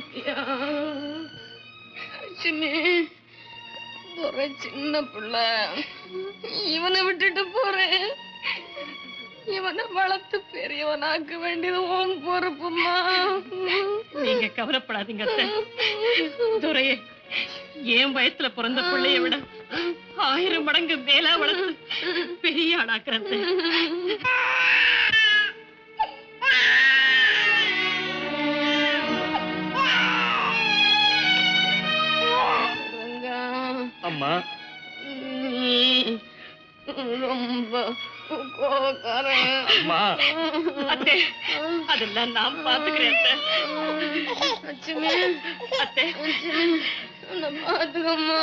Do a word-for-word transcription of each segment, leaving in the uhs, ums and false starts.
பாத்தியா லட்சுமி, ஒரு சின்ன பிள்ளை, இவனை விட்டுட்டு போறேன். இவனை வளர்த்து பெரியவனாக்க வேண்டியது உன் பொறுப்புமா. நீங்க கவலைப்படாதீங்க அத்தை. துரையே, என் வயசுல பிறந்த பிள்ளைய விட ஆயிரம் மடங்கு மேலா வளர்த்து பெரிய ஆளாக்குறத. அம்மா, ரொம்ப கோபக்காரன். அம்மா, அத்தை, அதெல்லாம் நான் பாத்துக்கிறேன் லட்சுமி, அத்தை. உன்னை பாத்துக்கம்மா.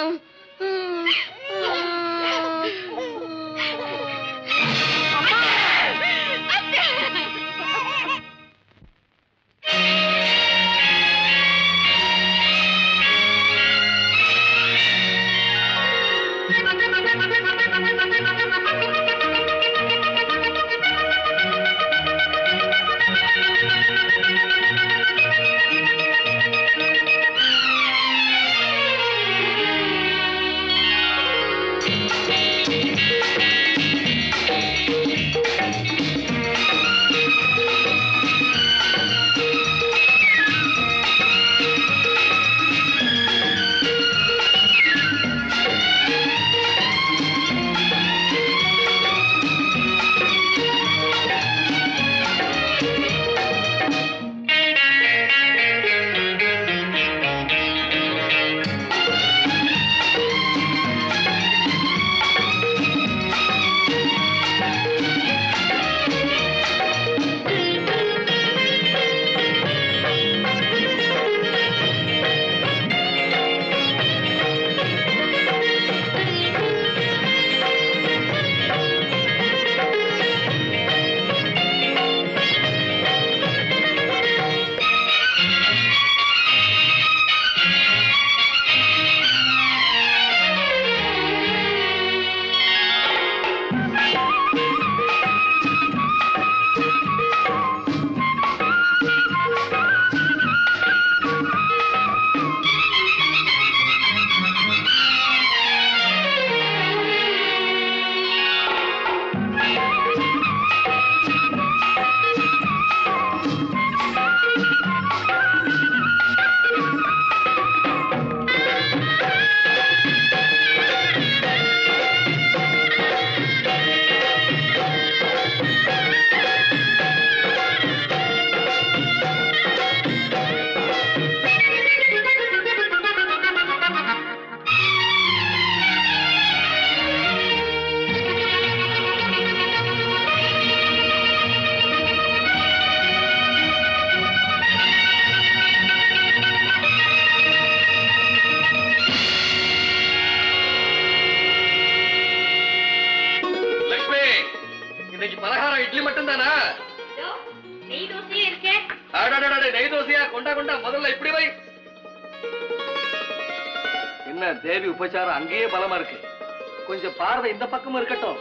தேவி உபச்சாரம் அங்கேயே பலமா இருக்கு. கொஞ்சம் பார்வை இந்த பக்கமும் இருக்கட்டும்.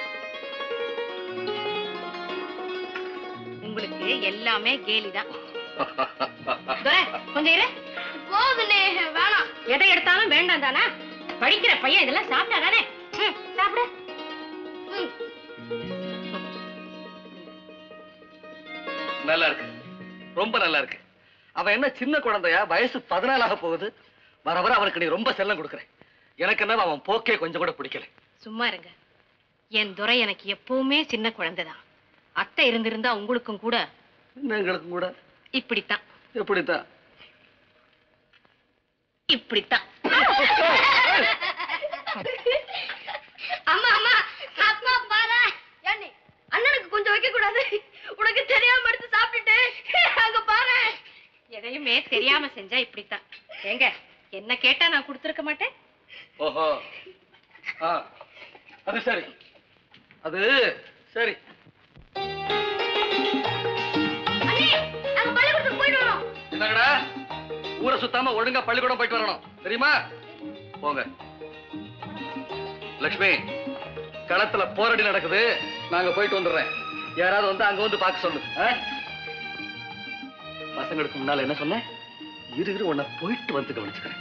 உங்களுக்கு எல்லாமே கேலிதான். கொஞ்சம் இரு. வேணாம், எதை எடுத்தாலும் வேண்டாம் தானா? படிக்கிற பையன் இதெல்லாம் சாப்பிட்டா தானே? சாப்பிட. நல்லா இருக்கு, ரொம்ப நல்லா இருக்கு. அவன் என்ன சின்ன குழந்தையா, வயசு பதினாலாக போகுது. வர வர அவனுக்கு நீ ரொம்ப செல்லம் கொடுக்குறேன். எனக்கு என்ன அவன் போக்கே கொஞ்சம் கூட பிடிக்கல. சும்மா இருங்க. என் துரை எனக்கு எப்பவுமே சின்ன குழந்தைதான். அத்தை இருந்திருந்தா உங்களுக்கும் கூட எங்களுக்கும் கூட இப்படித்தான். எப்படித்தான்? இப்படித்தான். அம்மா அம்மா அம்மா பாரு, ஏண்டி அண்ணனுக்கு கொஞ்சம் வைக்க கூடாது? உனக்கு தெரியாம எடுத்து சாப்பிட்டுட்டு அங்க பாரு. எதையுமே தெரியாம செஞ்சா இப்படித்தான். ஏங்க, என்ன கேட்டா நான் கொடுத்திருக்க மாட்டேன். ஓஹோ, அது சரி, அது சரி. என்னங்கடா, ஊரை சுத்தாம ஒழுங்கா பள்ளிக்கூடம் போயிட்டு வரணும், தெரியுமா? போங்க. லட்சுமி, களத்துல போராடி நடக்குது, நாங்க போயிட்டு வந்துடுறேன். யாராவது வந்து அங்க வந்து பார்க்க சொல்லு. பசங்களுக்கு முன்னால என்ன சொன்ன? இரு இரு உன்னை போயிட்டு வந்து கவனிச்சுக்கிறேன்.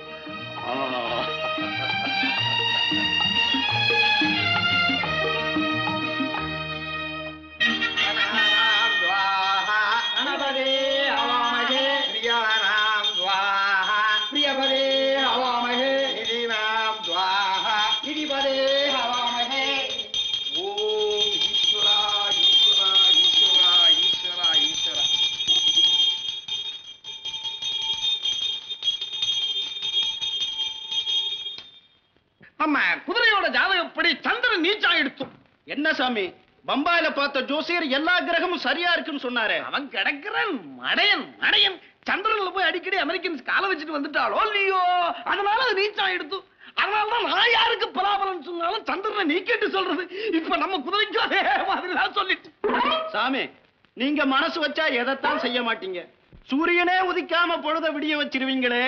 நம்ம குதிரையோட ஜாதகப்படி சந்திரன் நீச்சம் எடுத்தோம். என்ன சாமி, பம்பாயில பார்த்த ஜோசியர் எல்லா கிரகமும் சரியா இருக்குன்னு சொன்னாரு. அவன் கிடக்குறான் மடையன் மடையன். சந்திரன்ல போய் அடிக்கடி அமெரிக்கன்ஸ் காலை வச்சுட்டு வந்துட்டாளோ இல்லையோ, அதனால அது நீச்சம் எடுத்து. அதனாலதான் நான் யாருக்கு பலாபலம் சொன்னாலும் சந்திரனை நீக்கிட்டு சொல்றது. இப்ப நம்ம குதிரைக்கு அதே மாதிரிதான் சொல்லிட்டு. சாமி, நீங்க மனசு வச்சா எதைத்தான் செய்ய மாட்டீங்க. சூரியனே உதிக்காம பொழுத விடிய வச்சிருவீங்களே.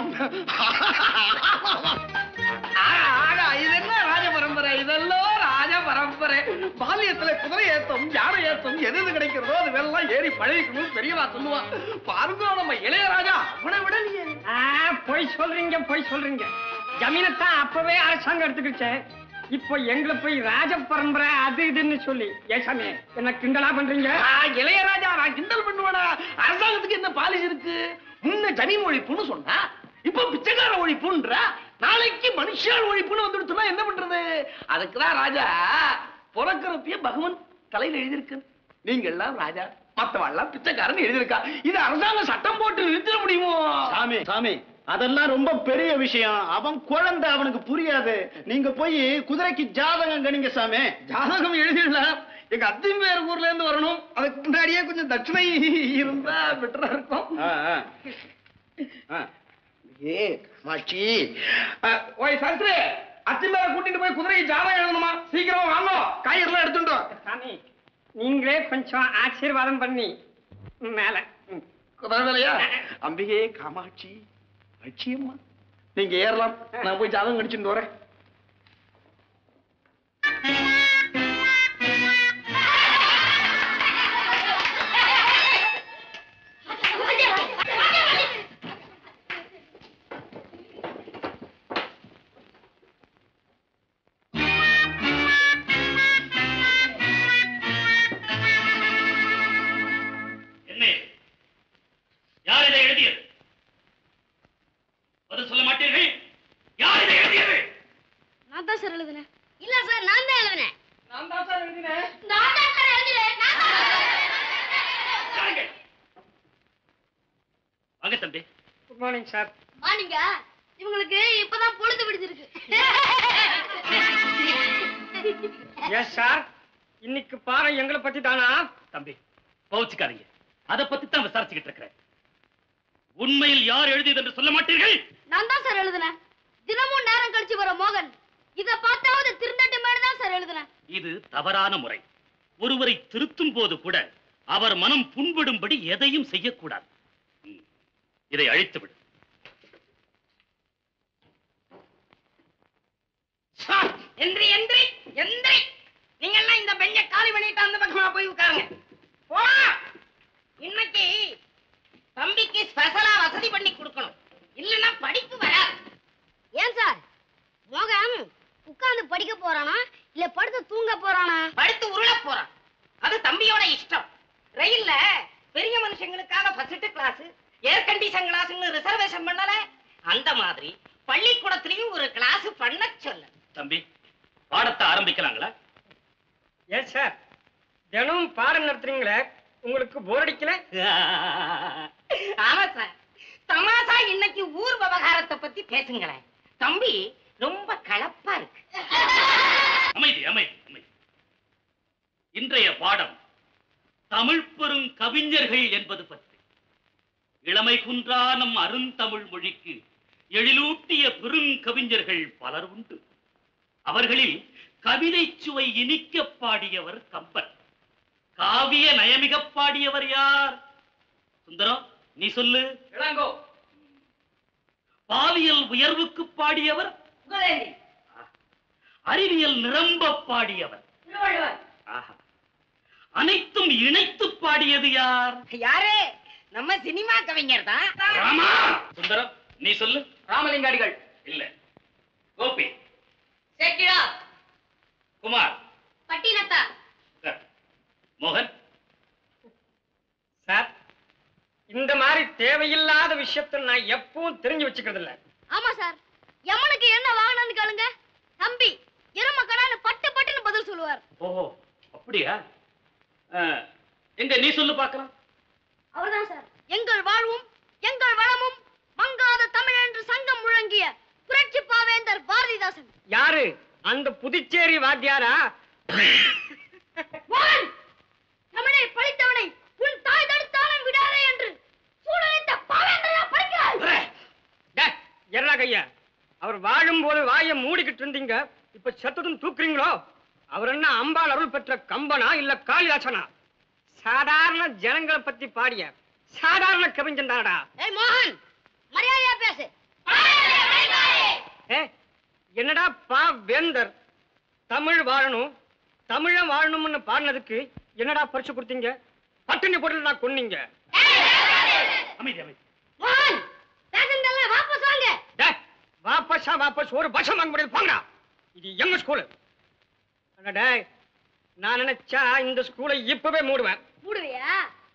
இது என்ன ராஜ பரம்பரை? இதெல்லாம் ராஜ பரம்பரை. பாலியத்துல குதிரை ஏத்தம், யாரை ஏத்தம், எது எது கிடைக்கிறதோ அது வெள்ளம் ஏறி பழகிக்கணும் பெரியவா சொல்லுவா. பாருங்க நம்ம இளையராஜா அவனை விட நீ போய் சொல்றீங்க போய் சொல்றீங்க. ஜமீனத்தான் அப்பவே அரசாங்கம் எடுத்துக்கிச்சு. இப்போ எங்களை போய் ராஜ பரம்பரை அது இதுன்னு சொல்லி ஏசாமி என்ன கிண்டலா பண்றீங்க? இளையராஜா நான் கிண்டல் பண்ணுவேனா? அரசாங்கத்துக்கு என்ன பாலிசி இருக்கு? முன்ன ஜமீன் ஒழிப்புன்னு சொன்னா இப்ப பிச்சைக்கார ஒழிப்புன்ற, நாளைக்கு மனுஷால் ஒழிப்புன்னு வந்துடுச்சுன்னா என்ன பண்றது? அதுக்குதான் ராஜா பிறக்கிறப்பயே பகவான் தலையில் எழுதியிருக்கு, நீங்க எல்லாம் ராஜா மத்தவாள்லாம் பிச்சைக்காரன் எழுதியிருக்கா. இது அரசாங்கம் சட்டம் போட்டு நிறுத்த முடியுமோ? சாமி சாமி, அதெல்லாம் ரொம்ப பெரிய விஷயம். அவன் குழந்தை, அவனுக்கு புரியாது. நீங்க போய் குதிரைக்கு ஜாதகம் கணிங்க சாமி. ஜாதகம் எழுதிடலாம். எங்க அத்தையும் வேற ஊர்ல இருந்து வரணும். அதுக்கு முன்னாடியே கொஞ்சம் தட்சிணை இருந்தா பெட்டரா இருக்கும். ஏ மாச்சி, ஓய் சந்திரே, அத்திமேல கூட்டிட்டு போய் குதிரைக்கு ஜாதகம் எழுதணுமா? சீக்கிரம் வாங்க, காய்கறிலாம் எடுத்துட்டோம். சாமி, நீங்களே கொஞ்சம் ஆசீர்வாதம் பண்ணி மேல குதிரையா? அம்பிகே காமாட்சி லட்சியம்மா, நீங்க ஏறலாம். நான் போய் ஜாதகம் கடிச்சுட்டு வரேன். இவங்களுக்கு இப்பதான் பொழுது விடுதிருக்கு. இன்னைக்கு பாரு எங்களை பத்தி தானா? தம்பி பவுச்சுக்காரங்க, அதை பத்தி தான் விசாரிச்சுக்கிட்டு இருக்கிறேன். உண்மையில் யார் எழுதியது என்று சொல்ல மாட்டீர்கள்? நான் தான் சார் எழுதுனேன். தினமும் நேரம் கழிச்சு வர மோகன் இத பார்த்தாவது திருந்தட்டு மேல தான் சார் எழுதுனேன். இது தவறான முறை. ஒருவரை திருத்தும் போது கூட அவர் மனம் புண்படும்படி எதையும் செய்யக்கூடாது. இதை அழித்து விடு. எந்திரி எந்திரி எந்திரி. நீங்க எல்லாம் இந்த பெஞ்ச காலி பண்ணிட்டு அந்த பக்கமா போய் உட்காருங்க. போ. இன்னைக்கு தம்பிக்கு ஸ்பெஷலா வசதி பண்ணி கொடுக்கணும், இல்லன்னா படிப்பு வராது. ஏன் சார், மோகன் உட்கார்ந்து படிக்க போறானா இல்ல படுத்து தூங்க போறானா? படுத்து உருள போறான். அது தம்பியோட இஷ்டம். ரயில்ல பெரிய மனுஷங்களுக்காக ஃபர்ஸ்ட் கிளாஸ், ஏர் கண்டிஷன் கிளாஸ்னு ரிசர்வேஷன் பண்ணல, அந்த மாதிரி பள்ளிக்கூடத்திலையும் ஒரு கிளாஸ் பண்ண சொல்ல. தம்பி பாடத்தை ஆரம்பிக்கலாங்களா? ஏன் சார் தினமும் பாடம் நடத்துறீங்களே, உங்களுக்கு போர் அடிக்கல? ஆமா சார், தமாசா இன்னைக்கு ஊர் விவகாரத்தை பத்தி பேசுங்களேன். தம்பி ரொம்ப கலப்பா இருக்கு. அமைதி அமைதி அமைதி. இன்றைய பாடம் தமிழ் பெரும் கவிஞர்கள் என்பது பற்றி. இளமை குன்றா நம் அருந்தமிழ் மொழிக்கு எழிலூட்டிய பெரும் கவிஞர்கள் பலர் உண்டு. அவர்களில் கவிதை சுவை இனிக்க பாடியவர் கம்பன். காவிய நயமிக பாடியவர் யார்? சுந்தரம் நீ சொல்லு. இளங்கோ. பாவியல் உயர்வுக்கு பாடியவர்? அறிவியல் நிரம்ப பாடியவர்? திருவள்ளுவர். அனைத்தும் இணைத்து பாடியது யார்? யாரு? நம்ம சினிமா கவிஞர் தான். ராமா சுந்தரம், நீ சொல்லு. ராமலிங்காடிகள். இல்ல. கோபி. சேக்கிழா. குமார். பட்டினத்தா. மோகன். சார், இந்த மாதிரி தேவையில்லாத விஷயத்த நான் எப்பவும் தெரிஞ்சு வச்சுக்கிறது இல்ல. ஆமா சார், யமனுக்கு என்ன வாங்கணும்னு கேளுங்க, தம்பி எரும கடான்னு பட்டு பட்டுன்னு பதில் சொல்லுவார். ஓஹோ, அப்படியா? எங்க நீ சொல்லு பார்க்கலாம். அவர்தான் சார், எங்கள் வாழ்வும் எங்கள் வளமும் மங்காத தமிழ் என்று சங்கம் முழங்கிய புரட்சி பாவேந்தர் பாரதிதாசன். யாரு? அந்த புதுச்சேரி வாத்தியாரா? மோகன், தமிழை படித்தவனை உன் தாய் தடுத்தாலும் விடாதே என்று சூழலிட்ட பாவேந்தரையா படிக்கிறாய்? எறா கையா, அவர் வாழும் போது வாயை மூடிக்கிட்டு இருந்தீங்க, இப்ப செத்ததும் தூக்குறீங்களோ? அவர் என்ன அம்பாள் அருள் பெற்ற கம்பனா இல்ல காளிதாசனா? சாதாரண ஜனங்களை பத்தி பாடிய சாதாரண கவிஞன் தானடா. ஏய் மோகன், மரியாதையா பேசு. என்னடா பா வேந்தர் தமிழ் வாழணும் தமிழன் வாழணும்னு பாடினதுக்கு என்னடா பரிசு கொடுத்தீங்க? பட்டினி போட்டு நான் கொன்னீங்க. அமைதி அமைதி. மோகன், பேசுங்கல்ல, வாபஸ் வாங்க. டேய், வாபஸா வாபஸ் ஒரு பஷம் வாங்க முடியாது, போங்கடா. இது எங்க ஸ்கூல். டேய், நான் நினைச்சா இந்த ஸ்கூலை இப்பவே மூடுவேன். மூடுவியா?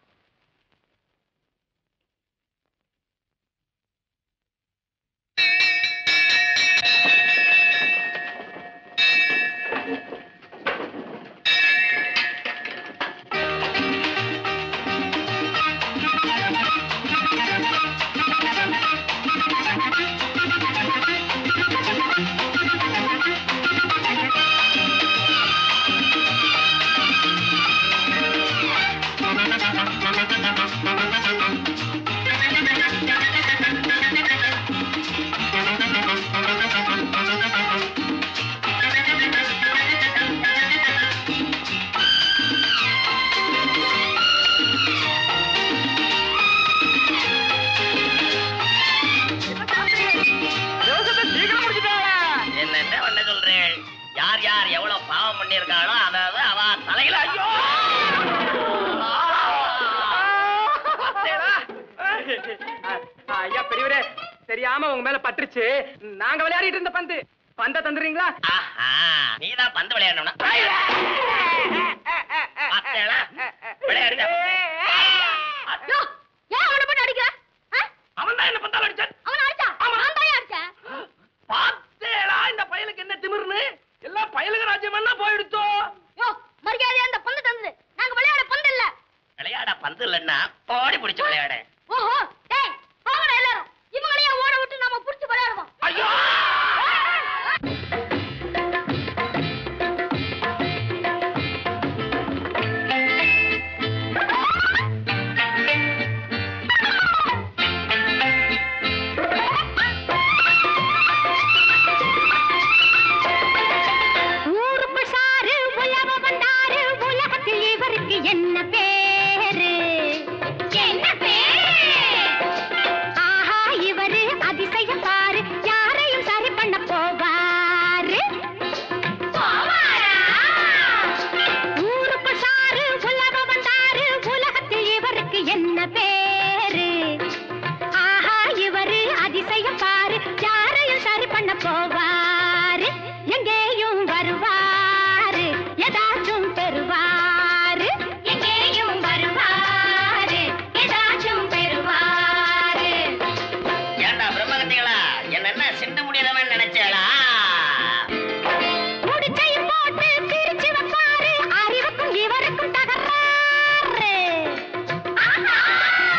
ஐயா பெரியவரே, தெரியாம உங்க மேல பட்டுருச்சு. நாங்க விளையாடிட்டு இருந்த பந்து பந்த தந்துறீங்களா? நீதான் பந்து விளையாடணும். அவன் தான் என்ன பந்தால அடிச்சான். பார்த்தேடா இந்த பயலுக்கு என்ன திமிர்னு. எல்லாம் பயலுக்கு ராஜ்யம் என்ன போயிடுத்தோ. மரியாதையா அந்த பந்து தந்தது. நாங்க விளையாட பந்து இல்ல. விளையாட பந்து இல்லன்னா ஓடி பிடிச்சு விளையாட. ஓஹோ, டேய் போங்கடா எல்லாரும். இவங்களையே ஓட விட்டு நாம புடிச்சு விளையாடுவோம். ஐயோ! என்ன பேரு? என்ன பேரு? ஆஹா, இவரு அதிசயம் பாரு, யாரையும் சரி பண்ண போவாரு. ஊருக்கு சாரு உலகம் வந்தாரு, உலகத்தில் இவருக்கு என்ன பேரு? ஆஹா, இவரு அதிசயம் பாரு, யாரையும் சரி பண்ண போவாரு. எங்கேயும் வருவாரு, ஏதாச்சும் பெறுவாரு. எங்கேயும் வருவாரு, ஏதாச்சும் பெறுவாரு. ஏண்டா பிரம்மகத்திகளா, என்ன சின்ன முடியாதவன் நினைச்சேளா? முடிச்சையும் போட்டு பிரிச்சு வைப்பாரு, அறிவுக்கும் இவருக்கும் தகராறு.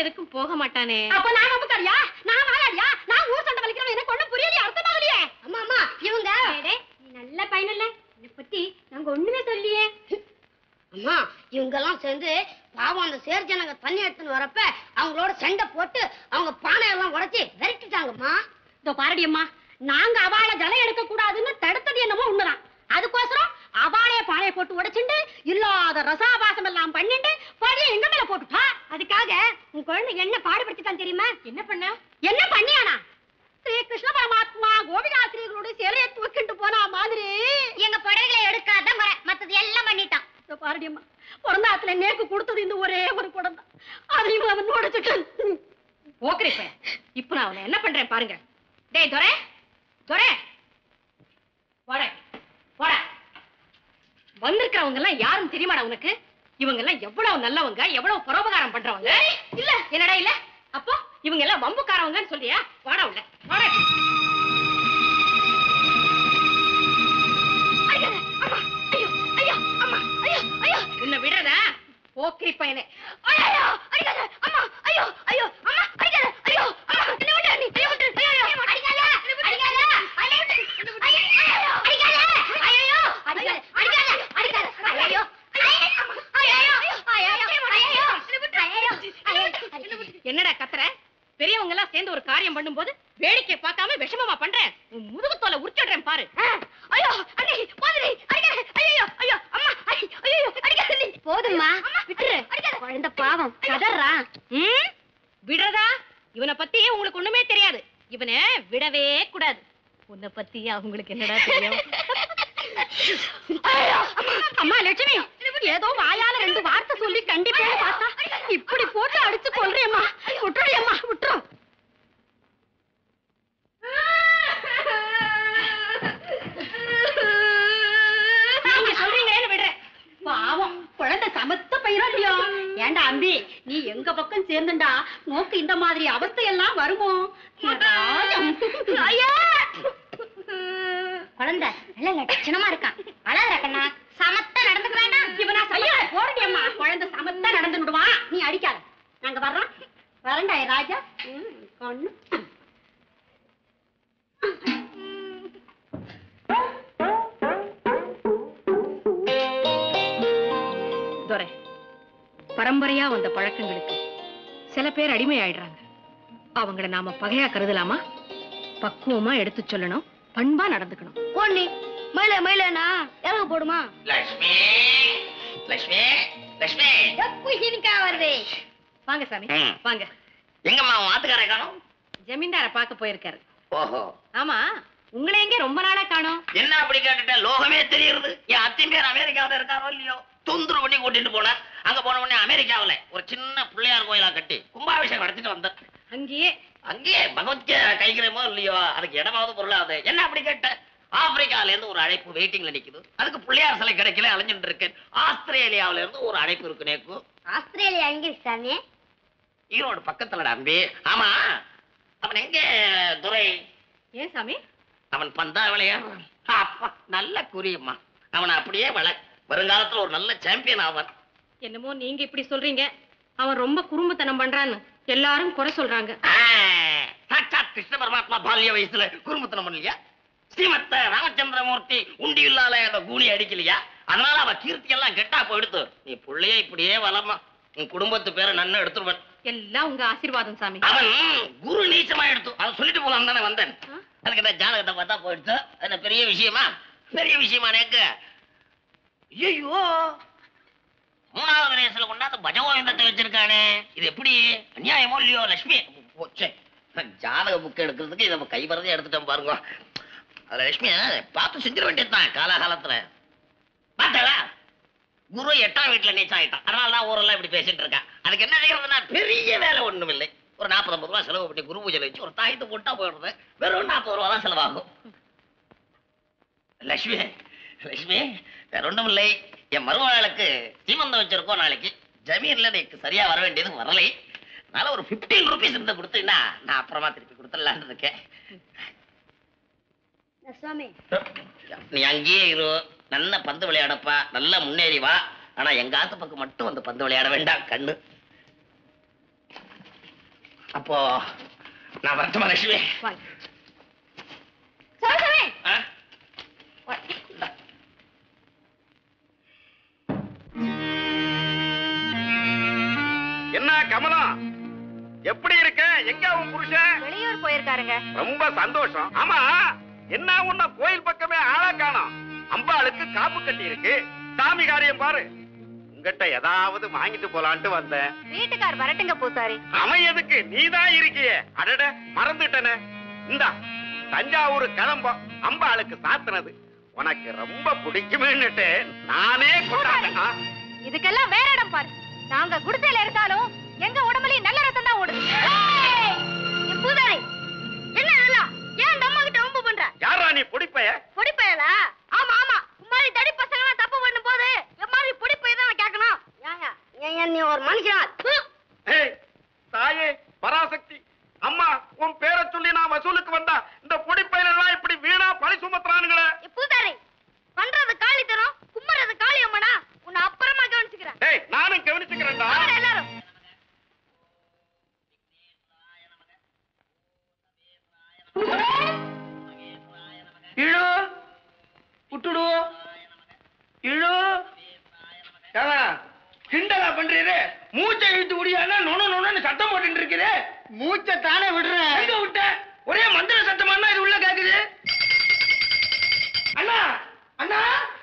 எதுக்கும் போக மாட்டானே. அப்ப நான் நம்புறியா? நான் வாயாடியா? நான் ஊர் சண்டை வலிக்கிறவன் எனக்கு ஒண்ணும் புரியலையே, அர்த்தமாகலையே. அம்மா அம்மா இவங்க நீ நல்ல பையன் இல்ல, இத பத்தி நாங்க ஒண்ணுமே சொல்லியே. அம்மா இவங்க எல்லாம் சேர்ந்து பாவம் அந்த சேர் ஜனங்க தண்ணி எடுத்துன்னு வரப்ப அவங்களோட சண்டை போட்டு அவங்க பானையெல்லாம் உடைச்சி விரட்டிட்டாங்கம்மா. இதோ பாரடி அம்மா, நாங்க அவளை ஜலம் எடுக்க கூடாதுன்னு தடுத்தது என்னமோ உண்மைதான். அதுக்கோசரம் அவாளைய பானையை போட்டு உடைச்சுண்டு இல்லாத ரசாபாசம் எல்லாம் பண்ணிட்டு பழைய எங்க மேல போட்டுட்டா. அதுக்காக உன் குழந்தை என்ன பாடுபடுத்திட்டான் தெரியுமா? என்ன பண்ண? என்ன பண்ணியானா? ஸ்ரீ கிருஷ்ண பரமாத்மா கோபிகாசிரிகளோட சிலையை தூக்கிட்டு போனா மாதிரி எங்க படைகளை எடுக்காத மத்தது எல்லாம் பண்ணிட்டான். பாரடி அம்மா, பிறந்தாத்துல நேக்கு கொடுத்தது இந்த ஒரே ஒரு குழந்தை, அதையும் அவன் உடைச்சுட்டான். போக்குறீப்ப இப்ப நான் அவனை என்ன பண்றேன் பாருங்க. டேய் துரை, துரை போட போட. வந்திருக்கிறவங்க எல்லாம் யாரும் தெரியுமாடா உனக்கு? இவங்க எல்லாம் எவ்வளவு நல்லவங்க, எவ்வளவு பரோபகாரம் பண்றவங்க. இல்ல என்னடா இல்ல, அப்போ இவங்க எல்லாம் வம்புக்காரவங்கன்னு சொல்றியா? வாடா உள்ள வாடா. உன்னை விடுறதா போக்கிரி பையனே? ஐயோ அடிக்காத அம்மா, ஐயோ ஐயோ அம்மா அடிக்காத, ஐயோ அம்மா என்ன விட்டு நீ ஐயோ விட்டு, ஐயோ அடிக்காத அடிக்காத ஐயோ ஐயோ அடிக்காத, ஐயோ அடிக்காத அடிக்காத அடிக்காத, ஐயோ என்னடா கத்துற? பெரியவங்க எல்லாம் சேர்ந்து ஒரு காரியம் பண்ணும்போது வேடிக்கை பார்க்காம விஷமமா பண்றேன். முதுகு தோலை உரிச்சிடுறேன் பாரு. ஐயோ அண்ணி போதுடி, அடிக்காத, ஐயோ ஐயோ அம்மா ஐயோ அடிக்காத நீ. போதும்மா விட்டுரு, குழந்தை பாவம் கதறா. ம் விடுறதா? இவனை பத்தி உங்களுக்கு ஒண்ணுமே தெரியாது. இவனை விடவே கூடாது. உன்னை பத்தி அவங்களுக்கு என்னடா தெரியும்? அம்மா லட்சுமி, ஏதோ வாயால ரெண்டு வார்த்தை சொல்லி கண்டிப்பா பார்த்தா இப்படி போட்டு அடிச்சு கொள்றியம்மா. விட்டுறியம்மா விட்டுரு. நீங்க சொல்றீங்களேன்னு விடுறேன். பாவம் குழந்தை சமத்த பையனா இல்லையா? ஏண்டா அம்பி, நீ எங்க பக்கம் சேர்ந்துண்டா நோக்கு இந்த மாதிரி அவஸ்தை எல்லாம் வருமோ? குழந்தை நல்ல லட்சணமா இருக்கான். அழகா கண்ணா, சமத்தா நடந்துக்க வேண்டாம். இவனா ஐயா போறடியம்மா, குழந்தை சமத்தா நடந்துடுவான். நீ அடிக்காத, நாங்க வர்றோம். வரண்டா ராஜா. கண்ணு துரை, பரம்பரையா வந்த பழக்கங்களுக்கு சில பேர் அடிமை ஆயிடுறாங்க. அவங்கள நாம பகையா கருதலாமா? பக்குவமா எடுத்து சொல்லணும், பண்பா நடந்துக்கணும். பொண்ணு மயில மயிலனா எவ்வளவு போடுமா? லட்சுமி லட்சுமி லட்சுமி எப்படிக்கா வருது? வாங்க சாமி வாங்க. எங்கம்மா ஆத்துக்காரை காணோம்? ஜமீன்தார பார்க்க போயிருக்காரு. ஓஹோ, ஆமா, உங்களை எங்க ரொம்ப நாளா காணோம்? என்ன அப்படி கேட்டுட்ட? லோகமே தெரியுது. என் அத்தையும் பேர் அமெரிக்காவில இருக்காரோ இல்லையோ, தொந்தரவு பண்ணி கூட்டிட்டு போன. அங்க போன உடனே அமெரிக்காவில ஒரு சின்ன பிள்ளையார் கோயிலா கட்டி கும்பாபிஷேகம் நடத்திட்டு வந்தேன். அங்கேயே அங்கேயே பகவத்கீதை கைக்கிறமோ இல்லையோ, அதுக்கு இடமாவது பொருளாது. என்ன அப்படி கேட்ட? ஆப்பிரிக்கால இருந்து ஒரு அழைப்பு வெயிட்டிங்ல நிக்குது. அதுக்கு பிள்ளையார் சிலை கிடைக்கல, அலைஞ்சிட்டு இருக்கேன். ஆஸ்திரேலியாவில இருந்து ஒரு அழைப்பு இருக்கு நேக்கு. ஆஸ்திரேலியா எங்க சாமி? ஈரோடு பக்கத்துல அம்பி. ஆமா, அவன் எங்க துரை? ஏன் சாமி? அவன் பந்தா விளையா? அப்பா நல்ல குறியம்மா. அவனை அப்படியே வள, வருங்காலத்துல ஒரு நல்ல சாம்பியன் ஆவான். என்னமோ நீங்க இப்படி சொல்றீங்க. அவன் ரொம்ப குறும்புத்தனம் பண்றான்னு எல்லாரும் குறை சொல்றாங்க. சாட்சாத் கிருஷ்ண பரமாத்மா பால்ய வயசுல குறும்புத்தனம் பண்ணலையா? ஸ்ரீமத்த ராமச்சந்திரமூர்த்தி உண்டி இல்லாத அந்த கூனி அடிக்கலையா? அதனால அவ கீர்த்தி எல்லாம் கெட்டா போயிடுத்து. நீ புள்ளைய இப்படியே வளமா, உன் குடும்பத்து பேரை நன்னு எடுத்துருவன். எல்லாம் உங்க ஆசீர்வாதம் சாமி. அவன் குரு நீச்சமா எடுத்து அதை சொல்லிட்டு போலாம் தானே வந்தேன். அதுக்கு என்ன ஜாதகத்தை பார்த்தா போயிடுச்சு. அது பெரிய விஷயமா? பெரிய விஷயமா நேக்கு? ஐயோ, மூணாவது வயசுல கொண்டாந்து பஜகோவிந்தத்தை வச்சிருக்கானே, இது எப்படி அநியாயமோ இல்லையோ? லட்சுமி போச்சே, ஜாதக புக் எடுக்கிறதுக்கு இதை கை வரதே எடுத்துட்டோம் பாருங்க. அதுல லட்சுமிய பார்த்து செஞ்சிட வேண்டியதுதான். காலகாலத்துல பார்த்தாளா, குரு எட்டாம் வீட்டுல நீச்சம் ஆயிட்டான். அதனாலதான் ஊரெல்லாம் இப்படி பேசிட்டு இருக்கா. அதுக்கு என்ன செய்யறதுன்னா பெரிய வேலை ஒண்ணும் இல்லை. ஒரு நாற்பது ஐம்பது ரூபாய் செலவு பண்ணி குரு பூஜை வச்சு ஒரு தாயத்தை போட்டா போயிடுறது. வெறும் நாற்பது ரூபா தான் செலவாகும். லட்சுமி லட்சுமி வேற ஒன்றும் இல்லை. என் மருமகளுக்கு சீமந்தம் வச்சிருக்கோம். நாளைக்கு ஜமீன்ல எனக்கு சரியா வர வேண்டியது வரலை. அதனால ஒரு பிப்டீன் ருபீஸ் இருந்து கொடுத்தீங்கன்னா நான் அப்புறமா திருப்பி கொடுத்துடலான்னு இருக்கேன். நீ அங்கேயே இரு, நல்ல பந்து விளையாடப்பா, நல்லா முன்னேறி வா. ஆனா எங்க ஆத்து பக்கம் மட்டும் வந்து பந்து விளையாட வேண்டாம். கண்ணு அப்போ நான் வருத்தமா லட்சுமி. என்ன கமலா, எப்படி இருக்க? எங்க உன் புருஷன்? வெளியூர் போயிருக்காருங்க. ரொம்ப சந்தோஷம். ஆமா, என்ன உன்ன கோயில் பக்கமே ஆளா காணோம். அம்பாளுக்கு காப்பு கட்டி இருக்கு, சாமி காரியம் பாரு. உங்ககிட்ட ஏதாவது வாங்கிட்டு போலான்ட்டு வந்தேன். வீட்டுக்கார் வரட்டுங்க பூசாரி. அவன் எதுக்கு, நீதான் இருக்கியே. அடட, மறந்துட்டனே. இந்தா தஞ்சாவூர் கிளம்போ, அம்பாளுக்கு சாத்தினது உனக்கு ரொம்ப பிடிக்குமேன்னுட்டு நானே கொண்டாடுறேன். இதுக்கெல்லாம் வேற இடம் பாரு. நாங்க குடிசையில இருந்தாலும் எங்க உடம்புலயும் நல்ல ரத்தம் தான் ஓடுது. பூசாரி என்ன இதெல்லாம்? ஏன் இந்த அம்மா கிட்ட வம்பு பண்ற? யாரா நீ பொடிப்பைய? பொடிப்பையலா? ஆமா ஆமா, மாதிரி தடி பசங்க எல்லாம் தப்பு பண்ணும் போது என் மாதிரி பொடிப்பைய தான் கேட்கணும். ஏங்க ஏன் நீ ஒரு மனுஷன்? ஏய் தாயே பராசக்தி அம்மா, உன் பேரை சொல்லி நான் வசூலுக்கு வந்தா இந்த பொடிப்பையில எல்லாம் இப்படி வீணா பழி சுமத்துறானுங்களே. பூசாரி பண்றது காளி தரும், கும்பறது காளி அம்மனா? உன்னை அப்புறமா கவனிச்சுக்கிறேன். ஏய் நானும் கவனிச்சுக்கிறேன்டா. எல்லாரும் இழு விட்டுடு இழு. கிண்டலா பண்றீரு? மூச்சை இழுத்து முடியாத நொணு நொன்னு சத்தம் போட்டு இருக்கிறே. மூச்சை தானே விடுறேன். எங்க விட்ட? ஒரே மந்திர சத்தமா இது உள்ள கேக்குது. அண்ணா அண்ணா,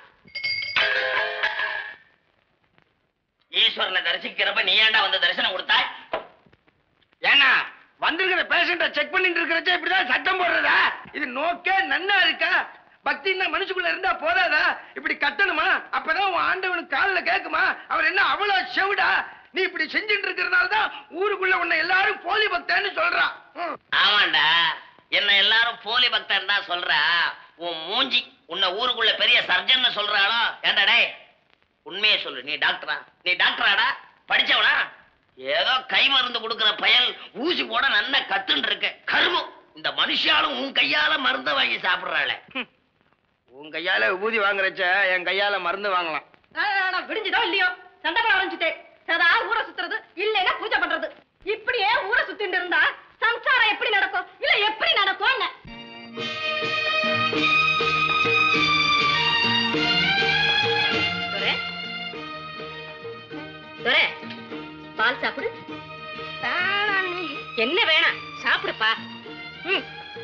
ஈஸ்வரனை தரிசிக்கிறப்ப நீ ஏன்டா வந்து தரிசனம் கொடுத்தாய்? ஏன்னா வந்திருக்கிற பேஷண்ட செக் பண்ணிட்டு இருக்கிறச்ச இப்படிதான் சத்தம் போடுறதா? இது நோக்கே நன்னா இருக்கா? பக்தின்னா மனுஷுக்குள்ள இருந்தா போதாதா? இப்படி கட்டணுமா? அப்பதான் உன் ஆண்டவனுக்கு காலில் கேட்குமா? அவர் என்ன அவ்வளவு செவிடா? நீ இப்படி செஞ்சுட்டு இருக்கிறதுனாலதான் ஊருக்குள்ள உன்னை எல்லாரும் போலி பக்தன்னு சொல்றான். ஆமாண்டா, என்ன எல்லாரும் போலி பக்தன் தான் சொல்றா. உன் மூஞ்சி உன்னை ஊருக்குள்ள பெரிய சர்ஜன் சொல்றாளோ? ஏண்டா டேய், உண்மையை சொல்லு. நீ டாக்டரா? நீ டாக்டராடா? படிச்சவனா? ஏதோ கை மருந்து கொடுக்கிற பயல் ஊசி போட நல்ல கத்துன்னு இருக்க கருமம். இந்த மனுஷாலும் உன் கையால மருந்து வாங்கி சாப்பிடுறாளே. உன் கையால ஊதி வாங்குறச்ச என் கையால மருந்து வாங்கலாம். விடிஞ்சுதோ இல்லையோ சண்டை போட ஆரம்பிச்சுட்டே. சதா ஊரை சுத்துறது, இல்லைன்னா பூஜை பண்றது. இப்படியே ஊரை சுத்திட்டு இருந்தா சம்சாரம் எப்படி நடக்கும்? இல்ல எப்படி நடக்கும்? பால் சாப்பிடு. என்ன வேணாம், சாப்பிடுப்பா. ம்.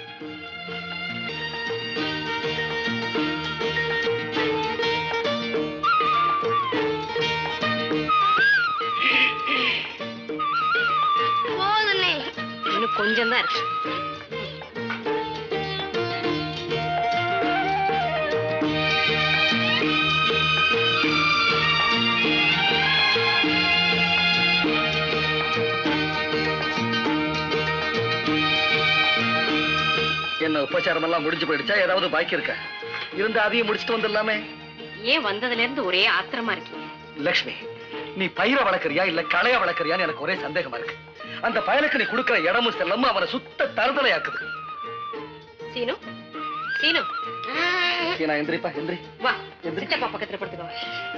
இன்னும் கொஞ்சம் தான் இருக்கு. என்ன உபச்சாரம் எல்லாம் முடிஞ்சு போயிடுச்சா? ஏதாவது பாக்கி இருக்கா? இருந்து அதையும் முடிச்சுட்டு வந்துடலாமே. ஏன் வந்ததுல இருந்து ஒரே ஆத்திரமா இருக்கீங்க? லட்சுமி, நீ பயிரை வளர்க்கறியா இல்ல களைய வளர்க்கறியான்னு எனக்கு ஒரே சந்தேகமா இருக்கு. அந்த பயலுக்கு நீ கொடுக்கிற இடமும் செல்லமும் அவனை சுத்த தருதலையாக்குது. சீனு, சீனு, சீனா எந்திரிப்பா, எந்திரி. வா, சித்தப்பா பக்கத்துல படுத்துக்கோ.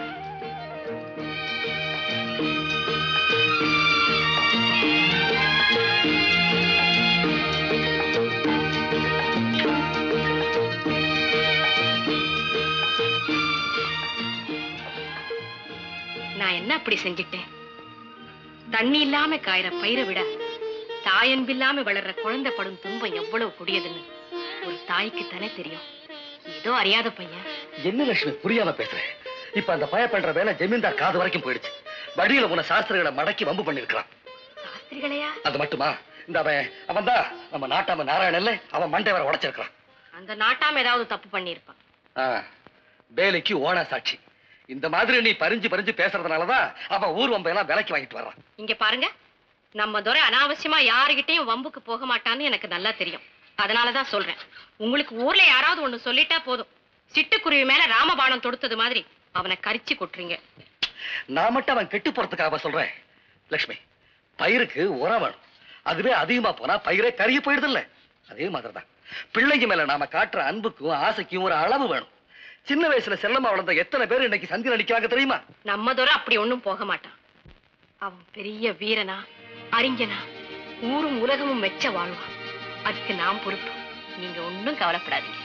நான் என்ன அப்படி செஞ்சிட்டேன்? தண்ணி இல்லாம காயிற பயிரை விட தாயன்பில்லாம வளர்ற குழந்தை படும் துன்பம் எவ்வளவு கொடியதுன்னு ஒரு தாய்க்கு தானே தெரியும். ஏதோ அறியாத பையன். என்ன லட்சுமி புரியாம பேசுறேன்? இப்ப அந்த பய பண்ற வேலை ஜமீன்தார் காது வரைக்கும் போயிடுச்சு. வடியில உன சாஸ்திரிகளை மடக்கி வம்பு பண்ணிருக்கான். சாஸ்திரிகளையா? அது மட்டுமா, இந்த அவன் அவன் தான் நம்ம நாட்டாம நாராயணன்ல அவன் மண்டை வர உடைச்சிருக்கான். அந்த நாட்டாம ஏதாவது தப்பு பண்ணிருப்பான். வேலைக்கு ஓனா சாட்சி. இந்த மாதிரி நீ பறிஞ்சு பறிஞ்சு பேசுறதுனாலதான் அவன் ஊர் வம்பையெல்லாம் விலைக்கு வாங்கிட்டு வர்றான். இங்க பாருங்க, நம்ம துரை அனாவசியமா யாருகிட்டையும் வம்புக்கு போக மாட்டான்னு எனக்கு நல்லா தெரியும். அதனாலதான் சொல்றேன், உங்களுக்கு ஊர்ல யாராவது ஒண்ணு சொல்லிட்டா போதும், சிட்டுக்குருவி மேல ராமபாணம் தொடுத்தது மாதிரி அவனை கரிச்சு கொட்டுறீங்க. நான் மட்டும் அவன் கெட்டு போறதுக்காக சொல்றேன். லட்சுமி, பயிருக்கு உரம் வேணும். அதுவே அதிகமா போனா பயிரே கருகி போயிடுது இல்ல? அதே மாதிரிதான் பிள்ளைங்க மேல நாம காட்டுற அன்புக்கும் ஆசைக்கும் ஒரு அளவு வேணும். சின்ன வயசுல செல்லமா வளர்ந்த எத்தனை பேர் இன்னைக்கு சந்தில நிக்கிறாங்க தெரியுமா? நம்ம துரை அப்படி ஒண்ணும் போக மாட்டான். அவன் பெரிய வீரனா, அறிஞனா, ஊரும் உலகமும் மெச்ச வாழ்வான். அதுக்கு நான் பொறுப்பு. நீங்க ஒன்னும் கவலைப்படாதீங்க.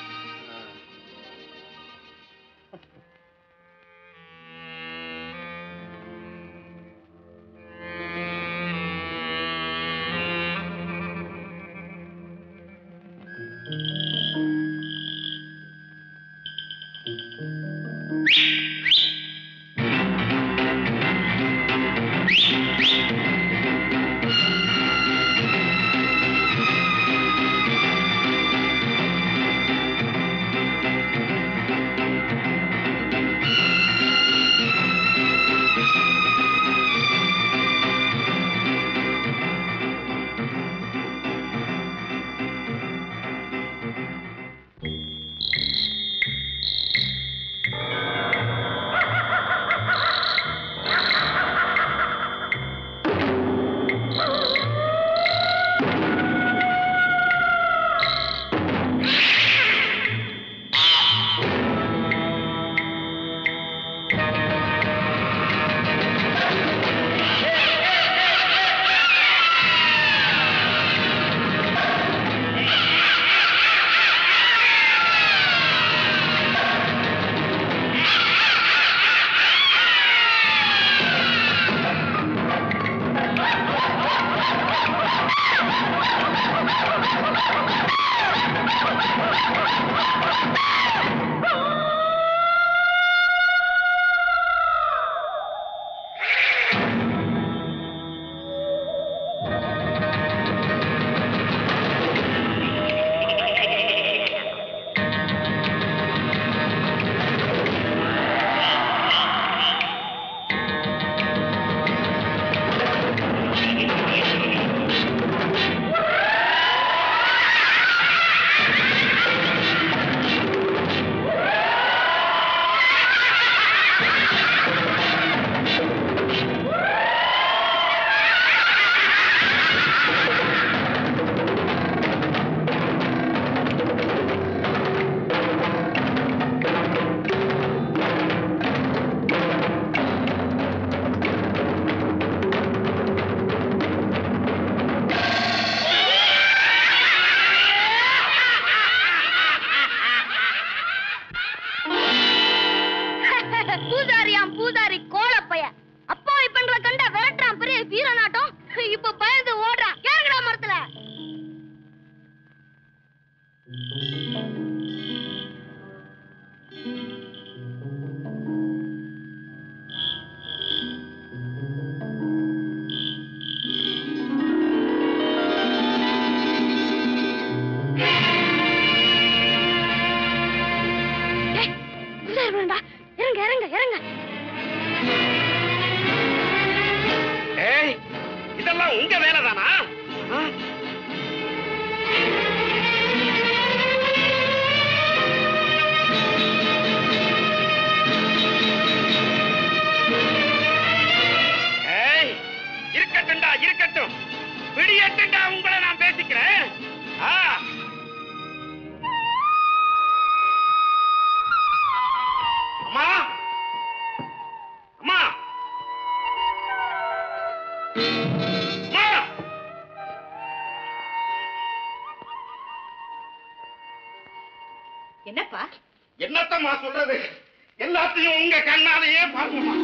என்னப்பா? என்னத்தம்மா சொல்றது? எல்லாத்தையும் உங்க கண்ணாலேயே பாருங்கம்மா.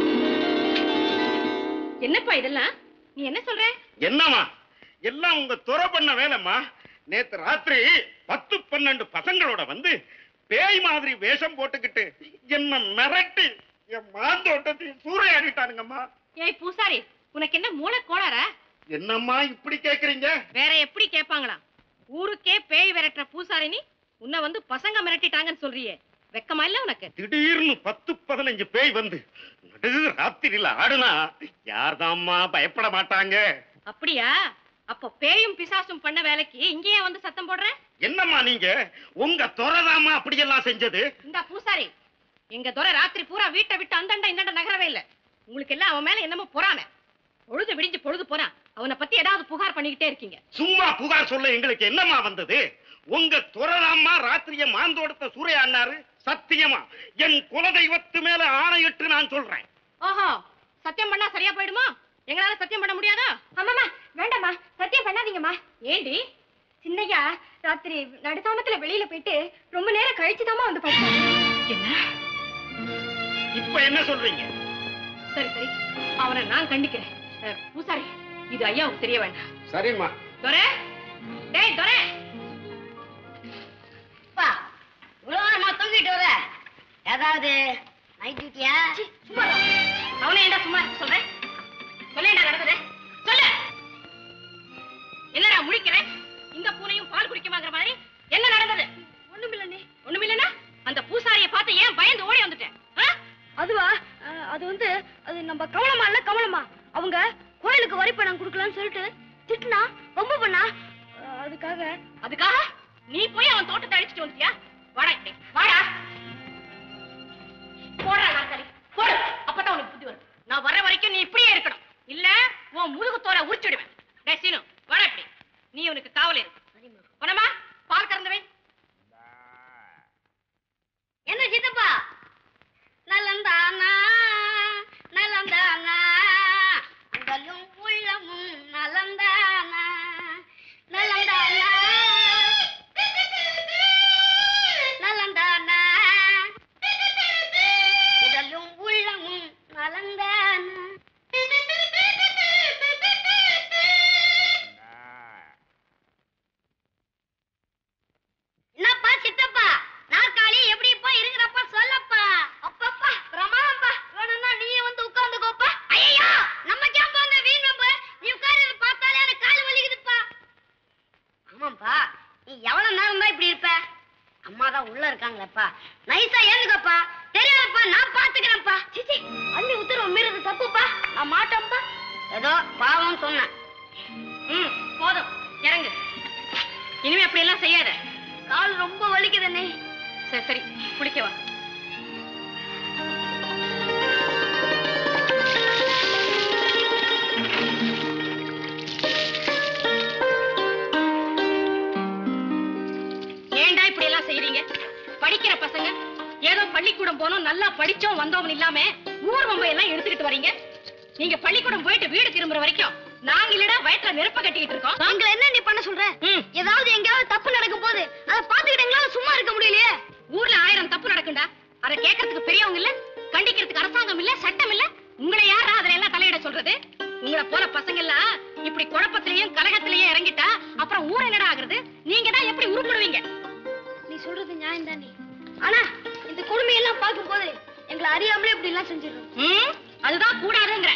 என்னப்பா இதெல்லாம்? நீ என்ன சொல்ற? என்னம்மா எல்லாம் உங்க துறை பண்ண வேலைம்மா. நேத்து ராத்திரி பத்து பன்னெண்டு பசங்களோட வந்து பேய் மாதிரி வேஷம் போட்டுக்கிட்டு என்ன மிரட்டி என் மாந்தோட்டத்தையும் சூறையாடிட்டானுங்கம்மா. ஏய் பூசாரி, உனக்கு என்ன மூளை கோளாரா? என்னம்மா இப்படி கேக்குறீங்க? வேற எப்படி கேட்பாங்களா? ஊருக்கே பேய் விரட்டுற பூசாரினி உன்னை வந்து பசங்க மிரட்டிட்டாங்கன்னு சொல்றியே, வெக்கமா இல்ல உனக்கு? திடீர்னு பத்து பதினஞ்சு பேய் வந்து நடு ராத்திரியில ஆடுனா யார்தாம்மா பயப்பட மாட்டாங்க? அப்படியா? அப்ப பேயும் பிசாசும் பண்ண வேலைக்கு இங்கேயே வந்து சத்தம் போடுற? என்னம்மா நீங்க உங்க துறைதாம்மா அப்படியெல்லாம் செஞ்சது? இந்த பூசாரி, எங்க துறை ராத்திரி பூரா வீட்டை விட்டு அந்தண்ட இந்தண்ட நகரவே இல்ல. உங்களுக்கு எல்லாம் அவன் மேல என்னமோ பொறாம. பொழுது விடிஞ்சு பொழுது போனா அவனை பத்தி ஏதாவது புகார் பண்ணிக்கிட்டே இருக்கீங்க. சும்மா புகார் சொல்ல எங்களுக்கு என்னம்மா வந்தது? உங்க துறைதாம்மா ராத்திரிய மாந்தோட்டத்தை சூறையாடினாரு. சத்தியமா என் குலதெய்வத்து மேல ஆணையிட்டு நான் சொல்றேன். ஓஹோ, சத்தியம் பண்ணா சரியா போயிடுமா? எங்களால சத்தியம் பண்ண முடியாதா? அம்மாமா வேண்டாம்மா, சத்தியம் பண்ணாதீங்கம்மா. ஏண்டி? சின்னையா ராத்திரி நடுசாமத்துல வெளியில போயிட்டு ரொம்ப நேரம் கழிச்சுதாம்மா வந்து படுத்தாரு. என்ன? இப்ப என்ன சொல்றீங்க? சரி சரி, அவனை நான் கண்டிக்கிறேன். அஹ், பூசாரி, இது ஐயாவுக்கு தெரிய வேண்டாம். சரிம்மா. துரை, டேய் துரை, அப்பா, இவ்வளவு நேரமா தூங்கிட்டு வர ஏதாவது நைட் டியூட்டியா? சும்மா இரு. அவனை ஏண்டா சும்மா இருக்க சொல்றேன்? சொல்லேண்டா நடந்தது சொல்லு. என்னடா முழிக்கிறேன்? இந்த பூனையும் பால் குடிக்குமாங்கிற மாதிரி என்ன நடந்தது? ஒண்ணுமில்லண்ணே. ஒண்ணுமில்லனா அந்த பூசாரியை பார்த்து ஏன் பயந்து ஓடி வந்துட்டேன்? ஆ? அதுவா, அஹ், அது வந்து அது நம்ம கமலமா இல்ல கமலமா, அவங்க கோயிலுக்கு வரி பணம் கொடுக்கலாம்னு சொல்லிட்டு திட்டுனா ரொம்ப பண்ணா, அஹ், அதுக்காக அதுக்காக நீ போய் அவன் தோட்டத்தை அடிச்சிட்டு வந்துட்டியா? வாடா இப்படி வாடா. போடா நாற்காலி போடு, அப்பதான் உனக்கு புத்தி வரும். நான் வர வரைக்கும் நீ இப்படியே இருக்கணும், இல்ல உன் முதுகு தோலை உரிச்சுடுவேன். டேய் சீனு, வாடா இப்படி. நீ உனக்கு காவல் இருக்கு. போனமா பால் கறந்தவை. என்ன சித்தப்பா? நலந்தானா நலந்தானா உடலும் உள்ளமும் நலந்தானா நலந்தானா நலந்தானா உடலும் உள்ளமும் நலந்தானா. என்னப்பா சித்தப்பா, நாற்காலி எப்படி இப்ப இருக்கிறப்ப சொல்லப்பா. அப்பப்பா பிரமாதம்ப்பா, வேணும்னா நீயே வந்து உட்கார்ந்துக்கோப்பா. ஐயோ நம்ம கேம்ப அந்த வீண் நம்ப நீ உட்கார்றது பார்த்தாலே எனக்கு கால் வலிக்குதுப்பா. ஆமாப்பா, நீ எவ்வளவு நேரம் தான் இப்படி இருப்ப? அம்மா தான் உள்ள இருக்காங்களேப்பா, நைஸா ஏந்துக்கப்பா. தெரியாதப்பா, நான் பாத்துக்கிறேன்ப்பா. சிச்சி, அள்ளி உத்தரவு மீறது தப்புப்பா, நான் மாட்டேன்ப்பா. ஏதோ பாவம் சொன்னேன். ம் போதும், இறங்கு. இனிமே அப்படி எல்லாம் செய்யாத. கால் ரொம்ப வலிக்குதுண்ணே. சரி சரி, குளிக்க வா. ஏண்டா இப்படி எல்லாம் செய்றீங்க? படிக்கிற பசங்க ஏதோ பள்ளிக்கூடம் போனோம், நல்லா படிச்சோம் வந்தோம் இல்லாம ஊர் வம்பை எல்லாம் எடுத்துக்கிட்டு வரீங்க. நீங்க பள்ளிக்கூடம் போயிட்டு வீடு திரும்புற வரைக்கும் நாங்க இல்லடா வயிற்றுல நெருப்ப கட்டிக்கிட்டு இருக்கோம். நாங்க என்ன நீ பண்ண சொல்ற? ஏதாவது எங்கயாவது தப்பு நடக்கும் போது அதை பாத்துக்கிட்டீங்களா? சும்மா இருக்க முடியலையே. ஊர்ல ஆயிரம் தப்பு நடக்குண்டா, அதை கேட்கறதுக்கு பெரியவங்க இல்ல, கண்டிக்கிறதுக்கு அரசாங்கம் இல்ல, சட்டம் இல்ல. உங்களை யாரா அதுல எல்லாம் தலையிட சொல்றது? உங்களை போல பசங்க எல்லாம் இப்படி குழப்பத்திலையும் கலகத்திலையும் இறங்கிட்டா அப்புறம் ஊர் என்னடா ஆகுறது? நீங்க தான் எப்படி உருப்படுவீங்க? நீ சொல்றது நியாயம் தானே, ஆனா இந்த கொடுமையெல்லாம் பார்க்கும் போது எங்களை அறியாமலே இப்படி எல்லாம் செஞ்சிடறோம். ம், அதுதான் கூடாதுங்கிற.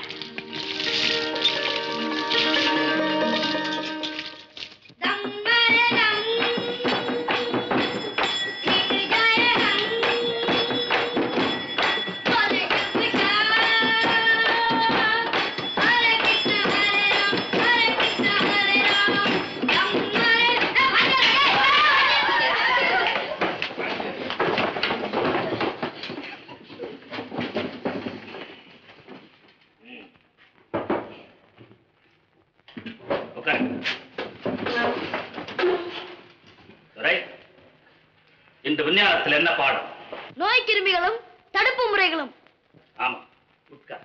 இந்த விஞ்ஞானத்தில் என்ன பாடம்? நோய் கிருமிகளும் தடுப்பு முறைகளும். ஆமா, உட்கார்.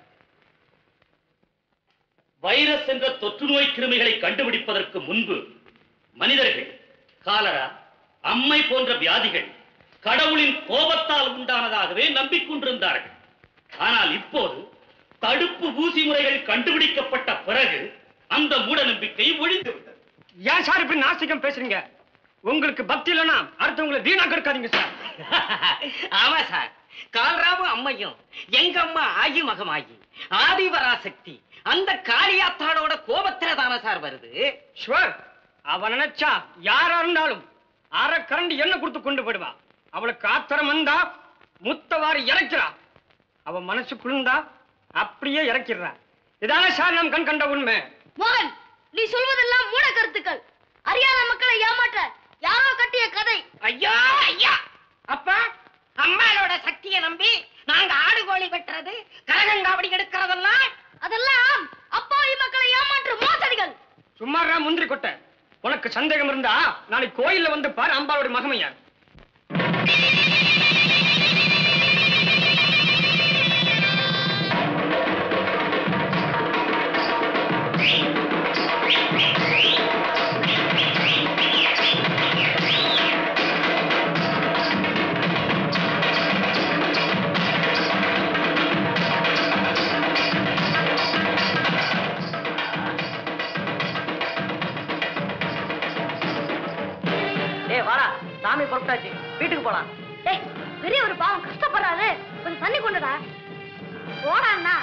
வைரஸ் என்ற தொற்று நோய் கிருமிகளை கண்டுபிடிப்பதற்கு முன்பு மனிதர்கள் காலரா, அம்மை போன்ற வியாதிகள் கடவுளின் கோபத்தால் உண்டானதாகவே நம்பிக்கொண்டிருந்தார்கள். ஆனால் இப்போது தடுப்பு ஊசி முறைகள் கண்டுபிடிக்கப்பட்ட பிறகு அந்த மூட நம்பிக்கை ஒழிந்து விட்டது. ஏன் சார் இப்படி நாஸ்திகம் பேசுறீங்க? உங்களுக்கு பக்தி இல்லைன்னா அடுத்தவங்களை வீணாக்க இருக்காதீங்க சார். ஆமா சார், கால்ராவும் அம்மையும் எங்க அம்மா ஆகி மகமாகி ஆதிபராசக்தி அந்த காளியாத்தாளோட கோபத்துல தானே சார் வருது. ஷுவர், அவ நினைச்சா யாரா இருந்தாலும் அரை கரண்டி எண்ணெய் கொடுத்து கொண்டு போயிடுவா. அவளுக்கு ஆத்திரம் வந்தா முத்தவாரி இறக்கிறா, அவ மனசு குளிர்ந்தா அப்படியே இறக்கிறா. இதான சார் நம் கண் கண்ட உண்மை. மோகன், நீ சொல்வதெல்லாம் மூட கருத்துக்கள், அறியாத மக்களை ஏமாற்ற யாரோ கட்டிய கதை. ஐயோ ஐயா, அப்பா அம்மாளோட சக்தியை நம்பி நாங்க ஆடு கோழி வெட்டுறது, கரகங்காவடி எடுக்கிறதெல்லாம் அதெல்லாம் அப்பாவி மக்களை ஏமாற்று மோசடிகள். சும்மாரா முந்திரி கொட்டை. உனக்கு சந்தேகம் இருந்தா நாளைக்கு கோயில்ல வந்து பாரு அம்பாளுடைய மகமையா. சாமி புறப்பட்டாச்சு, வீட்டுக்கு போலாம். டேய், பெரிய ஒரு பாவம் கஷ்டப்படுறாரு, கொஞ்சம் தண்ணி கொண்டுடா. போடாண்ணா.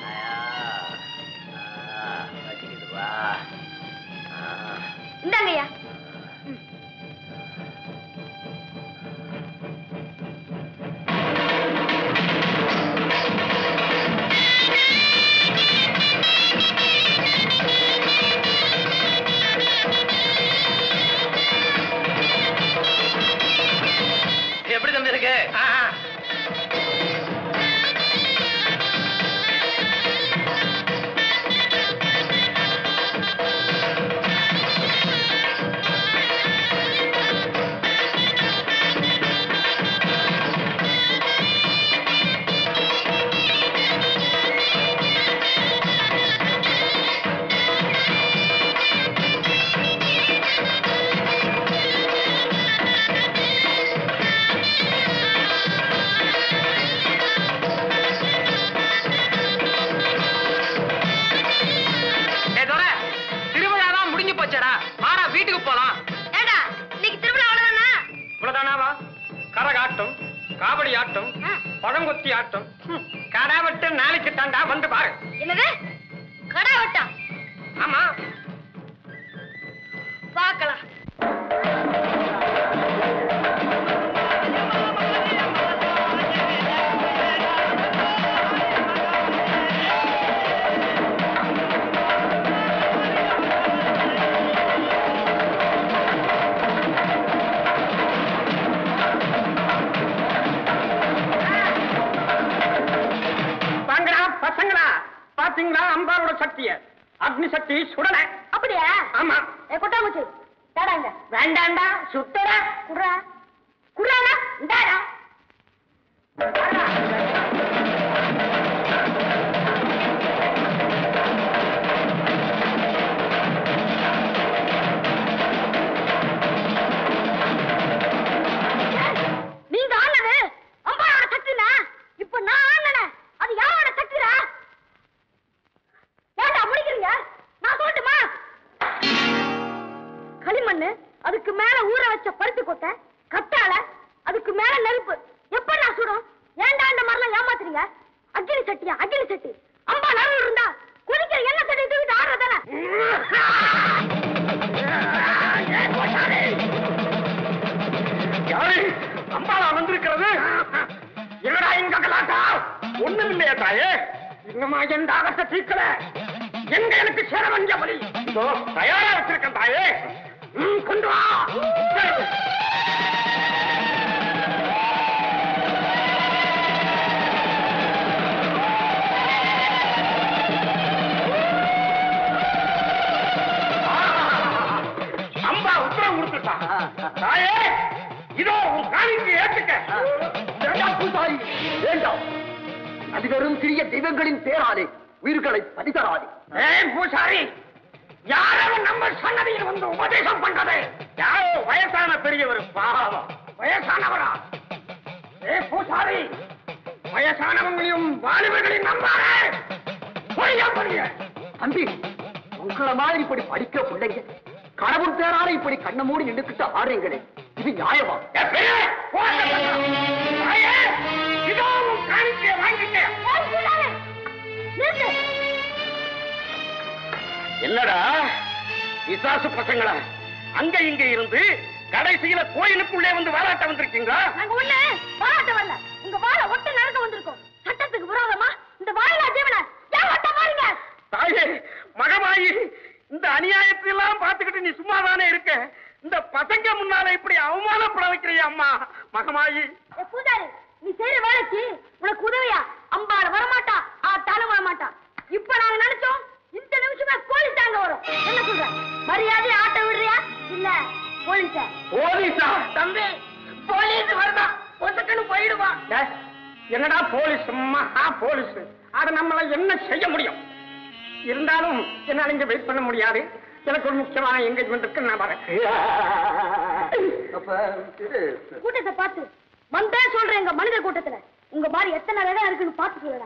இந்தாங்கய்யா. எப்படி தம்பி இருக்கு? வீட்டுக்கு போலாம். ஏடா, இன்னைக்கு திருவிழா அவ்வளவுதானா? இவ்வளவுதானாவா? கரகாட்டம், காவடி ஆட்டம், பழங்கொத்தி ஆட்டம், கடாவட்டு நாளைக்கு தாண்டா, வந்து பாரு. என்னது கடாவட்டா? ஆமா, பார்க்கலாம். பாத்தீங்களா அம்பாவோட சக்திய? அக்னி சக்தி சுடல. அப்படியா? ஆமா. ஏ கொட்டாமுச்சு, தாடாங்க. வேண்டாண்டா, சுத்தர குறா குறானா? இந்தாடா. நீங்க ஆனது அம்பாவோட சக்தினா, இப்ப நான் ஆனன அது யாரோட சக்திரா? ஏண்டா முடிக்கிறீங்க? நான் சொல்லட்டுமா? களிமண்ணு, அதுக்கு மேல ஊற வச்ச பருத்தி கொட்டை, கத்தாழை, அதுக்கு மேல நெருப்பு. எப்ப நான் சுடும்? ஏண்டா இந்த மாதிரிலாம் ஏமாத்துறீங்க? அக்கினி சட்டியா? அக்கினி சட்டி அம்பா நடுவில் இருந்தா குதிக்கிற எண்ணெய் சட்டி தூக்கிட்டு ஆடுறதானே? யாரு அம்பாளா வந்திருக்கிறது? என்னடா இங்க கலாட்டா? ஒண்ணும் இல்லையா தாயே? இன்னமா என் தாகத்தை தீக்கல. எங்க எனக்கு சேர வேண்டிய வழி இதோ தயாரா வச்சிருக்கேன் தாயே. கொண்டு வா. அம்பா உத்தரவு கொடுத்துட்டா. தாயே, இதோ உன் காணிக்கு ஏற்றுக்க. பூசாரி வேண்டாம், அது வெறும் சிறிய தெய்வங்களின் பேராலே உயிர்களை பறிதராது. பூசாரி, யாரோ நம்ம சன்னதியில் வந்து உபதேசம் பண்றது? யாரோ வயசான பெரியவர், பாவம். வயசானவரா? ஏ பூசாரி, வயசானவங்களையும் வாலிபர்களையும் நம்பாரே. தம்பி, உங்களை மாதிரி இப்படி படிக்க பிள்ளைங்க கடவுள் பேரால இப்படி கண்ண மூடி நின்றுக்கிட்டு ஆடுறீங்களே, இது நியாயமா? இதோ காணிக்கைய வாங்கிட்டேன். என்னடா விசாசு பசங்களா, அங்க இங்க இருந்து கடைசியில கோயிலுக்குள்ளே வந்து வாலாட்ட வந்திருக்கீங்க? நாங்க ஒண்ணு வாலாட்ட வரல, உங்க வாழை ஒட்ட நடக்க வந்திருக்கோம். சட்டத்துக்கு விரோதமா இந்த வாயிலா ஜீவனை ஏமாத்த பாருங்க. தாயே, மகமாயி, இந்த அநியாயத்தை எல்லாம் பார்த்துக்கிட்டு நீ சும்மாதானே இருக்க? இந்த பசங்க முன்னால இப்படி அவமானப்பட வைக்கிறியா அம்மா? மகமாயி, பூஜாரி, நீ செய்யற வேலைக்கு உனக்கு உதவியா அம்பாட வரமாட்டா, ஆட்டாலும் வரமாட்டா. இப்ப நாங்க நினைச்சோம் இந்த நிமிஷமே போலீஸ் தாங்க வரும். என்ன சொல்ற? மரியாதை ஆட்ட விடுறியா இல்ல போலீஸ? போலீஸா? தம்பி, போலீஸ் வருதா, ஒத்துக்கணும் போயிடுவா. என்னடா போலீஸ்? மகா போலீஸ், அதை நம்மள என்ன செய்ய முடியும்? இருந்தாலும் என்னால இங்க வெயிட் பண்ண முடியாது. எனக்கு ஒரு முக்கியமான என்கேஜ்மெண்ட் இருக்கு, நான் வரேன். கூட்டத்தை பார்த்து வந்தே சொல்றேன். எங்க மனித கூட்டத்துல உங்க மாதிரி எத்தனை இடம் இருக்குன்னு பார்த்து சொல்லடா.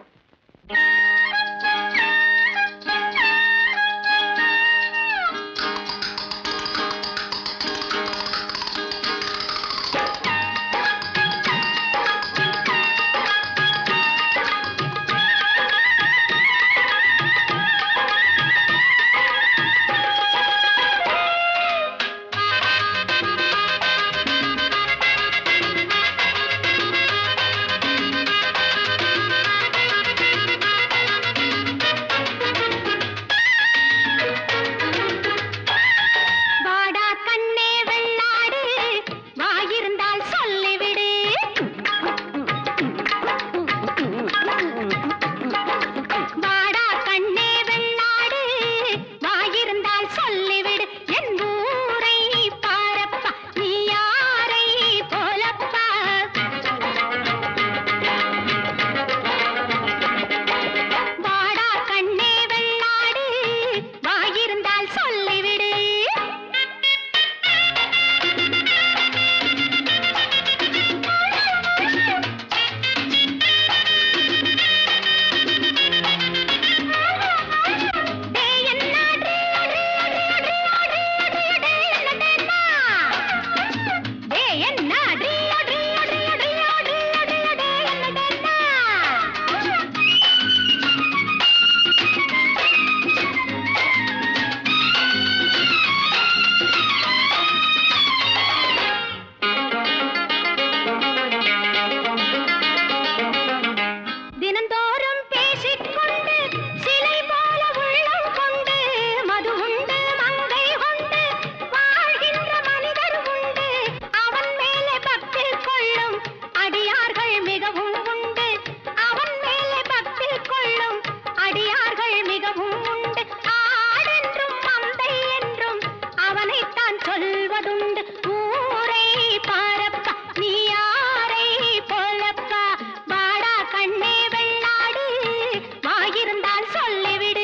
அவனைத்தான் சொல்வதுண்டு ஊரை பாரப்பா நீ யாரை போலப்பா வாடா கண்ணே வெள்ளாடு வாயிருந்தால் சொல்லிவிடு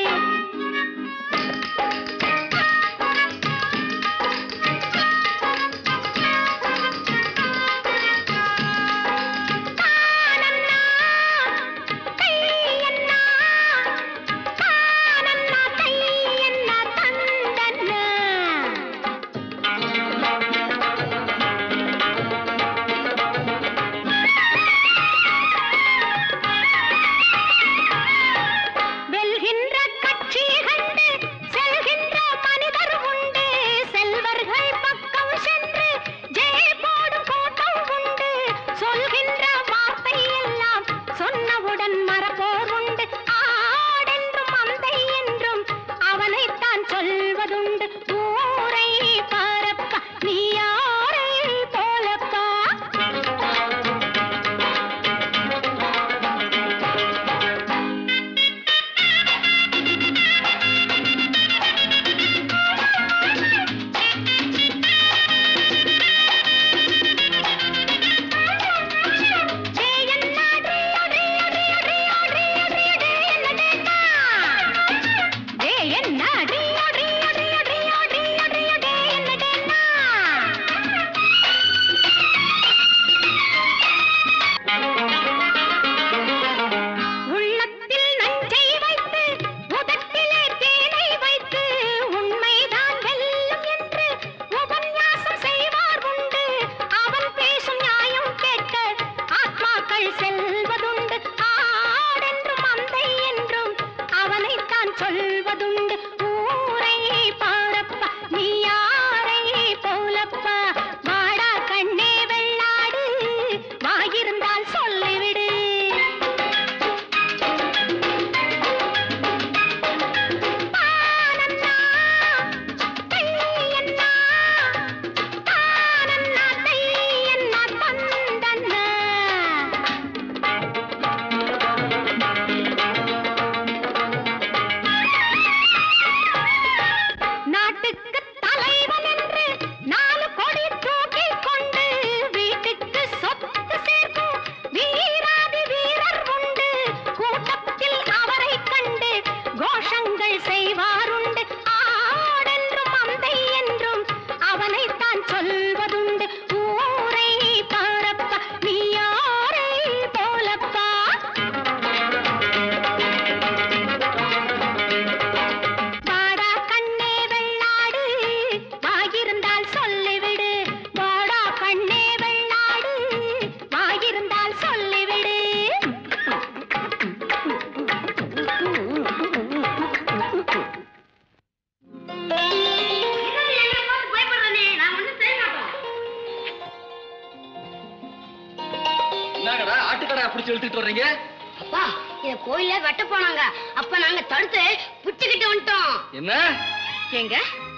அப்பா இத கோயில வெட்ட போனாங்க அப்ப நாங்க தடுத்து புடிச்சிட்டு வந்துட்டோம் என்ன ஏங்க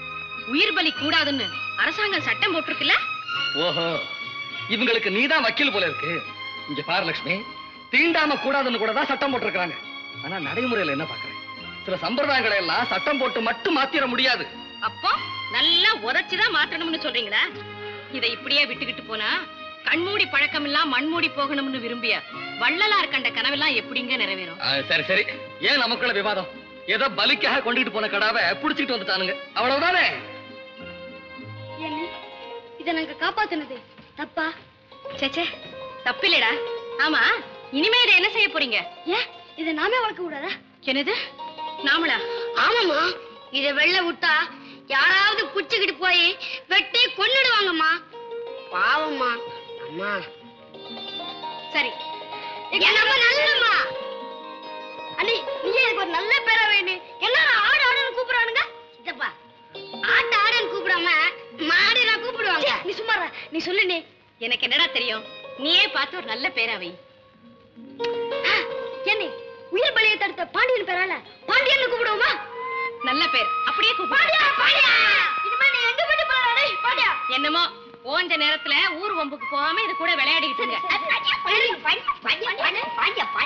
உயிர் பலி கூடாதுன்னு அரசாங்கம் சட்டம் போட்டிருக்குல்ல ஓஹோ இவங்களுக்கு நீதான் வக்கீல் போல இருக்கு இங்க பாரு லட்சுமி தீண்டாம கூடாதுன்னு கூட தான் சட்டம் போட்டிருக்காங்க ஆனா நடைமுறையில என்ன பாக்குறேன் சில சம்பிரதாயங்களை எல்லாம் சட்டம் போட்டு மட்டும் மாத்திர முடியாது அப்போ நல்லா உரைச்சுதான் மாற்றணும்னு சொல்றீங்களா இதை இப்படியே விட்டுக்கிட்டு போனா கண்மூடி பழக்கம் எல்லாம் மண்மூடி போகணும்னு விரும்பிய வள்ளலார் கண்ட கனவெல்லாம் எப்படிங்க நிறைவேறும் சரி சரி ஏன் நமக்குள்ள விவாதம் ஏதோ பலிக்காக கொண்டுட்டு போன கடாவை புடிச்சிட்டு வந்துட்டானுங்க அவ்வளவுதானே இத நாங்க காப்பாத்துனது தப்பா சேச்சே தப்பில்லடா ஆமா இனிமே இதை என்ன செய்ய போறீங்க ஏன் இத நாமே வளர்க்க கூடாதா என்னது நாமளா ஆமாமா இத வெள்ள விட்டா யாராவது புடிச்சுக்கிட்டு போய் வெட்டி கொன்னுடுவாங்கம்மா பாவம்மா அம்மா சரி என்னம்மா நல்லம்மா அண்ணி நீ எனக்கு ஒரு நல்ல பேரா வேணும் எல்லாரும் ஆடு ஆடுன்னு கூப்பிடுறானுங்க இதப்பா ஆட்டு ஆடுன்னு கூப்பிடாம மாடு நான் கூப்பிடுவாங்க நீ சும்மா நீ சொல்லு நீ எனக்கு என்னடா தெரியும் நீயே பார்த்து ஒரு நல்ல பேராவை என்ன உயிர் பலியை தடுத்த பாண்டியன் பேரால பாண்டியன் கூப்பிடுவோமா நல்ல பேர் அப்படியே பாண்டியா பாண்டியா இனிமே நீ எங்க போய் பாடா பாண்டியா என்னமோ ஓஞ்ச நேரத்துல ஊர் வம்புக்கு போகாம இது கூட விளையாடிக்கிட்டு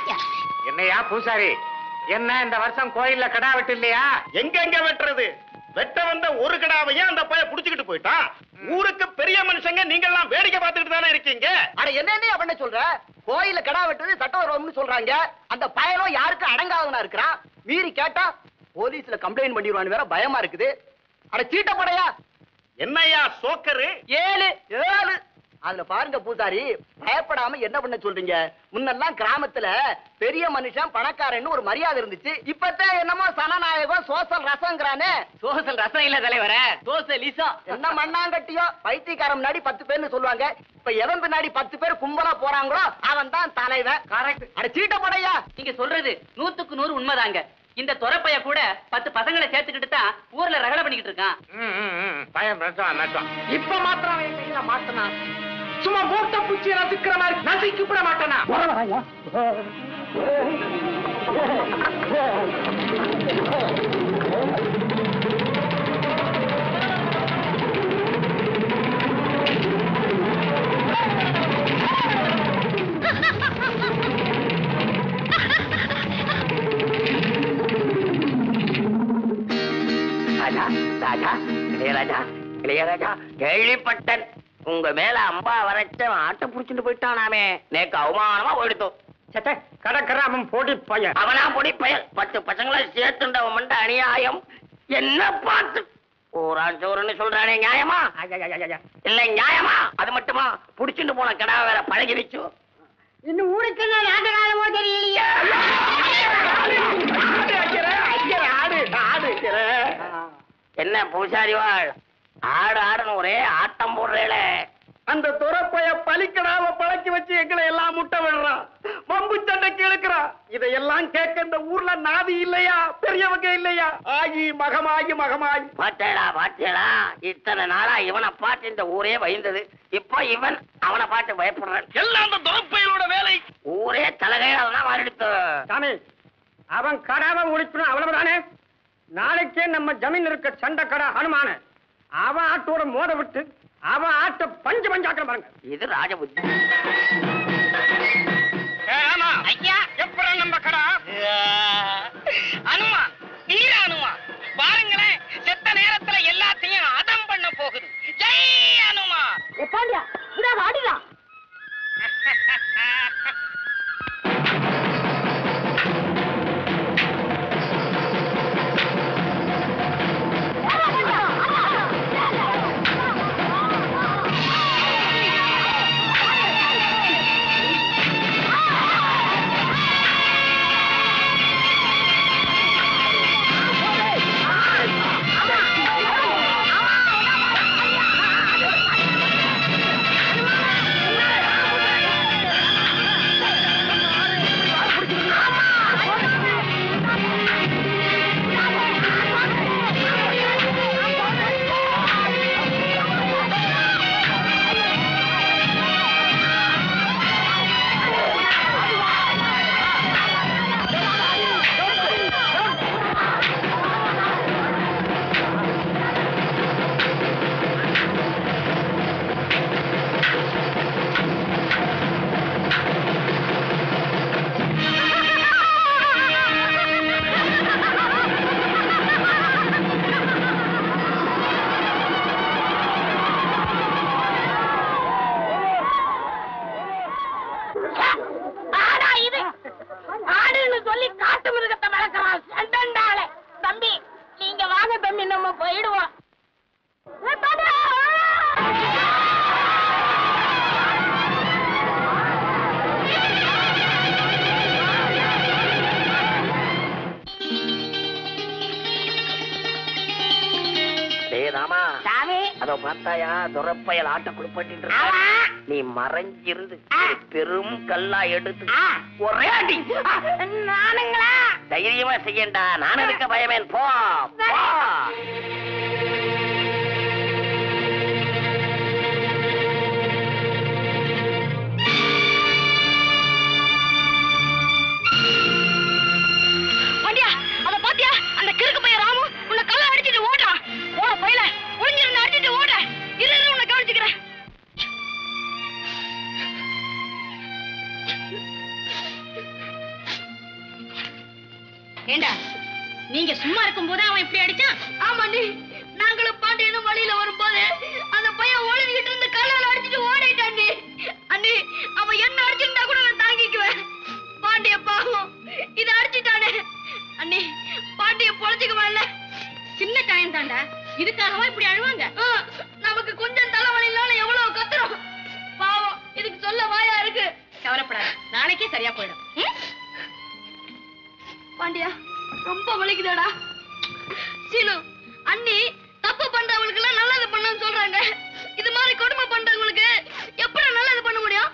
என்னையா பூசாரி என்ன இந்த வருஷம் கோயில்ல கடா வெட்டு இல்லையா எங்க எங்க வெட்டுறது வெட்ட வந்த ஒரு கடாவையும் அந்த பைய புடிச்சுக்கிட்டு போயிட்டான். ஊருக்கு பெரிய மனுஷங்க நீங்க எல்லாம் வேடிக்கை பார்த்துக்கிட்டு தானே இருக்கீங்க. அட என்னன்னே அப்படின்னு சொல்ற? கோயில கடா வெட்டுறது சட்டவிரோதம்னு சொல்றாங்க. அந்த பயலும் யாருக்கு அடங்காதவனா இருக்கிறான். மீறி கேட்டா போலீஸ்ல கம்ப்ளைண்ட் பண்ணிடுவான்னு வேற பயமா இருக்குது. அட சீட்ட படையா என்னையா சோக்கரு? ஏழு ஏழு அதுல பாருங்க பூசாரி, பயப்படாம என்ன பண்ண சொல்றீங்க? முன்னெல்லாம் கிராமத்துல பெரிய மனுஷன் பணக்காரன்னு ஒரு மரியாதை இருந்துச்சு. இப்பதான் என்னமோ சனநாயகம் சோசல் ரசங்கிறானே. சோசல் ரசம் இல்ல தலைவர, சோசலிசம். என்ன மண்ணாங்கட்டியோ பைத்தியக்காரன் முன்னாடி பத்து பேர்னு சொல்லுவாங்க. இப்ப எவன் பின்னாடி பத்து பேர் கும்பலா போறாங்களோ அவன் தான் தலைவன். கரெக்ட். அட சீட்ட படையா, நீங்க சொல்றது நூத்துக்கு நூறு உண்மைதாங்க. இந்த துறப்பைய கூட பத்து பசங்களை சேர்த்துக்கிட்டு தான் ஊர்ல ரகலை பண்ணிக்கிட்டு இருக்கான். பயம் நட்டம் நட்டம். இப்ப மாத்திரம் அவன் கையில மாட்டனா சும்மா மூட்டை பூச்சி ரசிக்கிற மாதிரி நசிக்கு விட மாட்டனா. ராஜா ராஜா இளையராஜா இளையராஜா கேள்விப்பட்டன் உங்க மேல அம்பா வரைச்ச ஆட்டை புடிச்சுட்டு போயிட்டானாமே. நேக்கு அவமானமா போயிடுத்தோம். சத்த கடற்கராமன் போடி பையன். அவனா பொடி பயல் பத்து பசங்களை சேர்த்துண்டவன் மண்ட அநியாயம். என்ன பார்த்து ஊரான் சோறுன்னு சொல்றானே, நியாயமா? இல்ல நியாயமா? அது மட்டுமா புடிச்சுட்டு போன கடா வேற பழகி வச்சு இன்னும் ஊருக்கு என்ன நாடகாலமோ தெரியலையா? என்ன பூசாரிவாள் ஆடு ஆடுன்னு ஒரே ஆட்டம் போடுறேல. அந்த துறப்பைய பலிக்கடாம பழக்கி வச்சு எங்களை எல்லாம் முட்டை விடுறான், பம்பு சண்டைக்கு இழுக்கிறான். இதையெல்லாம் கேட்க இந்த ஊர்ல நாதி இல்லையா, பெரியவங்க இல்லையா? ஆகி மகமாகி மகமாகி பாத்தேடா பாத்தேடா, இத்தனை நாளா இவனை பார்த்து இந்த ஊரே பயந்தது. இப்போ இவன் அவனை பார்த்து பயப்படுறான். எல்லாம் அந்த துறப்பையோட வேலை. ஊரே தலைகையாதான் மாறிடுத்து. சாமி, அவன் கடாவை முடிக்கணும் அவ்வளவுதானே. நாளைக்கே நம்ம ஜமீன் இருக்க சண்டை கடை ஹனுமான அவன் ஆட்டோட மோத விட்டு அவன் ஆட்ட பஞ்சு பஞ்சாக்கிற பாருங்க. இது ராஜபுத்தி. ஐயா எப்பற நம்ம கடா அனுமா நீர அனுமா பாருங்களேன், செத்த நேரத்துல எல்லாத்தையும் அதம் பண்ண போகுது. ஜெய் அனுமா. எப்பாண்டியா இதா ஆடிடா. அதோ பார்த்தாயா துறப்பயல் ஆட்ட குளிப்பாட்டிட்டு நீ மறைஞ்சிருந்து பெரும் கல்லா எடுத்து ஒரே அடி. நானுங்களா? தைரியமா செய்யண்டா, நான் இருக்க பயமேன். போ போ. பாண்டியா, அத பாத்தியா? அந்த கிறுக்கு பையன் ராமு உன்னை கல்ல அடிச்சிட்டு ஓடுறான். ஓட பையல ஒளிஞ்சிருந்து அடிச்சிட்டு ஓட. இரு இரு, உன்னை கவனிச்சுக்கிறேன். ஏண்டா, நீங்க சும்மா இருக்கும் போது அவன் இப்படி அடிச்சான்? ஆமா நீ நாங்களும் பாண்டியனும் வழியில வரும்போது அந்த பையன் ஓடிக்கிட்டு இருந்து கல்லால அடிச்சுட்டு ஓடிட்டான் நீ. அண்ணி அவன் என்ன அடிச்சிருந்தா கூட நான் தாங்கிக்குவேன். பாண்டிய பாவம் இத அடிச்சுட்டானே அண்ணி. பாண்டிய பொழைச்சுக்குவான்ல. சின்ன காயம் தாண்டா, இதுக்காகவா இப்படி அழுவாங்க? நமக்கு கொஞ்சம் தலைவலினால எவ்வளவு கத்துறோம். பாவம் இதுக்கு சொல்ல வாயா இருக்கு. கவலைப்படாத, நாளைக்கே சரியா போயிடும். பாண்டியா ரொம்ப வலிக்குதாடா. சீனு அண்ணி தப்பு பண்றவங்களுக்கு எல்லாம் நல்லது பண்ணணும்னு சொல்றாங்க. இது மாதிரி கொடுமை பண்றவங்களுக்கு எப்படி நல்லது பண்ண முடியும்?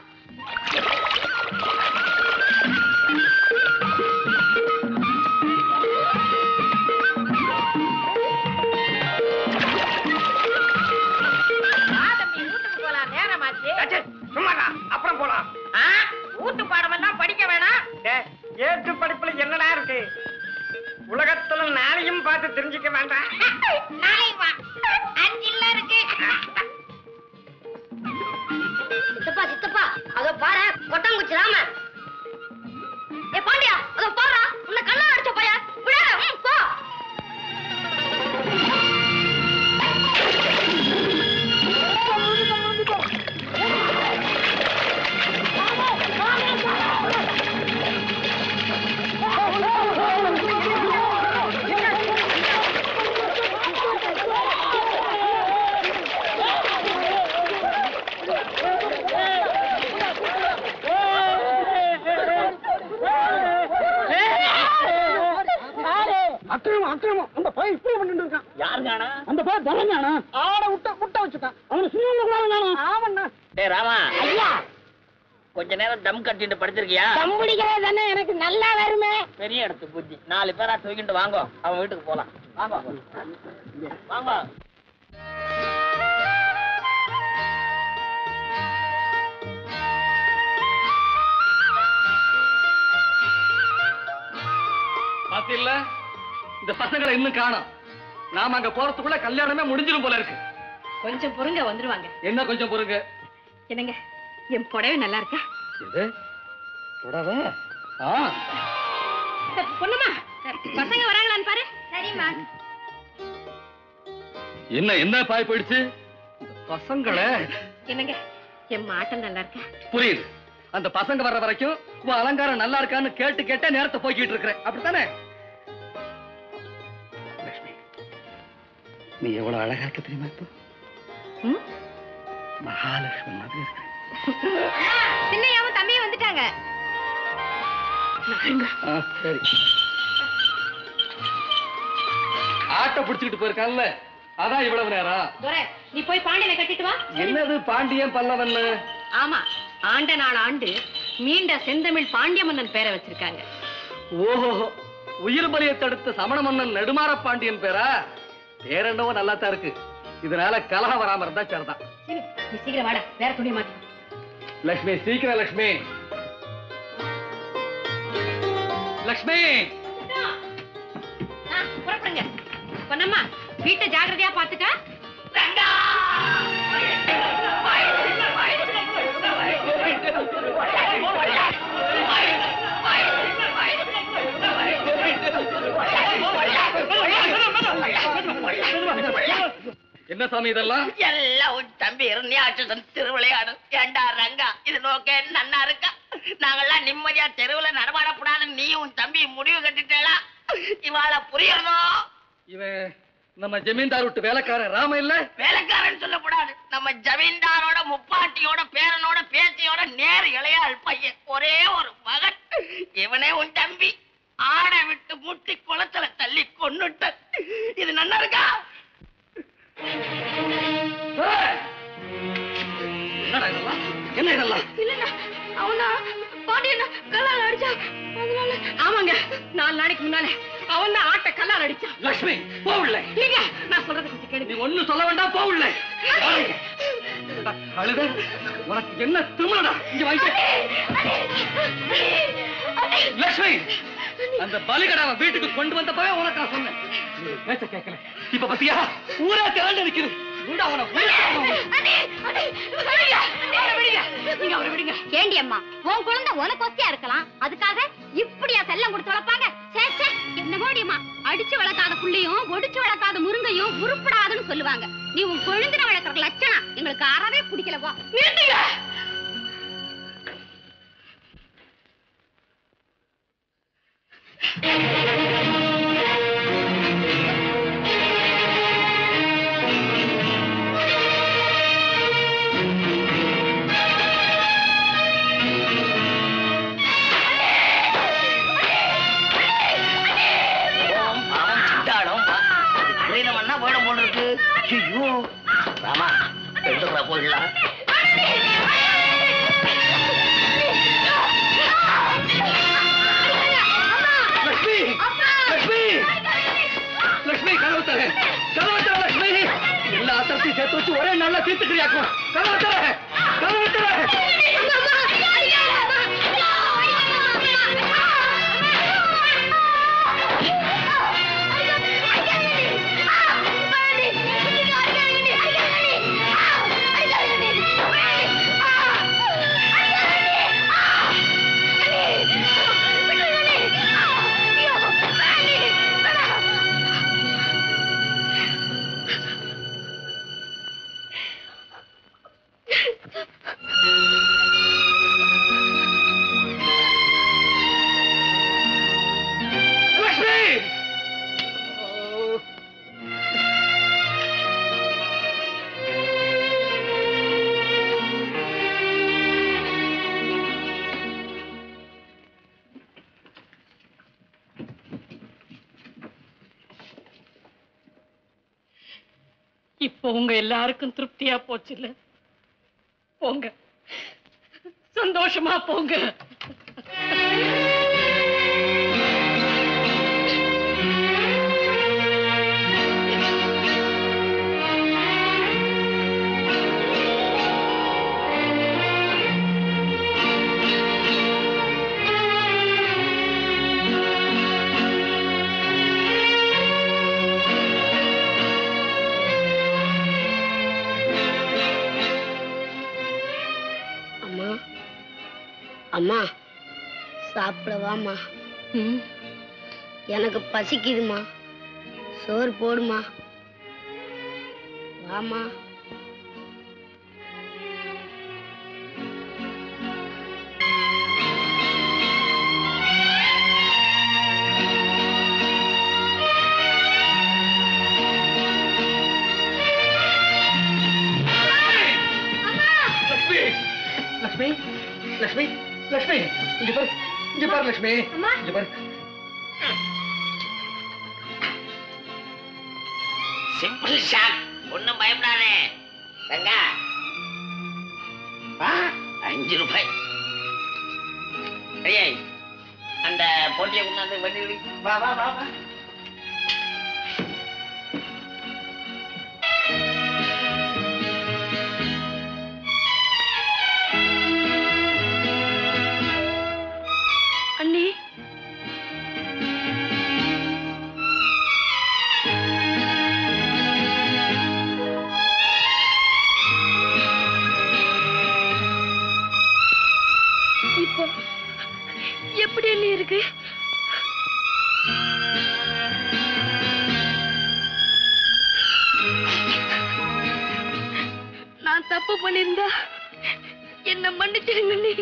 சும்மாடா, அப்புறம் போலாம். ஊட்டு பாடம் எல்லாம் படிக்க வேணாம். ஏற்று படிப்புல என்னடா இருக்கு? உலகத்துல நாளையும் பார்த்து தெரிஞ்சுக்க வேண்டாம். நாளைக்கு வா, அஞ்சில்ல இருக்கு. சித்தப்பா சித்தப்பா அதோ பாரு கொட்டாங்குச்சி ராம. ஏ பாண்டியா அதோ பாரு உன்னை கல்லா அடிச்ச பையா. விடாத போ. அக்கிரமம் அக்கிரமம். அந்த பையன் இப்படி பண்ணிட்டு இருக்கான். யாரு காணா? அந்த பையன் தரங்கானா ஆட விட்ட முட்டை வச்சுட்டான். அவனை சினிமா ஆவண்ணா. டேய் ராமா, ஐயா கொஞ்ச நேரம் தம் கட்டிட்டு படுத்திருக்கியா? தம்புடிக்கிறது தானே எனக்கு நல்லா வருமே. பெரிய இடத்து புத்தி. நாலு பேரா தூக்கிட்டு வாங்கோ, அவன் வீட்டுக்கு போலாம். வாங்க வாங்க. பாத்தீங்களா, இந்த பசங்களை இன்னும் காணோம். நாம அங்க போறதுக்குள்ள கல்யாணமே முடிஞ்சிடும் போல இருக்கு. கொஞ்சம் பொறுங்க, வந்துருவாங்க. என்ன கொஞ்சம் பொறுங்க? என்னங்க, என் புடவை நல்லா இருக்கா? இது புடவை? ஆ, பொண்ணுமா, பசங்க வராங்களான்னு பாரு. சரிம்மா. என்ன என்ன பாய் போயிடுச்சு இந்த பசங்களை? என்னங்க, என் மாட்டம் நல்லா இருக்கா? புரியுது. அந்த பசங்க வர்ற வரைக்கும் உன் அலங்காரம் நல்லா இருக்கான்னு கேட்டு கேட்ட நேரத்தை போய்கிட்டு இருக்கிறேன், அப்படித்தானே? லட்சுமி, நீ எவ்வளவு அழகா இருக்க தெரியுமா? இப்போ மகாலட்சுமி மாதிரி இருக்க. சின்னையாவும் தம்பியும் வந்துட்டாங்க. ஆ, சரி. ஆட்டை பிடிச்சுக்கிட்டு போயிருக்கான்ல, அதான் இவ்வளவு நேரம். துரை, நீ போய் பாண்டியனை கட்டிட்டு வா. என்னது பாண்டியன் பல்லவன்? ஆமா, ஆண்ட நாள் ஆண்டு மீண்ட செந்தமிழ் பாண்டிய மன்னன் பேரை வச்சிருக்காங்க. ஓஹோ, உயிர் பலியை தடுத்த சமண மன்னன் நெடுமாற பாண்டியன் பேரா? பேர் என்னவோ நல்லா தான் இருக்கு. இதனால கலகம் வராம இருந்தா சரிதான். சரி, நீ சீக்கிரம் வாடா, வேற துணி மாத்தி. லட்சுமி, சீக்கிரம் லட்சுமி. லட்சுமி, புறப்படுங்க. பொன்னம்மா, வீட்டை ஜாகிரதையா பாத்துக்க. என்ன சாமி இதெல்லாம்? எல்லாம் உன் தம்பி இருந்தியாச்சும் திருவிளையாடு. ஏண்டா ரங்கா, இது நோக்க நன்னா இருக்கா? நாங்கெல்லாம் நிம்மதியா தெருவுல நடமாடக்கூடாது, நீயும் உன் தம்பி முடிவு கட்டிட்டா? இவாள புரியறதோ? இவன் நம்ம ஜமீன்தார் விட்டு வேலைக்காரன் ராம இல்ல? வேலைக்காரன் சொல்லக்கூடாது, நம்ம ஜமீன்தாரோட முப்பாட்டியோட பேரனோட பேத்தியோட நேர் இளையாள் பையன், ஒரே ஒரு மகன். இவனே உன் தம்பி ஆடை விட்டு முட்டி குளத்துல தள்ளி கொன்னுட்ட. இது நன்னா இருக்கா? என்னடா இதெல்லாம்? என்ன இதெல்லாம்? இல்லண்ணா, அவனா பாண்டியனா கல்லால அடிச்சா. அதனால ஆமாங்க, நாலு நாளைக்கு முன்னால அவன் தான் ஆட்ட கல்லால் அடிச்சான். லட்சுமி, போவில்ல. இல்லைங்க, நான் சொல்றது கொஞ்சம் கேளுங்க. நீ ஒண்ணு சொல்ல வேண்டாம், போவில்ல. அழுத, உனக்கு என்ன திமிரடா? இங்க வாங்க. லட்சுமி, அந்த பலிகடாவை வீட்டுக்கு கொண்டு வந்தப்பவே உனக்கு நான் சொன்னேன், பேச்ச கேட்கல. இப்ப பத்தியா ஊரே திரண்டு நிக்குது. ஏண்டி அம்மா, உன் குழந்தை உனக்கு ஒத்தியா இருக்கலாம், அதுக்காக இப்படியா செல்லம் கொடுத்து வளர்ப்பாங்க? சே சே என்னமோடியம்மா அடிச்சு வளர்க்காத புள்ளையும் ஒடிச்சு வளர்க்காத முருங்கையும் உருப்படாதுன்னு சொல்லுவாங்க. நீ உன் கொழுந்தின வளர்க்கற லட்சணம் எங்களுக்கு அறவே பிடிக்கலவா? நிறுத்துங்க. ராமா எடுத்துக்கிறா போயிடலாம். லட்சுமி லட்சுமி லட்சுமி கதவு தர கதவு தர லட்சுமி எல்லா அத்தத்தையும் சேர்த்து வச்சு ஒரே நல்லா தீர்த்துக்கிறியாக்கும். கதவு தர கதவு தர இப்போ உங்க எல்லாருக்கும் திருப்தியா போச்சு இல்ல? போங்க, சந்தோஷமா போங்க. அம்மா சாப்பிடவாமா? எனக்கு பசிக்குதுமா, சோறு போடுமா. வாமா. லட்சுமி லட்சுமி லட்சுமி இங்க பாரு இங்க பாரு லட்சுமி இங்க பாரு. சிம்பிள் ஷாட், ஒண்ணும் பயப்படாதே. தங்கா அஞ்சு ரூபாய். ஐயா அந்த போட்டியை கொண்டாந்து வண்டி வா வா வா வா. அண்ணி, இப்போ எப்படி அண்ணி இருக்கு? நான் தப்பு பண்ணிருந்தா என்ன மன்னிச்சிடுங்க அண்ணி.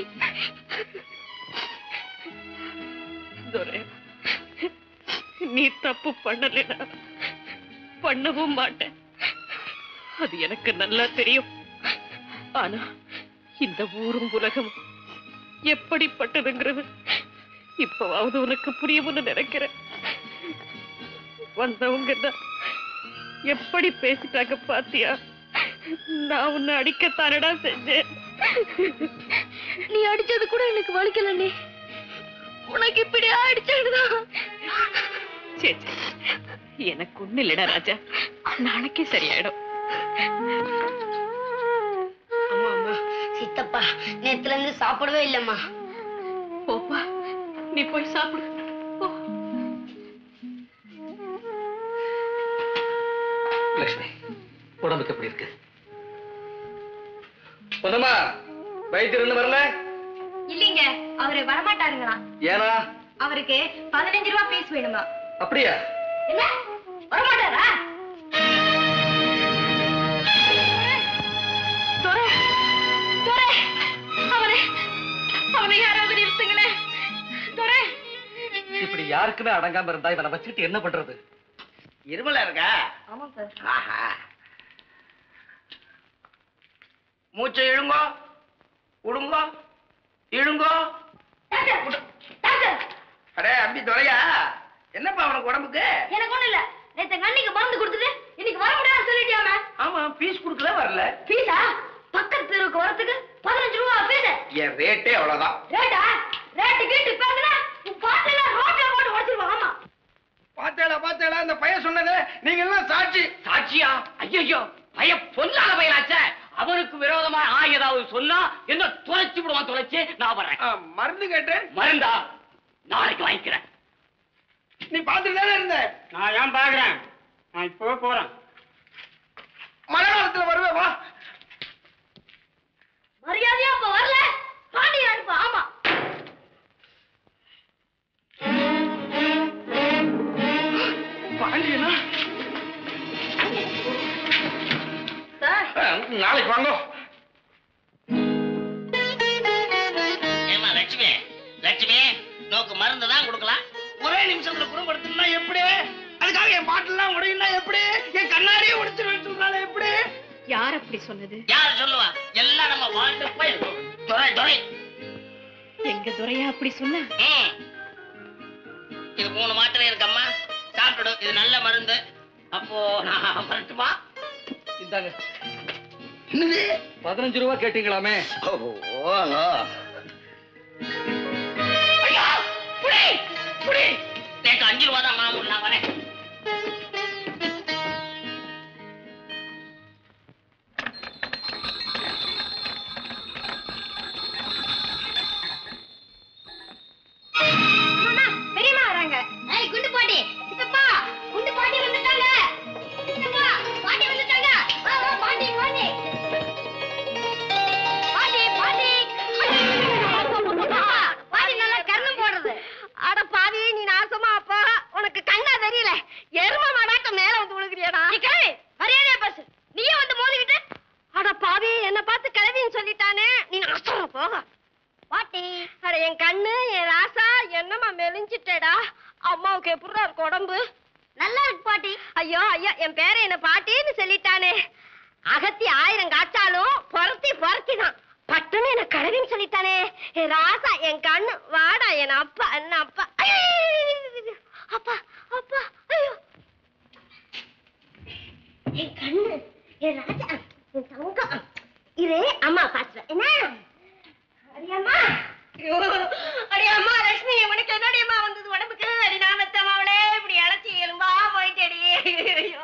துரை, நீ தப்பு பண்ணலனா பண்ணவும் மாட்டேன், அது எனக்கு நல்லா தெரியும். ஆனா இந்த ஊரும் உலகம் எப்படிப்பட்டதுங்கிறது இப்பவாவது உனக்கு புரியும்னு நினைக்கிறேன். வந்தவங்க எப்படி பேசிட்டாங்க பாத்தியா? நான் உன்னை அடிக்கத்தானடா செஞ்சேன். நீ அடிச்சது கூட எனக்கு வலிக்கல. நீ உனக்கு இப்படி ஆயிடுச்சுதான். சே எனக்கு ஒண்ணு இல்லடா ராஜா, நாளைக்கே சரியாயிடும். அம்மா அம்மா சித்தப்பா நேத்துல இருந்து சாப்பிடவே இல்லம்மா. போப்பா, நீ போய் சாப்பிடு. லட்சுமி உடம்புக்கு எப்படி இருக்கு? பொன்னம்மா, வைத்தியர் இன்னும் வரல? இல்லீங்க, அவரு வரமாட்டாருங்களா. ஏனா? அவருக்கு பதினஞ்சு ரூபாய் பீஸ் வேணுமா. அப்படியா? என்ன வரமாட்டாரா? துரை, துரை, அவனை அவனை யாராவது நிறுத்துங்களேன். துரை, இப்படி யாருக்குமே அடங்காம இருந்தா இவனை வச்சுக்கிட்டு என்ன பண்றது? இருமலா இருக்கா? ஆமா சார். ஆஹா. மூச்சை இழுங்கோ, உடுங்கோ, இழுங்கோ. அடே அம்பி துறையா, என்னப்பா அவனுக்கு உடம்புக்கு? எனக்கு ஒண்ணு இல்ல. நேத்து கண்ணிக்கு மருந்து கொடுத்துட்டு இன்னைக்கு வர முடியாது சொல்லிட்டியாமா? ஆமா, பீஸ் குடுக்கல வரல. பீஸா? பக்கத்து தெருவுக்கு வரதுக்கு பதினஞ்சு ரூபா பீஸ். என் ரேட்டே அவ்வளவுதான். ரேட்டா? ரேட்டு கீட்டு பேசுனா உன் பாட்டுல ரோட்ல போட்டு உடைச்சிருவான். ஆமா. பாத்தேடா பாத்தேடா, இந்த பையன் சொன்னது நீங்க எல்லாம் சாட்சி. சாட்சியா? ஐயோ, பய பொல்லாத பையனாச்சே. அவனுக்கு விரோதமா ஆ ஏதாவது சொன்னா என்ன தொலைச்சு விடுவான். தொலைச்சு நான் வரேன். ஆ, மருந்து கேட்டேன். மருந்தா? நாளைக்கு வாங்கிக்கிறேன். நீ பாத்துட்டு தானே இருந்த. நான் ஏன் பாக்குறேன்? நான் இப்போ போறேன். மழை காலத்துல வருவே வா. மரியாதையா அப்ப வரல பாண்டி அனுப்பு. ஆமா. பாண்டியனா? சார், நாளைக்கு வாங்க. ஏமா லட்சுமி, லட்சுமி நோக்கு மருந்து தான் கொடுக்கலாம். ஒரே நிமிஷத்துல குணப்படுத்தணும்னா எப்படி? அதுக்காக என் பாட்டெல்லாம் உடையினா எப்படி? என் கண்ணாடியே உடைச்சிருவேன் சொல்றாங்க எப்படி? யார் அப்படி சொன்னது? யார் சொல்லுவா? எல்லாம் நம்ம வாழ்ந்து போய் துறை துறை. எங்க துரையா அப்படி சொன்ன? ம். இது மூணு மாத்திரை இருக்கம்மா, சாப்பிடு. இது நல்ல மருந்து. அப்போ நான் வரட்டுமா? இந்தாங்க. என்னது? பதினஞ்சு ரூபா கேட்டீங்களாமே. ஐயா, புடி புடி. நேற்று அஞ்சு ரூபா தான் மாமூல். நான் வரேன். பெரியம்மா வராங்க. ஏய் குண்டு பாட்டி, சித்தப்பா, குண்டு பாட்டி வந்துட்டாங்க. சித்தப்பா, பாட்டி வந்துட்டாங்க. வா வா பாட்டி, பாட்டி. பாட்டி, பாட்டி. பாட்டி நல்லா கர்ணம் போடுறது. அட பாவி, நீ நாசமா அப்பா. உனக்கு கண்ணா தெரியல. எரும மாடாட்ட மேல வந்து விழுகிறியடா. நீ கிளவி, மரியாதையா பேசு. நீயே வந்து மோதிக்கிட்டு. அட பாவி, என்ன பார்த்து கிளவின்னு சொல்லிட்டானே. நீ நாசமா போக. பாட்டி, அட என் கண்ணு, என் ராசா, என்னம்மா மெலிஞ்சிட்டேடா. அம்மாவுக்கு எப்படிடா இருக்கு உடம்பு? நல்லா இருக்கு பாட்டி. ஐயோ ஐயோ, என் பேரை என்ன பாட்டின்னு சொல்லிட்டானே. அகத்தி ஆயிரம் காய்ச்சாலும் பொறத்தி பொறத்தி தான். பட்டுன்னு என்ன கடவின்னு சொல்லிட்டானே. என் ராசா, என் கண்ணு, வாடா என் அப்பா, என்ன அப்பா. ஐயோ, அப்பா அப்பா, ஐயோ என் கண்ணு, என் ராஜா, என் தங்கம். இரு அம்மா பாத்துறேன். என்ன அடியம்மா, அடியம்மா லட்சுமி, உனக்கு என்னடியம்மா வந்தது உடம்புக்கு? அடி நாமத்தம்மாவளே, இப்படி அழைச்சி எலும்பா போயிட்டடி. ஐயோ,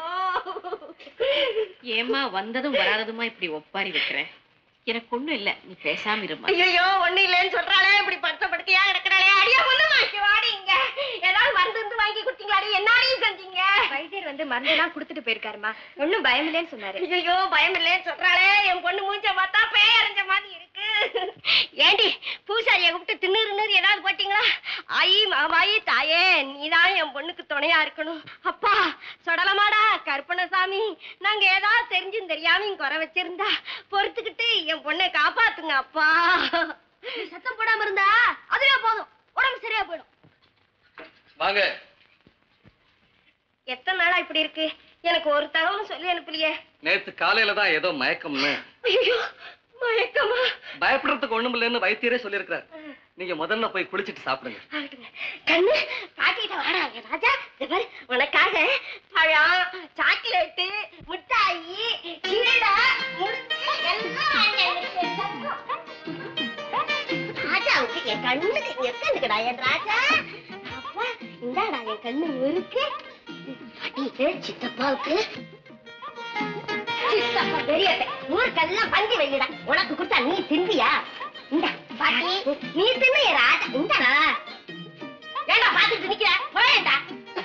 ஏமா வந்ததும் வராததுமா இப்படி ஒப்பாரி வைக்கிற? எனக்கு ஒண்ணும் இல்ல, நீ பேசாம இருமா. ஐயோ, ஒண்ணு இல்லைன்னு சொல்றாளே, இப்படி படுத்த படுக்கையா கிடக்குறாளே. அடியா ஒண்ணுமா, வாடி இங்க. ஏதாவது மருந்து இருந்து வாங்கி கொடுத்தீங்களாடி? என்னாடியும் செஞ்சீங்க? வைத்தியர் வந்து மருந்து எல்லாம் கொடுத்துட்டு போயிருக்காருமா. ஒண்ணும் பயம் இல்லைன்னு சொன்னாரு. ஐயோ, பயம் இல்லைன்னு சொல்றாளே. என் பொண்ணு மூஞ்ச பார்த்தா பேய் அரைஞ்ச மாதிரி இருக்கு. ஏண்டி பூசாரியை கூப்பிட்டு திண்ணுறு ஏதாவது போட்டீங்களா? ஆயி மாமாயி தாயே, நீதான் என் பொண்ணுக்கு துணையா இருக்கணும். அப்பா சொடலமாடா கருப்பணசாமி, நாங்க ஏதாவது தெரிஞ்சும் தெரியாமையும் குறை வச்சிருந்தா பொறுத்துக்கிட்டு என் பொண்ணை காப்பாத்துங்க அப்பா. சத்தம் போடாம இருந்தா அதுவே போதும், உடம்பு சரியா போயிடும். வாங்க. எத்தனை நாளா இப்படி இருக்கு? எனக்கு ஒரு தகவலும் சொல்லி அனுப்பலையே. நேத்து காலையில தான் ஏதோ மயக்கம்னு. ஐயோ, மயக்கமா? பயப்படுறதுக்கு ஒண்ணும் இல்லைன்னு வைத்தியரே சொல்லியிருக்கிறார். நீங்க முதல்ல போய் குளிச்சிட்டு சாப்பிடுங்க. கண்ணு பாட்டிட்ட வாடா ராஜா. பாரு, உனக்காக பழம், சாக்லேட்டு, மிட்டாயி, சீடா, முறுக்கு எல்லாம் ராஜாவுக்கு. என் கண்ணுக்கு எத்தனுக்குடா என் ராஜா. அப்பா இந்தாடா என் கண்ணு முறுக்கு. சித்தப்பாவுக்கு சித்தப்பா பெரிய ஊருக்கெல்லாம் பந்தி வைடா. உனக்கு கொடுத்தா நீ திந்தியா? இந்த பாட்டி நீ தின்னு ராஜா. இந்தா ஏண்டா பாத்துட்டு நிக்கிற? போயேண்டா.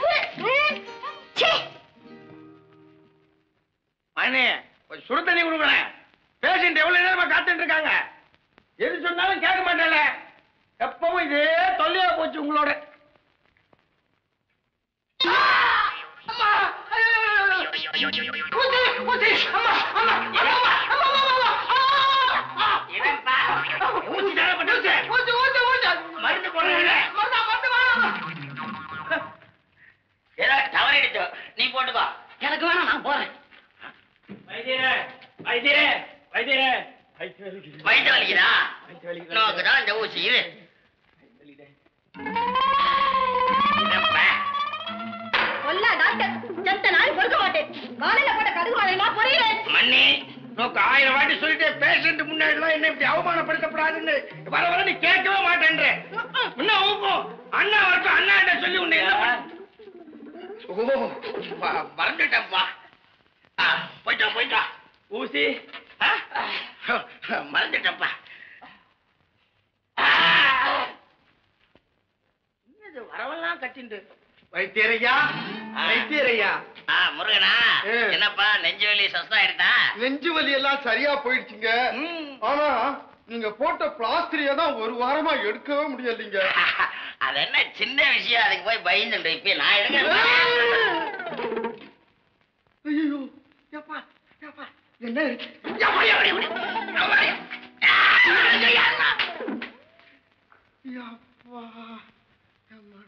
மணி கொஞ்சம் சுடு தண்ணி கொடுக்கணும். பேஷண்ட் எவ்வளவு நேரமா காத்துட்டு இருக்காங்க. எது சொன்னாலும் கேட்க மாட்டேல. எப்பவும் இதே தொல்லையா போச்சு உங்களோட. அம்மா அம்மா அம்மா மருந்து போடுறேன் தவறிடுச்சோ நீ போட்டுக்கோ. எனக்கு வேணாம், நான் போறேன். வைத்தியரே வைத்தியரே வைத்தியரே வயிற்று வலிக்குதா? நோக்குதான் இந்த ஊசி இரு. கொல்லா டாக்டர் செத்த நாள் பொறுக்க மாட்டேன். காலையில போட்ட கடுகு புரியல. மண்ணி நோக்கு ஆயிரம் வாட்டி சொல்லிட்டு பேஷண்ட் முன்னாடி எல்லாம் என்ன இப்படி அவமானப்படுத்தப்படாதுன்னு வர வர நீ கேட்கவே மாட்டேன்ற. இன்னும் ஊக்கும் அண்ணா வரட்டும், அண்ணா கிட்ட சொல்லி உன்னை என்ன பண்ண- ஓ வ- மறந்துட்டேன்ப்பா. ஆ, போயிட்டா போயிட்டா ஊசி ஆ, மறந்துட்டேன்ப்பா. ஆ, என்னது வரவெல்லாம் கட்டிண்டு வைத்தியரையா வைத்தியரையா ஆ, முருகனா என்னப்பா நெஞ்சு வலி சொஸ்தம் ஆயிடுதா? நெஞ்சு வலி எல்லாம் சரியா போயிடுச்சுங்க. ம். ஆனா நீங்க போட்ட பிளாஸ்டரிய தான் ஒரு வாரமா எடுக்கவே முடியலைங்க. அது என்ன சின்ன விஷயம், அதுக்கு போய் பயந்துட்டு இப்ப நான் எடுக்க. ஐயோ ஏப்பா ஏப்பா என்ன இருக்கு? யப்பா, யப்பா, யப்பா, யப்பா. ஆ, ஐயா, அண்ணா. யப்பா, அம்மா.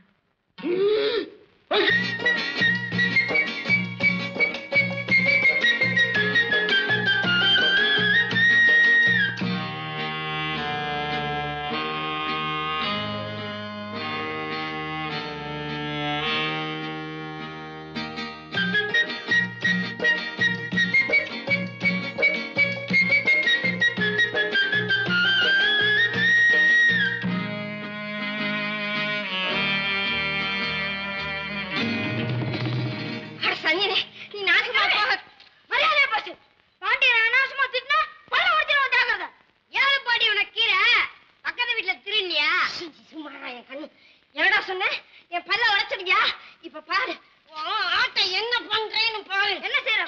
நீ நாசமா போக மரியாதையா பேசு. பாண்டியன் அனாவசியமா திட்டினா பல்ல உடைச்சிருவோம், ஜாக்கிரதை. ஏழு பாடி உனக்கு கீரை பக்கத்து வீட்டுல திருநியா? சும்மா என் கண்ணு என்னடா சொன்ன? என் பல்ல உடைச்சிருக்கியா? இப்ப பாரு ஆட்டை என்ன பண்றேன்னு பாரு. என்ன செய்யற?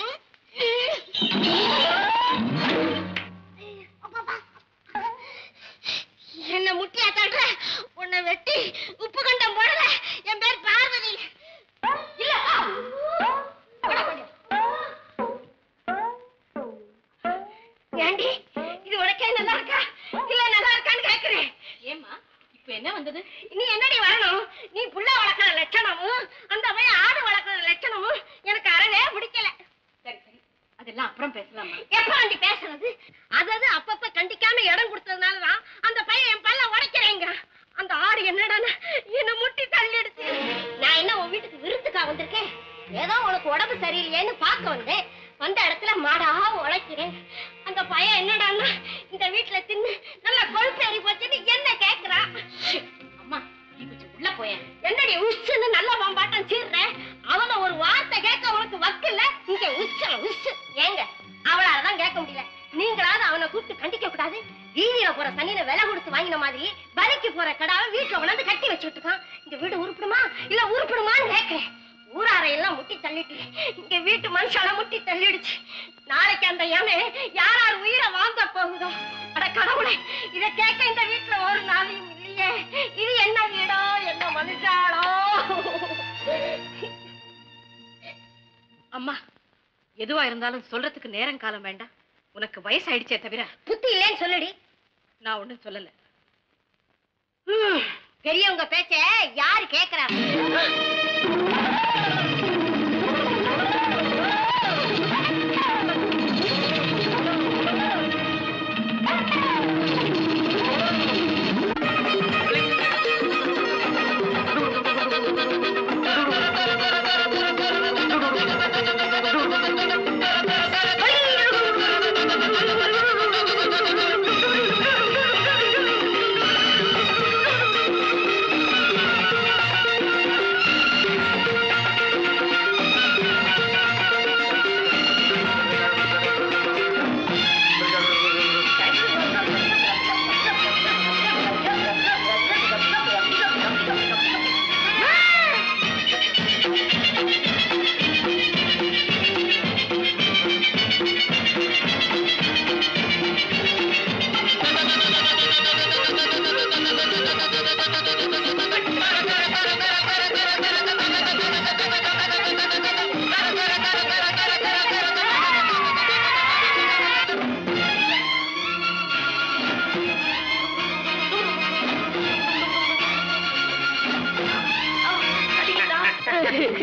என்ன முட்டியா தள்ளுற? உன்னை வெட்டி உப்பு கண்டம் போடல. என் பேர் பார்வதி. இல்ல ஏண்டி இது உனக்கே நல்லா இருக்கா இல்ல நல்லா இருக்கான்னு கேக்குறேன். ஏம்மா இப்ப என்ன வந்தது? நீ என்னடி வரணும்? நீ புள்ள வளர்க்கிற லட்சணமும் அந்த பையன் ஆடு வளர்க்கிற லட்சணமும் எனக்கு அறவே பிடிக்கல. சரி சரி, அதெல்லாம் அப்புறம் பேசலாமா? எப்ப வண்டி பேசுறது? அதாவது அப்பப்ப கண்டிக்காம இடம் கொடுத்ததுனாலதான் அந்த பையன் என் பல்ல உடைக்கிறேங்க. அந்த ஆடு என்னடா என்ன முட்டி தள்ளிடுச்சு. நான் என்ன உன் வீட்டுக்கு விருந்துக்கா வந்திருக்கேன்? ஏதோ உனக்கு உடம்பு சரியில்லையேன்னு பார்க்க வந்தேன். வந்த இடத்துல மாடா உழைக்கிறேன். அந்த பையன் என்னடான்னா இந்த வீட்டுல தின்னு நல்லா கொழுப்பேறி போச்சுன்னு என்ன கேக்குறா. அம்மா நீ கொஞ்சம் உள்ள போயேன். என்னடி உச்சுன்னு நல்ல பாம்பாட்டம் சீர்ற? அவன ஒரு வார்த்தை கேட்க உனக்கு வக்கில்ல. இங்க உச்ச உச்சு ஏங்க அவளாலதான் கேட்க முடியல. நீங்களாவது அவனை கூப்பிட்டு கண்டிக்க கூடாது. வீதியில போற சனியில விலை கொடுத்து வாங்கின மாதிரி வலிக்கு போற கடாவை வீட்டுல உணர்ந்து கட்டி வச்சுட்டு இருக்கான். இந்த வீடு உருப்பிடுமா இல்ல உருப்பிடுமான்னு கேட்கிறேன். ஊராரையெல்லாம் முட்டி தள்ளிட்டு இங்க வீட்டு மனுஷால முட்டி தள்ளிடுச்சு. நாளைக்கு அந்த யானை யார் யார் உயிரை வாங்க போகுதோ. அட கடவுளே, இத கேட்க இந்த வீட்டுல ஒரு நாளையும் இல்லையே. இது என்ன வீடோ என்ன மனுஷாலோ. அம்மா எதுவா இருந்தாலும் சொல்றதுக்கு நேரம் காலம் வேண்டாம். உனக்கு வயசாயிடுச்சே தவிர புத்தி இல்லைன்னு சொல்லுடி. நான் ஒண்ணும் சொல்லல. பெரியவங்க பேச்ச யாரு கேக்குறா?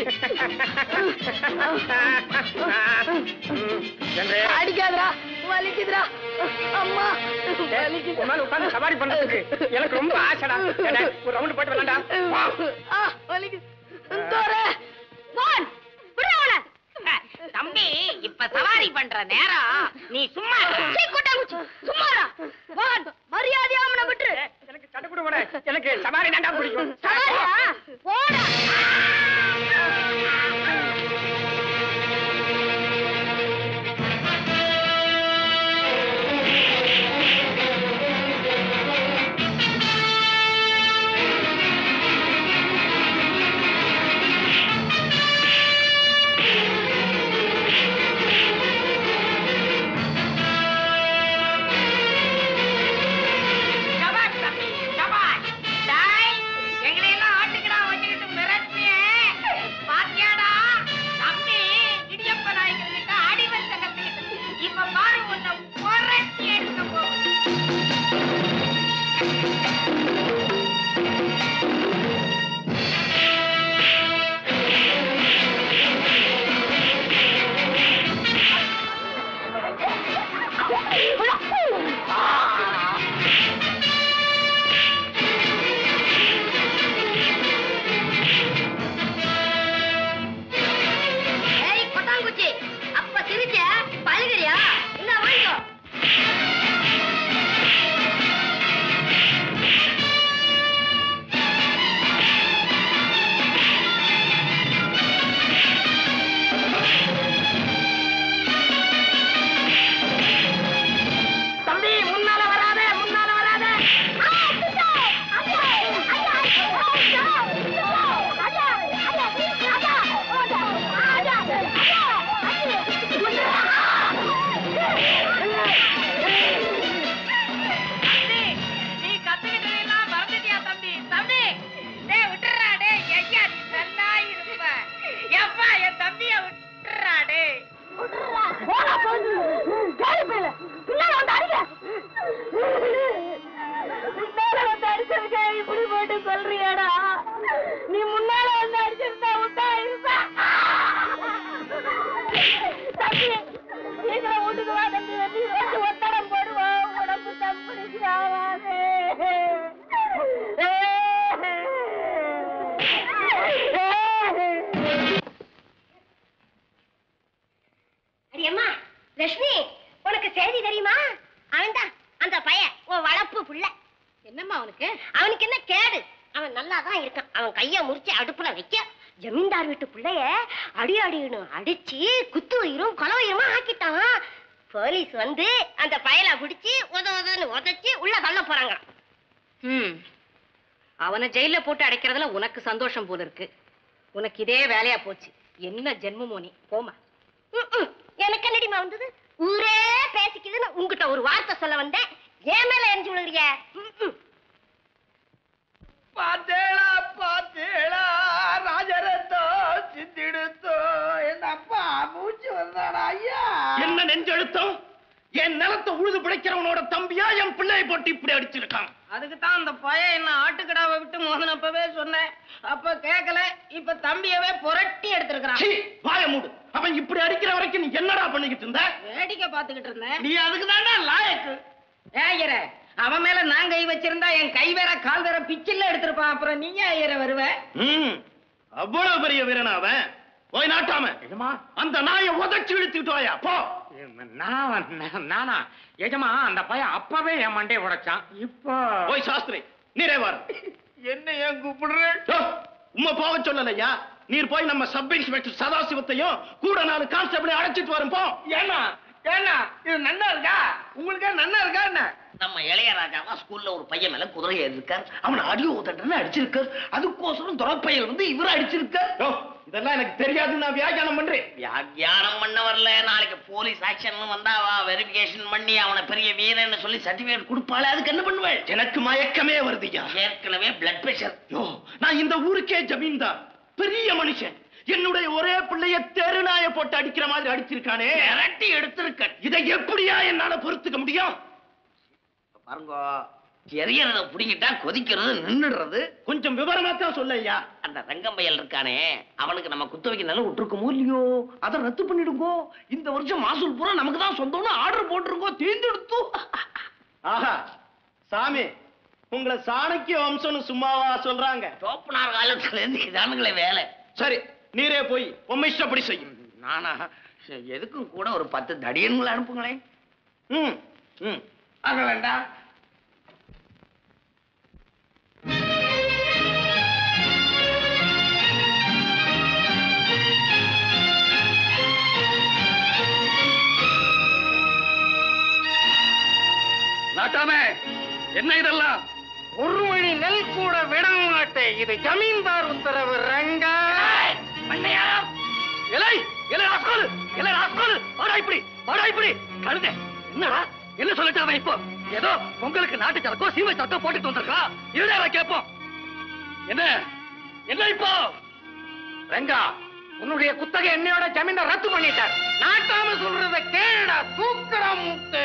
அடிக்காதடா, வலிக்குதுடா. அம்மா உன்னால உட்கார்ந்து சவாரி பண்றதுக்கு எனக்கு ரொம்ப ஆசைடா. ஒரு ரவுண்ட் போட்டு வரலாம்டா. வலிக்குது. தோரே போன் விடு அவள. தம்பி இப்ப சவாரி பண்ற நேரம், நீ சும்மா சும்மாடா. வான் மரியாதையா அவனை விட்டுரு. எனக்கு சட்டை கூட போட, எனக்கு சவாரி தாண்டா பிடிக்கும். சவாரியா? போடா. இப்படி போட்டு சொல்றியாடா? நீ முன்னால வந்து அடிச்சிருந்தா விட்டா இருப்பா. தம்பி சீக்கிரம் வீட்டுக்கு வா தம்பி. நீ வந்து ஒத்தடம் போடுவோம். உடம்பு தம்பிக்கு ஆகாது. அடியம்மா லட்சுமி, உனக்கு செய்தி தெரியுமா? அவன்தான் அந்த பையன், உன் வளர்ப்பு புள்ள. என்னம்மா அவனுக்கு? அவனுக்கு என்ன கேடு? அவன் நல்லாதான் இருக்கான். அவன் கைய முறிச்சு அடுப்புல வைக்க ஜமீன்தார் வீட்டு பிள்ளைய அடி அடின்னு அடிச்சு குத்து உயிரும் கொலை உயிருமா ஆக்கிட்டான். போலீஸ் வந்து அந்த பயலை பிடிச்சி உத உதன்னு உதச்சி உள்ள தள்ள போறாங்க. ம், அவனை ஜெயில போட்டு அடைக்கிறதுல உனக்கு சந்தோஷம் போல இருக்கு. உனக்கு இதே வேலையா போச்சு. என்ன ஜென்மமோ நீ, போமா. எனக்கு என்னடிமா வந்தது? ஊரே பேசிக்குதுன்னு உங்ககிட்ட ஒரு வார்த்தை சொல்ல வந்தேன். ஏன் மேல எரிஞ்சு விழுகிறிய? பாத்தேளா பாத்தேளா ராஜரத்தோ சித்திடுத்தோ என் அப்பா மூச்சு வந்தாடா ஐயா. என்ன நெஞ்செழுத்தம்? என் நிலத்தை உழுது பிழைக்கிறவனோட தம்பியா என் பிள்ளையை போட்டு இப்படி அடிச்சிருக்கான். அதுக்கு தான் அந்த பையன் என்ன ஆட்டுக்கடாவை விட்டு மோதனப்பவே சொன்னேன். அப்ப கேட்கல. இப்ப தம்பியவே புரட்டி எடுத்திருக்கான். வாய மூடு. அவன் இப்படி அடிக்கிற வரைக்கும் நீ என்னடா பண்ணிக்கிட்டு இருந்த? வேடிக்கை பாத்துக்கிட்டு இருந்தேன். நீ அதுக்கு தானே லாயக்கு. ஏய்யர, அவன் மேல நான் கை வச்சிருந்தா என் கை வேற கால் வேற பிச்சில்ல எடுத்திருப்பான். அப்புறம் நீங்க ஐயர வருவ? ம், அவ்வளவு பெரிய வீரன் அவன். போய் நாட்டாம அந்த நாயை உதச்சு இழுத்துக்கிட்டு வாயா போ. நானா எஜமா? அந்த பையன் அப்பவே என் மண்டையை உடைச்சான். இப்போ போய் சாஸ்திரி நீரே வர. என்ன ஏன் கூப்பிடுற? உம்மை போக சொல்லலையா? நீர் போய் நம்ம சப் இன்ஸ்பெக்டர் சதாசிவத்தையும் கூட நாலு கான்ஸ்டபிளை அழைச்சிட்டு வரும் போ. ஏன்னா ஏன்னா இது நன்னா இருக்கா? உங்களுக்கு நன்னா இருக்கா என்ன? நம்ம இளையராஜாவா ஸ்கூல்ல ஒரு பையன் மேல குதிரை ஏறிருக்கார். அவனை அடியோ தட்டுன்னு அடிச்சிருக்கார். அதுக்கோசரம் துறப்பையில் வந்து இவரை அடிச்சிருக்கார். இதெல்லாம் எனக்கு தெரியாது. நான் வியாக்கியானம் பண்றேன். வியாக்கியானம் பண்ண வரல. நாளைக்கு போலீஸ் ஆக்ஷன் வந்தாவா வெரிஃபிகேஷன் பண்ணி அவனை பெரிய வீரன்னு சொல்லி சர்டிபிகேட் கொடுப்பாளே. அதுக்கு என்ன பண்ணுவேன்? எனக்கு மயக்கமே வருதுயா. ஏற்கனவே பிளட் பிரஷர். யோ, நான் இந்த ஊருக்கே ஜமீன்தார், பெரிய மனுஷன். என்னுடைய ஒரே பிள்ளைய தெருநாய போட்டு அடிக்கிற மாதிரி அடிச்சிருக்கானே. மிரட்டி எடுத்திருக்க. இதை எப்படியா என்னால பொறுத்துக்க முடியும்? பாருங்க, எரியறத புடிங்கிட்டா கொதிக்கிறது நின்னுடுறது. கொஞ்சம் விவரமா தான் சொல்ல ஐயா. அந்த ரங்கம்பயல் இருக்கானே அவனுக்கு நம்ம குத்த வைக்க நல்லா விட்டுருக்கோமோ இல்லையோ, அதை ரத்து பண்ணிடுங்கோ. இந்த வருஷம் மாசூல் பூரா நமக்கு தான் சொந்தம்னு ஆர்டர் போட்டுருங்கோ. தீர்ந்தெடுத்து. ஆஹா சாமி, உங்களை சாணக்கிய வம்சம்னு சும்மாவா சொல்றாங்க? தோப்பனார் காலத்துல இருந்து இதானுங்களே வேலை. சரி, நீரே போய் உண்மை இஷ்டப்படி செய்யும். நானா எதுக்கும் கூட ஒரு பத்து தடியன்களை அனுப்புங்களேன். ம் ம் ஆக வேண்டாம். நாட்டாமே, என்ன இதெல்லாம்? ஒரு மணி நெல் கூட விட மாட்டேன். இது ஜமீன்தார் உத்தரவு ரங்கா. பண்ணையா இலை இலை ராஸ்கோல், இலை ராஸ்கோல், வாடா இப்படி, வாடா இப்படி. கழுத என்னடா என்ன சொல்லிட்டு அவன் இப்போ ஏதோ உங்களுக்கு நாட்டு சரக்கோ சீமை சரக்கோ போட்டுட்டு வந்திருக்கான். இருடா கேட்போம். என்ன என்ன இப்போ? ரங்கா, உன்னுடைய குத்தகை என்னையோட ஜமீன்தார் ரத்து பண்ணிட்டார். நாட்டாம சொல்றத கேடா. தூக்கடா முத்து.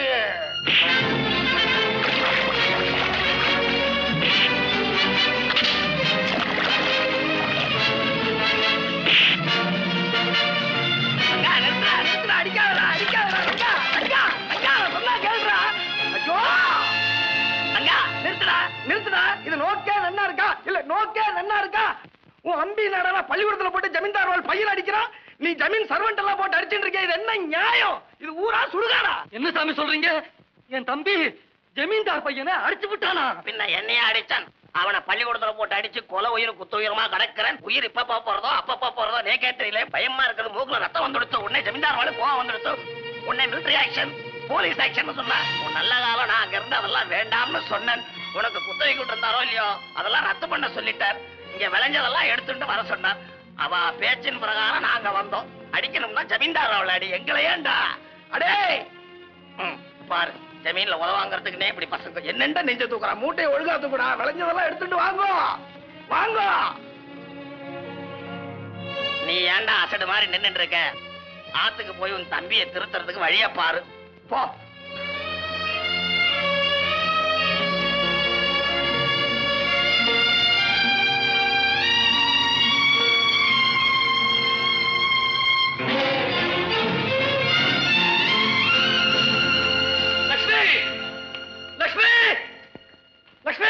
அடிக்காதடா, அடிக்காதடா, ரங்கா, ரங்கா, ரங்கா, சொன்னா கேளுடா. ஐயோ ரங்கா, நிறுத்துடா, நிறுத்துடா. இது நோக்கே நன்னா இருக்கா இல்ல நோக்கே நன்னா இருக்கா? உன் அம்பி நடனா பள்ளிக்கூடத்துல போட்டு ஜமீன்தார் வாழ் பையன் அடிக்கிறான். நீ ஜமீன் சர்வெண்ட் எல்லாம் போட்டு அடிச்சுட்டு இருக்க. இது என்ன நியாயம்? இது ஊரா சுடுகாடா? என்ன சாமி சொல்றீங்க? என் தம்பி ஜமீன்தார் பையனை அடிச்சு விட்டானா? பின்ன என்னையா அடிச்சான்? அவனை பள்ளிக்கூடத்துல போட்டு அடிச்சு கொலை உயிர் குத்த உயிரமா கிடக்கிறேன். உயிர் இப்ப போறதோ அப்பப்ப போறதோ நேக்கே தெரியல. பயமா இருக்கிறது. மூக்குல ரத்தம் வந்துடுத்து. உடனே ஜமீன்தார் வாழ கோவம் வந்துடுத்து. உடனே மிலிட்டரி ஆக்ஷன், போலீஸ் ஆக்ஷன் சொன்ன. உன் நல்ல காலம் நான் அங்க இருந்து அதெல்லாம் வேண்டாம்னு சொன்னேன். உனக்கு குத்தகைக்கிட்டு இருந்தாரோ இல்லையோ அதெல்லாம் ரத்து பண்ண சொல்லிட்டார். இங்க விளைஞ்சதெல்லாம் எடுத்துட்டு வர சொன்னார். அவ பேச்சின் பிரகாரம் நாங்க வந்தோம். அடிக்கணும்னா ஜமீன்தார் அவளை அடி, எங்களை ஏண்டா? அடே பாரு, ஜமீன்ல உதவாங்கிறதுக்குன்னே இப்படி பசங்க என்னென்ன நெஞ்ச தூக்குறா. மூட்டையை ஒழுங்கா தூக்குடா. விளைஞ்சதெல்லாம் எடுத்துட்டு வாங்கோ, வாங்கோ. நீ ஏண்டா அசடு மாதிரி நின்னுட்டு இருக்க? ஆத்துக்கு போய் உன் தம்பியை திருத்துறதுக்கு வழியா பாரு போ. லட்சுமி, லட்சுமி,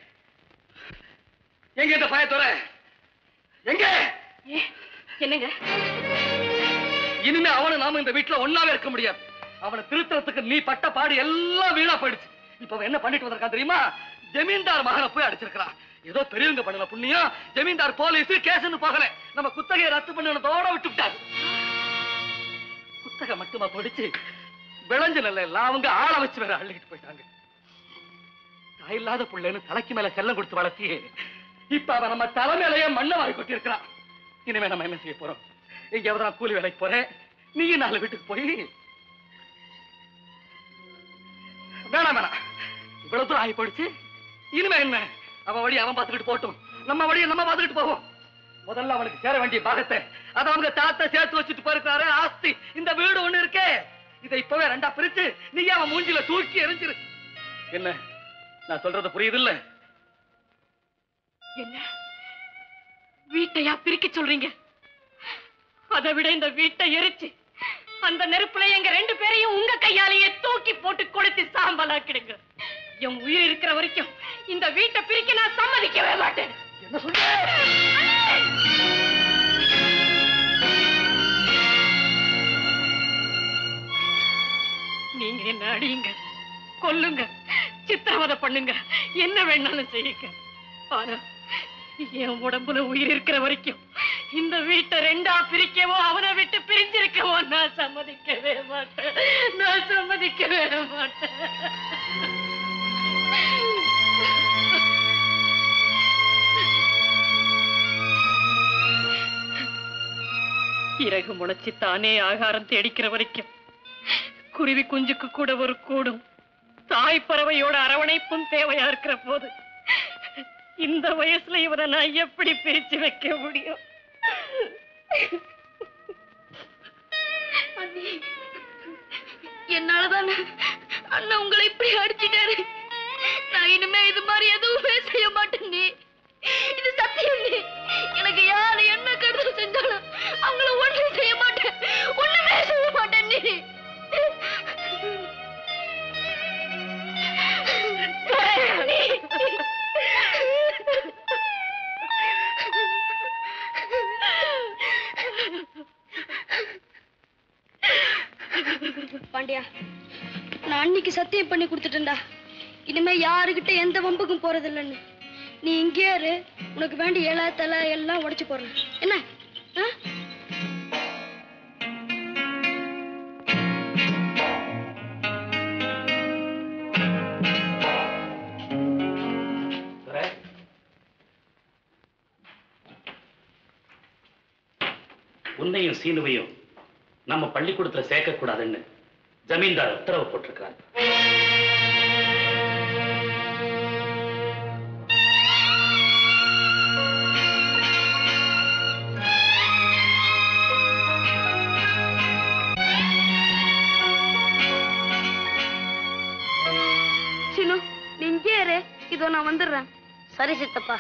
எங்க இந்த பயத்தோர? எங்க? என்னங்க? இனிமே அவனை நாம இந்த வீட்டுல ஒன்னாவே இருக்க முடியாது. அவனை திருத்தறதுக்கு நீ பட்ட பாடு எல்லாம் வீணா போயிடுச்சு. இப்ப அவன் என்ன பண்ணிட்டு வந்திருக்கான் தெரியுமா? ஜமீன்தார் மகனை போய் அடிச்சிருக்கான். ஏதோ பெரியவங்க பண்ணல புண்ணியம். ஜமீன்தார் போலீஸ் கேஸ்ன்னு போகல, நம்ம குத்தகையை ரத்து பண்ணதோட விட்டுவிட்டாரு. குத்தகை மட்டுமா போயிடுச்சு, விளைஞ்ச நல்ல எல்லாம் அவங்க ஆள வச்சு வேற அள்ளிக்கிட்டு போயிட்டாங்க. தாய் இல்லாத பிள்ளைன்னு தலைக்கு மேல செல்லம் கொடுத்து வளர்த்தி இப்ப அவன் நம்ம தலைமையிலேயே மண்ணை வாங்கி கொட்டி இருக்கிறான். இனிமே நம்ம என்ன செய்ய போறோம்? எங்கேயாவது நான் கூலி வேலைக்கு போறேன், நீயும் நாலு வீட்டுக்கு போய். வேணாம் வேணாம், இவ்வளவு தூரம் ஆகி போயிடுச்சு. இனிமே என்ன? அவன் வழி அவன் பார்த்துக்கிட்டு போட்டும், நம்ம வழியை நம்ம பார்த்துக்கிட்டு போவோம். முதல்ல அவனுக்கு சேர வேண்டிய பாகத்தை அதை அவங்க தாத்தா சேர்த்து வச்சுட்டு போயிருக்காரு. ஆஸ்தி இந்த வீடு ஒண்ணு இருக்கே, இதை இப்பவே ரெண்டா பிரிச்சு நீ அவன் மூஞ்சில தூக்கி எரிஞ்சிரு. என்ன நான் சொல்றது புரியுது இல்ல? என்ன வீட்டையா பிரிக்க சொல்றீங்க? அதை விட இந்த வீட்டை எரிச்சு அந்த நெருப்புல எங்க ரெண்டு பேரையும் உங்க கையாலேயே தூக்கி போட்டு கொளுத்தி சாம்பலாக்கிடுங்க. என் உயிர் இருக்கிற வரைக்கும் இந்த வீட்டை பிரிக்க நான் சம்மதிக்கவே மாட்டேன். என்ன சொல்ற? நீங்க என்ன அடியுங்க, கொல்லுங்க, சித்திரவதை பண்ணுங்க, என்ன வேணாலும் செய்யுங்க. ஆனா என் உடம்புல உயிர் இருக்கிற வரைக்கும் இந்த வீட்டை ரெண்டா பிரிக்கவோ அவனை விட்டு பிரிஞ்சிருக்கவோ நான் சம்மதிக்கவே மாட்டேன். நான் சம்மதிக்கவே மாட்டேன். இறகு முளைச்சு தானே ஆகாரம் தேடிக்கிற வரைக்கும் குருவி குஞ்சுக்கு கூட ஒரு கூடும் தாய் பறவையோட அரவணைப்பும் தேவையா இருக்கிற போது இந்த வயசுல இவரை நான் எப்படி பிரிச்சு வைக்க முடியும்? என்னாலதான் அண்ணா உங்களை இப்படி அடிச்சிட்டாரு. நான் நான் இனிமே இது மாதிரி எதுவுமே செய்ய மாட்டேன் நீ. இது சத்தியம் நீ. எனக்கு யாரு என்ன கெடுதல் செஞ்சாலும் அவங்கள ஒண்ணும் செய்ய மாட்டேன், ஒண்ணுமே செய்ய மாட்டேன் நீ. பாண்டியா, நான் அன்னைக்கு சத்தியம் பண்ணி கொடுத்துட்டேன்டா, இனிமே யாருகிட்ட எந்த வம்புக்கும் போறதில்லைன்னு. நீ இங்கே இரு, உனக்கு வேண்டிய இலை தலை எல்லாம் உடைச்சு போடுறேன் என்ன? உன்னையும் சீனுவையும் நம்ம பள்ளிக்கூடத்துல சேர்க்க கூடாதுன்னு ஜமீன்தார் உத்தரவு போட்டிருக்காரு. சீனு, நீ இங்கே இரு, இதோ நான் வந்துடுறேன். சரி சித்தப்பா.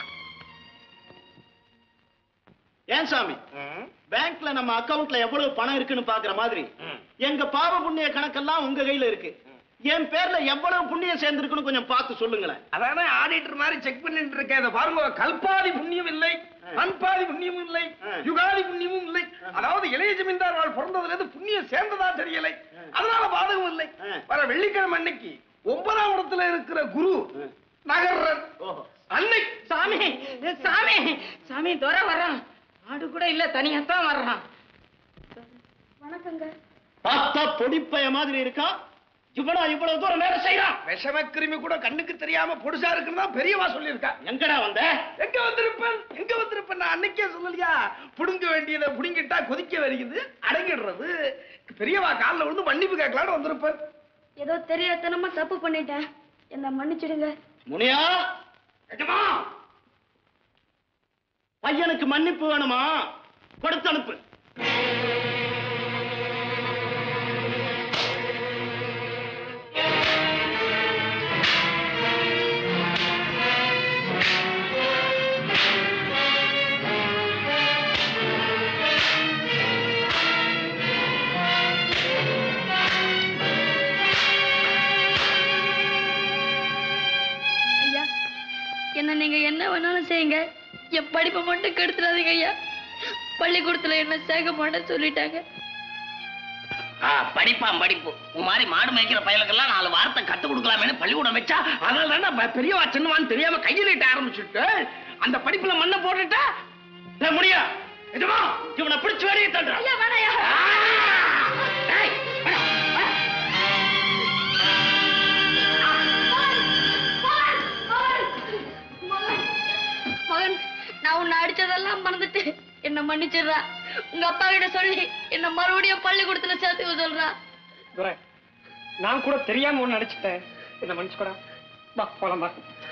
ஏன் சாமி, பேங்க்ல நம்ம அக்கவுண்ட்ல எவ்வளவு பணம் இருக்குன்னு பாக்குற மாதிரி எங்க பாவ புண்ணிய கணக்கெல்லாம் உங்க கையில இருக்கு. என் பேர்ல எவ்வளவு புண்ணியம் சேர்ந்திருக்குன்னு கொஞ்சம் பார்த்து சொல்லுங்களேன். அதானே ஆடிட்டர் மாதிரி செக் பண்ணிட்டு இருக்கேன். இதை பாருங்க, கல்பாதி புண்ணியம் இல்லை, பண்பாதி புண்ணியமும் இல்லை, யுகாதி புண்ணியமும் இல்லை. அதாவது இளைய ஜமீன்தார் வாழ் பிறந்ததுல இருந்து புண்ணியம் சேர்ந்ததா தெரியலை, அதனால பாதகம் இல்லை. வர வெள்ளிக்கிழமை அன்னைக்கு ஒன்பதாம் இடத்துல இருக்கிற குரு நகர்றன் அன்னை. சாமி சாமி சாமி துர வர்றான், ஆடு கூட இல்ல, தனியாத்தான் வர்றான். வணக்கங்க. பார்த்தா பொடிப்பைய மாதிரி இருக்கா, இவ்வளவு இவ்வளவு தூரம் வேலை செய்யறான். விஷம கிருமி கூட கண்ணுக்கு தெரியாம பொடுசா இருக்குன்னு தான் பெரியவா சொல்லியிருக்கா. எங்கடா வந்த? எங்க வந்திருப்பேன் எங்க வந்திருப்பேன் நான் அன்னைக்கே சொல்லலையா? புடுங்க வேண்டியதை புடுங்கிட்டா கொதிக்க வருகிறது, அடங்கிடுறது. பெரியவா காலில் விழுந்து மன்னிப்பு கேட்கலான்னு வந்திருப்பேன். ஏதோ தெரியாதனமா தப்பு பண்ணிட்டேன், என்ன மன்னிச்சிடுங்க. முனியா, பையனுக்கு மன்னிப்பு வேணுமா? கொடுத்து அனுப்பு. ஐயா, என்ன நீங்க என்ன வேணாலும் செய்யுங்க, என் படிப்பை மட்டும் கெடுத்துடாதீங்க ஐயா. பள்ளிக்கூடத்துல என்ன சேர்க்க மாட்டேன்னு சொல்லிட்டாங்க. படிப்பான் படிப்பு. உன் மாதிரி மாடு மேய்க்கிற பயலுக்கெல்லாம் நாலு வார்த்தை கத்து கொடுக்கலாமேன்னு பள்ளிக்கூடம் வச்சா, அதனால தானே பெரியவா சின்னவான்னு தெரியாம கையிலிட்ட ஆரம்பிச்சுட்டு அந்த படிப்புல மண்ணை போட்டுட்டா முடியா. இவனை பிடிச்சு வெளியே தள்ளுறா. ஐயா வேணாயா. மகன், நான் உன்னை அடிச்சதெல்லாம் மறந்துட்டு என்ன மன்னிச்சிடுறா. உங்க அப்பா கிட்ட சொல்லி என்ன மறுபடியும் பள்ளிக்கூடத்துல சேர்த்துக்க சொல்றா. நான் கூட தெரியாம ஒண்ணு அடிச்சுட்டேன், என்ன மன்னிச்சுக்கடா. வா போலாம்.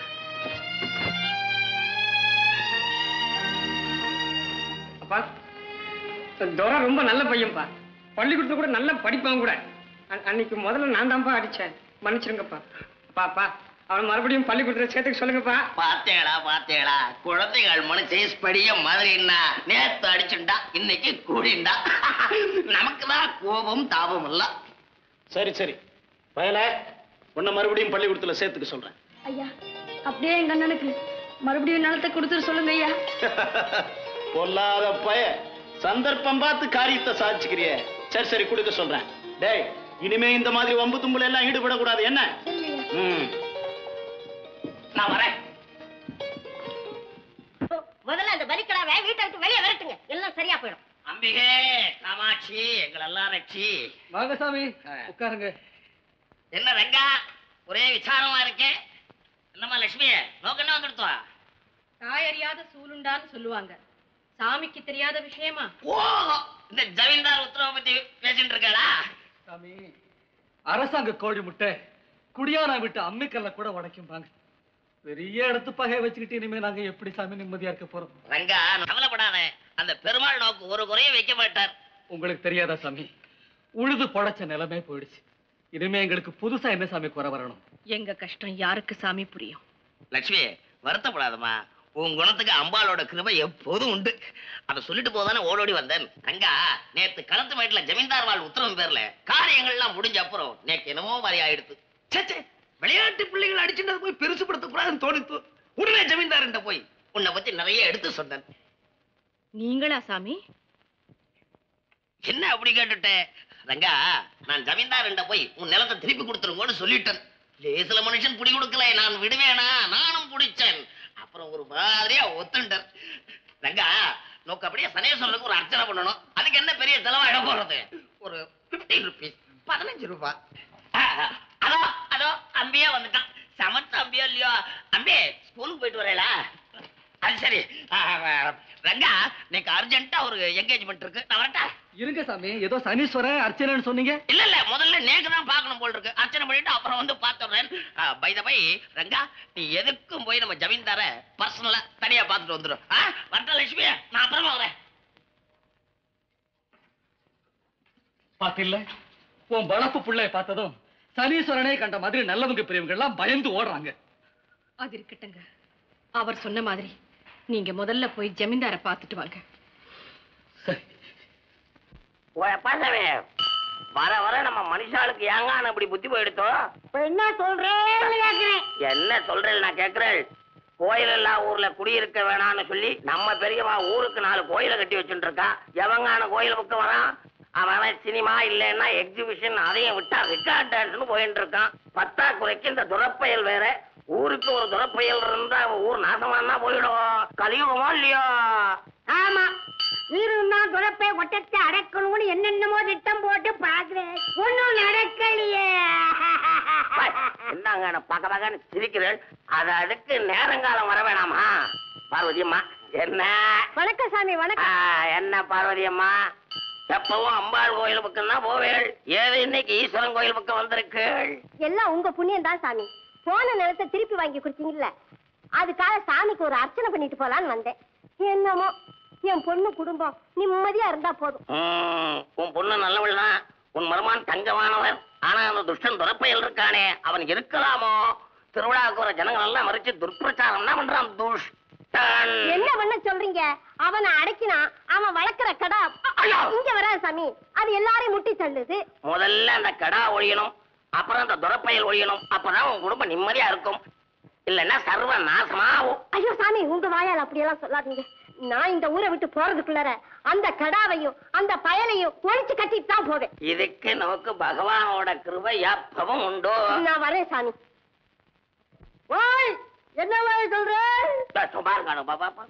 அப்பா, தோரா ரொம்ப நல்ல பையன்பா, பள்ளிக்கூடத்துல கூட நல்ல படிப்பான் கூட. அன்னைக்கு முதல்ல நான் தான்ப்பா அடிச்சேன், மன்னிச்சிருங்கப்பா. பாப்பா, அவன் மறுபடியும் பள்ளிக்கூடத்துல சேர்த்துக்க சொல்லுங்கப்பா. பாத்தேடா பாத்தேடா, குழந்தைகள் மனசே படிய மாதிரின்னா நேத்து அடிச்சுண்டா, இன்னைக்கு கூடிண்டா. நமக்குதான் கோபம் தாபம் இல்ல. சரி சரி பயல, உன்னை மறுபடியும் பள்ளிக்கூடத்துல சேர்த்துக்க சொல்றேன். ஐயா, அப்படியே எங்க அண்ணனுக்கு மறுபடியும் நிலத்தை கொடுத்துட்டு சொல்லுங்க ஐயா. பொல்லாத பய, சந்தர்ப்பம் பார்த்து காரியத்தை சாதிச்சுக்கிறிய. சரி சரி கொடுக்க சொல்றேன். டேய், இனிமே இந்த மாதிரி வம்பு தும்புல எல்லாம் ஈடுபடக்கூடாது என்ன? ம், நான் வரேன். முதல்ல அந்த பலிக்கடாவை வீட்டை விட்டு வெளியே விரட்டுங்க, எல்லாம் சரியா போயிடும். அம்பிகே காமாட்சி எங்களெல்லாம் ரட்சி. வாங்க சாமி, உட்காருங்க. என்ன ரங்கா, ஒரே விசாரமா இருக்கே. என்னம்மா லட்சுமி, நோக்க என்ன வந்துடுத்தா? தாயறியாத சூலுண்டான்னு சொல்லுவாங்க, சாமிக்கு தெரியாத விஷயமா? ஓ, இந்த ஜமீன்தார் உத்தரவை பத்தி பேசிட்டு இருக்கா? சாமி, அரசாங்க கோழி முட்டை குடியானா விட்டு அம்மிக்கல்ல கூட உடைக்கும்பாங்க. பெரிய இடத்து பகையை வச்சுக்கிட்டு இனிமே நாங்க எப்படி சாமி நிம்மதியா இருக்க போறோம்? ரங்கா கவலைப்படாத, அந்த பெருமாள் நோக்கு ஒரு குறைய வைக்க மாட்டார். உங்களுக்கு தெரியாதா சாமி, உழுது பொழைச்ச நிலைமை போயிடுச்சு. இனிமே எங்களுக்கு புதுசா என்ன சாமி குறை வரணும்? எங்க கஷ்டம் யாருக்கு சாமி புரியும்? லட்சுமி வருத்தப்படாதம்மா, உன் குணத்துக்கு அம்பாளோட கிருபை எப்போதும் உண்டு. அதை சொல்லிட்டு போதானே ஓடோடி வந்தேன். அங்கா நேத்து களத்து மேட்டுல ஜமீன்தார் வாழ் உத்தரவு பேர்ல காரியங்கள் எல்லாம் முடிஞ்ச அப்புறம் நேக்கு என்னமோ மாதிரி ஆயிடுத்து. சே, விளையாட்டு பிள்ளைகள் அடிச்சுட்டு போய் பெருசுப்படுத்த கூடாதுன்னு தோணித்து. உடனே ஜமீன்தார் போய் உன்னை பத்தி நிறைய எடுத்து சொன்னேன். நீங்களா சாமி? என்ன அப்படி கேட்டுட்டேன்? ரங்கா, நான் ஜமீன்தார் போய் உன் நிலத்தை திருப்பி கொடுத்துருங்கன்னு சொல்லிட்டேன். லேசில மனுஷன் புடி கொடுக்கல, நான் விடுவேனா? நானும் பிடிச்சேன். அப்புறம் ஒரு மாதிரியா ஒத்துண்டர். ரங்கா, நோக்கு அப்படியே சனேஸ்வரனுக்கு ஒரு அர்ச்சனை பண்ணணும். அதுக்கு என்ன பெரிய செலவாயிட போறது? ஒரு பிப்டீன் ருபீஸ், பதினஞ்சு ரூபாய். அதோ அதோ அம்பியா வந்துட்டான். சமத்த அம்பியா இல்லையோ? அம்பே, ஸ்கூலுக்கு போயிட்டு வரேளா? அது சரி. ரங்கா, இன்னைக்கு அர்ஜென்ட்டா ஒரு என்கேஜ்மெண்ட் இருக்கு, நான் வரட்டா? இருங்க சாமி, ஏதோ சனீஸ்வரன் அர்ச்சனைன்னு சொன்னீங்க. இல்ல இல்ல, முதல்ல நேக்கு தான் பார்க்கணும் போல் இருக்கு. அர்ச்சனை பண்ணிட்டு அப்புறம் வந்து பாத்துறேன். பை த பை, ரங்கா, நீ எதுக்கும் போய் நம்ம ஜமீன்தார பர்சனலா தனியா பாத்துட்டு வந்துடும். வரட்டா லட்சுமி, நான் அப்புறமா வரேன். பாத்தில்ல, உன் வளர்ப்பு பிள்ளைய பார்த்ததும் சனீஸ்வரனே கண்ட மாதிரி நல்லவங்க பெரியவங்க எல்லாம் பயந்து ஓடுறாங்க. அது இருக்கட்டுங்க. அவர் சொன்ன மாதிரி நீங்க முதல்ல போய் ஜமீன்தார பாத்துட்டு வாங்க. பசவே, வர வர நம்ம மனுஷாளுக்கு ஏங்கான அப்படி புத்தி போயிடுத்தோம். என்ன சொல்றேன்? என்ன சொல்றேன் நான் கேக்குறேன். கோயில் எல்லாம் ஊர்ல குடியிருக்க வேணாம்னு சொல்லி நம்ம பெரியவா ஊருக்கு நாலு கோயிலை கட்டி வச்சுட்டு இருக்கா. எவங்கான கோயில் பக்கம் வரான்? அவன் சினிமா இல்லைன்னா எக்ஸிபிஷன், அதையும் விட்டா ரிக்கார்ட் டான்ஸ்னு போயிட்டு இருக்கான். பத்தா குறைக்கு இந்த துரப்பயல் வேற. ஊருக்கு ஒரு துரப்பயல் இருந்தா ஊர் நாசமானா போயிடும். கலியுகமா இல்லையோ? ஆமா, இருந்தா துரப்பை ஒட்டத்தை அடக்கணும்னு என்னென்னமோ திட்டம் போட்டு பாக்குறேன், ஒன்னும் நடக்கலையே. என்னங்க பக்க பக்கன்னு சிரிக்கிறேன். அதை அடுக்கு நேரங்காலம் வர வேணாமா? பார்வதி அம்மா என்ன? வணக்கம் சாமி. வணக்கம். என்ன பார்வதி அம்மா, எப்பவும் அம்பாள் கோயில் பக்கம் தான் போவேள், ஏது இன்னைக்கு ஈஸ்வரன் கோயில் பக்கம் வந்திருக்கு? எல்லாம் உங்க புண்ணியம் தான் சாமி. போன நிலத்தை திருப்பி வாங்கி கொடுத்தீங்கல்ல, அதுக்காக சாமிக்கு ஒரு அர்ச்சனை பண்ணிட்டு போலான்னு வந்தேன். என்னமோ என் பொண்ணு குடும்பம் நிம்மதியா இருந்தா போதும். உன் பொண்ணு நல்லவள் தான், உன் மருமான் தங்கமானவர். ஆனா அந்த துஷ்டன் துரப்பையில் இருக்கானே, அவன் இருக்கலாமோ? திருவிழாவுக்கு ஒரு ஜனங்கள் எல்லாம் மறிச்சு துர்பிரச்சாரம் தான் பண்றான். துஷ்டன். என்ன பண்ண சொல்றீங்க? அவனை அடக்கினா அவன் வளர்க்கிற கடா இங்க வர சாமி, அது எல்லாரையும் முட்டி தள்ளுது. முதல்ல அந்த கடா ஒழியணும், அப்புறம் அந்த துரப்பையில் ஒழியணும். அப்பதான் உன் குடும்பம் நிம்மதியா இருக்கும். இல்லன்னா சர்வ நாசமாகும். ஐயோ சாமி, உங்க வாயால் அப்படியெல்லாம் சொல்லாதீங்க. நான் இந்த ஊரை விட்டு போறதுக்குள்ளார அந்த கடாவையும் அந்த பயலையும் ஒழிச்சு கட்டிட்டு தான் போவேன். இதுக்கு நமக்கு பகவானோட கிருபை எப்பவும் உண்டோ? நான் வரேன் சாமி. ஓய், என்ன சொல்றேன்? சும்மா இருக்கானு பாப்பா.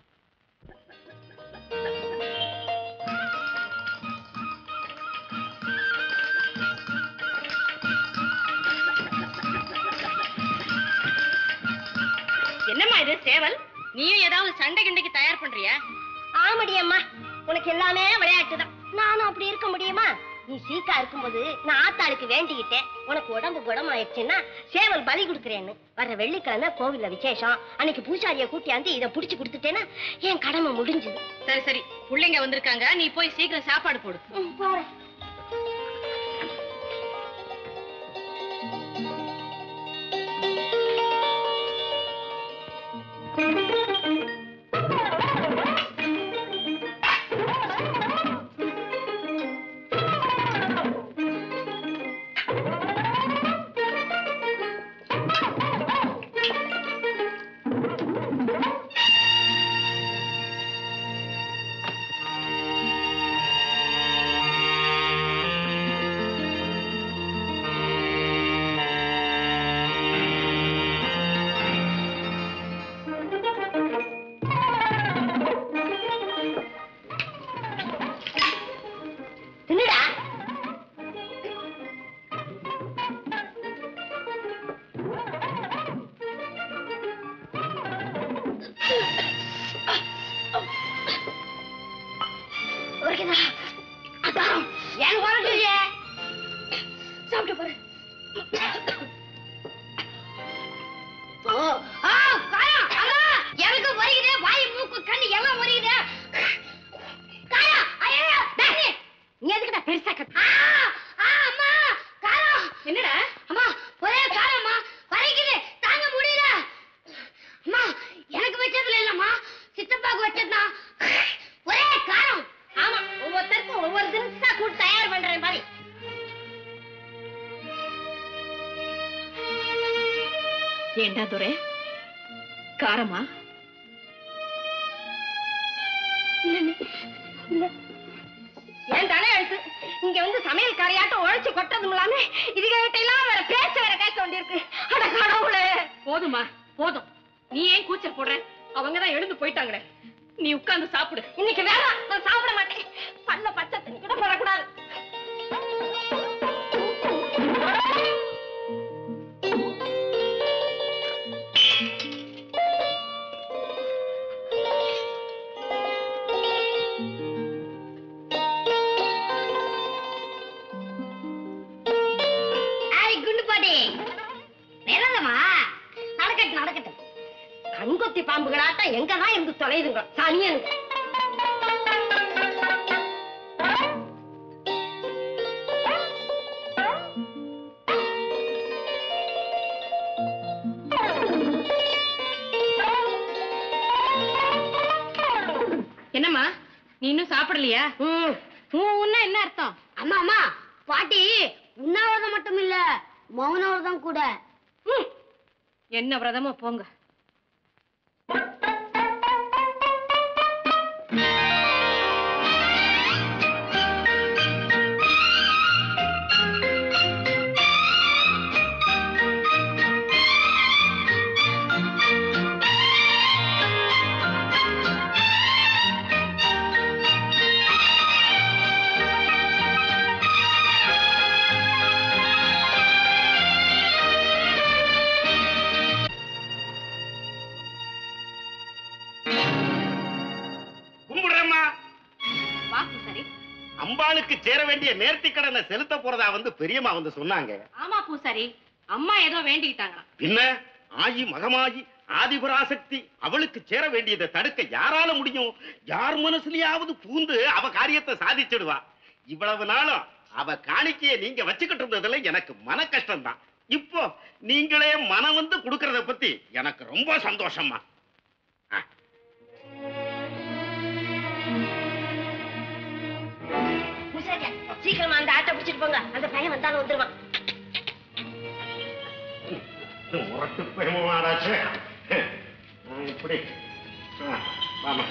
என்னம்மா இது சேவல்? நீயும் ஏதாவது சண்டை கிண்டைக்கு தயார் பண்றியா? ஆமாடி அம்மா, உனக்கு எல்லாமே விளையாட்டுதான். நானும் அப்படி இருக்க முடியுமா? நீ சீக்கா இருக்கும்போது நான் ஆத்தாளுக்கு வேண்டிக்கிட்டேன், உனக்கு உடம்பு குணமாயிடுச்சுன்னா சேவல் பலி கொடுக்குறேன்னு. வர்ற வெள்ளிக்கிழமை கோவில்ல விசேஷம், அன்னைக்கு பூசாரிய கூட்டியாந்து இதை புடிச்சு கொடுத்துட்டேன்னா என் கடமை முடிஞ்சுது. சரி சரி, பிள்ளைங்க வந்திருக்காங்க, நீ போய் சீக்கிரம் சாப்பாடு போடு. போறேன். ஏண்டா துரை, காரமா? ஏன் தலை எழுத்து இங்க வந்து சமையல் காரையாட்டம் உழைச்சு கொட்டதும் இல்லாம இதுகிட்ட எல்லாம் வேற பேச்ச வேற கேட்க வேண்டியிருக்கு. அட கடவுளே! போதுமா, போதும். நீ ஏன் கூச்சல் போடுற? அவங்கதான் எழுந்து போயிட்டாங்களே, நீ உட்கார்ந்து சாப்பிடு. இன்னைக்கு வேணாம், நான் சாப்பிட மாட்டேன். பல்ல பச்சை தண்ணி கூட போடக்கூடாது. கண்கொத்தி பாம்புகளாட்டம் எங்கதான் இருந்து தொலைதுங்க சனியனுங்க. என்னம்மா, நீ இன்னும் சாப்பிடலையா? உன்னா என்ன அர்த்தம்? அம்மா அம்மா, பாட்டி உண்ணாவிரதம் மட்டும் இல்ல, மௌனவிரதம் கூட. என்ன விரதமோ போங்க. அம்பாளுக்கு சேர வேண்டிய நேர்த்தி கடனை செலுத்த போறதா வந்து பெரியம்மா வந்து சொன்னாங்க. ஆமா பூசாரி, அம்மா ஏதோ வேண்டிக்கிட்டாங்க. பின்ன ஆயி மகமாயி ஆதிபராசக்தி அவளுக்கு சேர வேண்டியதை தடுக்க யாரால முடியும்? யார் மனசுலயாவது பூந்து அவ காரியத்தை சாதிச்சிடுவா. இவ்வளவு நாளும் அவ காணிக்கையை நீங்க வச்சுக்கிட்டு இருந்ததுல எனக்கு மன கஷ்டம் தான். இப்போ நீங்களே மனம் வந்து கொடுக்கறத பத்தி எனக்கு ரொம்ப சந்தோஷமா. சீக்கிரமா அந்த ஆட்டை பிடிச்சிட்டு போங்க, அந்த பையன் வந்தாலும் வந்துருவான். முரட்டு பயமாடாச்சு. இப்படி வாமா.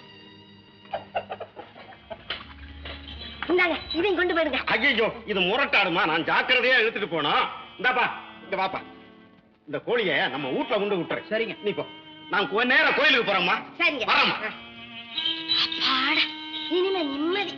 இந்தாங்க, இதையும் கொண்டு போயிடுங்க. ஐயோ, இது முரட்டாடுமா, நான் ஜாக்கிரதையா எடுத்துட்டு போனோம். இந்தாப்பா, இங்க வாப்பா. இந்த கோழிய நம்ம வீட்டுல கொண்டு விட்டுறேன். சரிங்க, நீ போ. நான் கொஞ்ச நேரம் கோயிலுக்கு போறோம்மா. சரிங்க, வரமா. அப்பாடா, இனிமே நிம்மதி.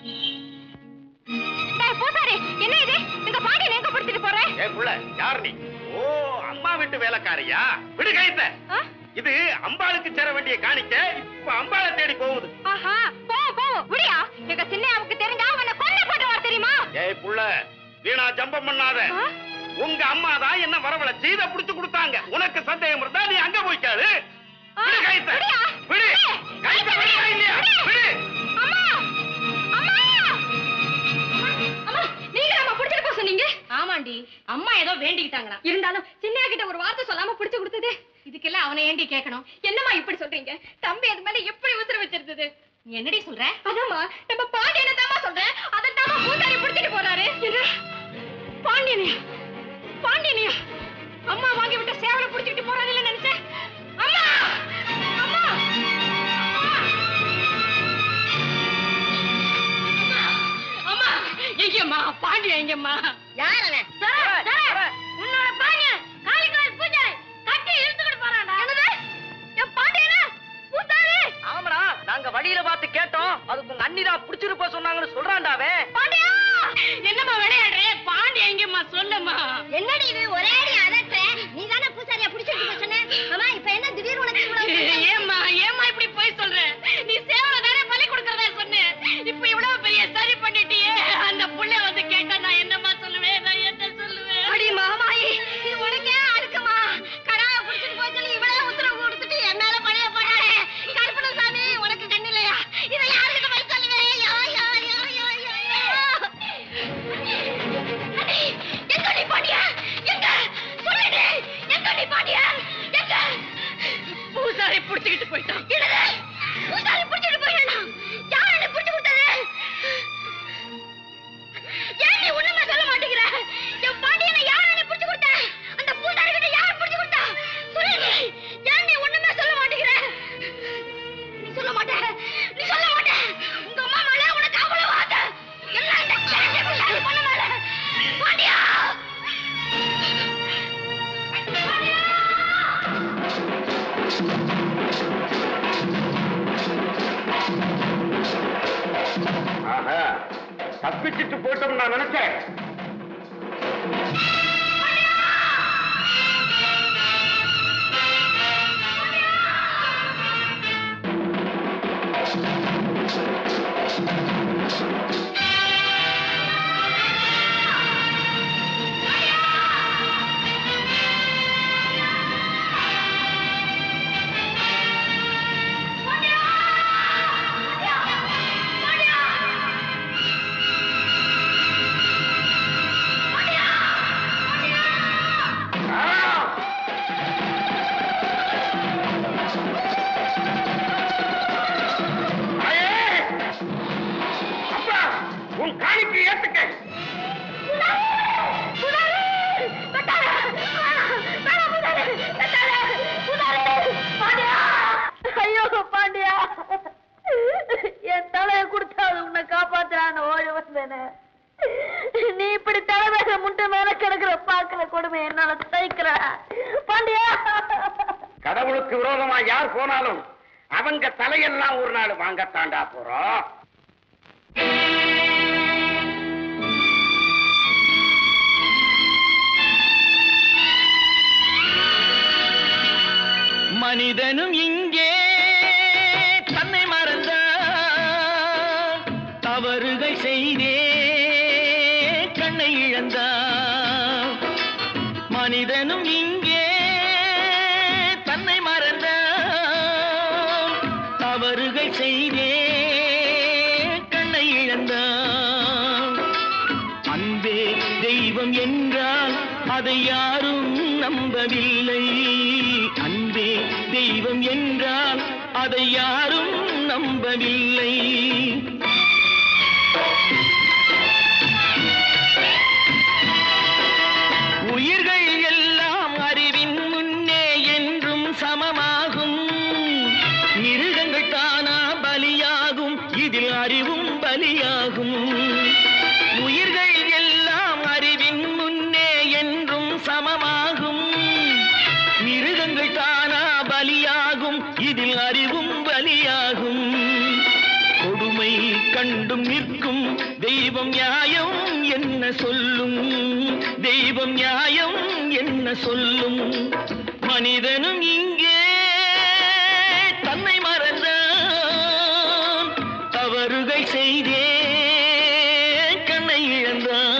பூசாரி, என்ன இது? இந்த பாண்டியன் எங்க படுத்துட்டு போற? ஏ புள்ள, யார் நீ? ஓ, அம்மா வீட்டு வேலைக்காரியா? விடு கைத்த. இது அம்பாளுக்கு சேர வேண்டிய காணிக்க இப்ப அம்பாளை தேடி போகுது. ஆஹா, போ போ, விடியா. எங்க சின்னையாவுக்கு தெரிஞ்சா அவனை கொல்ல போடுவா தெரியுமா? ஏய் புள்ள, வீணா ஜம்பம் பண்ணாத. உங்க அம்மா தான் என்ன வரவழைச்சு இதை புடிச்சு கொடுத்தாங்க. உனக்கு சந்தேகம் இருந்தா நீ அங்க போய்க்காது. விடு கைத்த. விடு கைத்த. விடு இல்லையா? விடு. அம்மா, அம்மா, அம்மா, நீங்க அம்மா புடிச்சிட்டு போ சொன்னீங்க. ஆமாண்டி, அம்மா ஏதோ வேண்டிக்கிட்டாங்களா. இருந்தாலும் சின்னையா கிட்ட ஒரு வார்த்தை சொல்லாம புடிச்சு கொடுத்தது. இதுக்கெல்லாம் அவனை ஏண்டி கேட்கணும்? என்னம்மா இப்படி சொல்றீங்க? தம்பி அது மேல எப்படி உத்தரவு வச்சிருந்தது? நீ என்னடி சொல்ற? அதாம்மா, நம்ம பாண்டியனை தாமா சொல்றேன். அதத்தாமா பூசாரி புடிச்சிட்டு போறாரு. என்ன? பாண்டியனையா? பாண்டியனையா? அம்மா வாங்கி விட்ட சேவலை புடிச்சிட்டு போறாருன்னு நினைச்சேன். அம்மா, அம்மா, அம்மா, எங்கம்மா பாண்டியன்? எங்கம்மா? யார் அவன்? உன்னோட பாண்டியன் காளிகாய் பூஜாரி கட்டி இழுத்துக்கிட்டு போறான்டா. என்னது? என் பாண்டியனா? பூசாரி? ஆமாடா, நாங்க வழியில பார்த்து கேட்டோம். அதுக்கு உங்க அண்ணிதா புடிச்சிட்டு போக சொன்னாங்கன்னு சொல்றான்டாவே. பாண்டியா, என்னம்மா விளையாடுற? பாண்டியன் எங்கம்மா? சொல்லுமா. என்னடி இது ஒரே அடி அதட்ட? நீ தானே பூசாரியா புடிச்சிட்டு போக சொன்ன? அம்மா, இப்ப என்ன திடீர்னு உனக்கு இவ்வளவு? ஏம்மா, ஏம்மா இப்படி போய் சொல்ற? நீ சேவலை தானே பலி கொடுக்கறதா சொன்ன. இப்ப இவ்வளவு பெரிய சரி பண்ணிட்டியே. அந்த புள்ள வந்து கேட்டா நான் என்னம்மா சொல்லுவேன்? நான் என்ன சொல்லுவேன்? அடி மகமாயி, இது உனக்கே அடுக்குமா? கடாவை புடிச்சிட்டு போய் சொல்லி இவ்வளவு உத்தரவு கொடுத்துட்டு என் மேல பழைய போட்டாரே. கருப்பணசாமி, உனக்கு கண்ணு இல்லையா? இதை யாருக்கிட்ட போய் சொல்லுவேன்? யா, யா, யா, யா, யா, யா. அடி, எங்க நீ பாண்டியா? எங்க? சொல்லுடி, எங்க நீ பாண்டியா? எங்க? பூசாரி புடிச்சுக்கிட்டு போயிட்டான். என்னது? பூசாரி புடிச்சிட்டு போயிட்டானா? யார் என்ன புடிச்சு கொடுத்தது? ஏன் நீ ஒண்ணுமே சொல்ல மாட்டேங்கிற? என் பாண்டியனை யார் என்ன புடிச்சு கொடுத்தா? அந்த பூசாரி கிட்ட யார் புடிச்சு கொடுத்தா? தப்பிச்சுட்டு போட்டோம் நான் நினைச்சேன். ஐயோ பாண்டியா, என் தலையை கொடுத்தாவது உன்னை காப்பாத்துறான்னு ஓடி வந்தேனே. நீ இப்படி தலை மேல முட்டை மேல கிடக்குற பாக்குற கொடுமை என்னால சகிக்கிற பாண்டியா. கடவுளுக்கு விரோதமா யார் போனாலும் அவங்க தலையெல்லாம் ஒரு நாள் வாங்கத்தாண்டா போறோம். மனிதனும் இங்கே தன்னை மறந்தான், தவறுகள் செய்தே கண்ணை இழந்தான். மனிதனும் இங்கே தன்னை மறந்தான், தவறுகள் செய்தே கண்ணை இழந்தான். அன்பே தெய்வம் என்றால் அதை யாரும் நம்பவில்லை. அன்பே தெய்வம் என்றால் அதை யாரும் நம்பவில்லை. உயிர்கள் எல்லாம் அறிவின் முன்னே என்றும் சமமாகும். மிருகங்கள் தானா பலியாகும், இதில் அறிவும் பலியாகும். உயிர்கள் எல்லாம் அறிவின் முன்னே என்றும் சமமாகும். மிருகங்கள் தானா பலியாகும், இதில் அறிவும் பலியாகும். கொடுமை கண்டும் நிற்கும் தெய்வம் நியாயம் என்ன சொல்லும்? தெய்வம் நியாயம் என்ன சொல்லும்? மனிதனும் இங்கே தன்னை மறந்தான், தவறுகள் செய்தே கண்ணை இழந்தான்.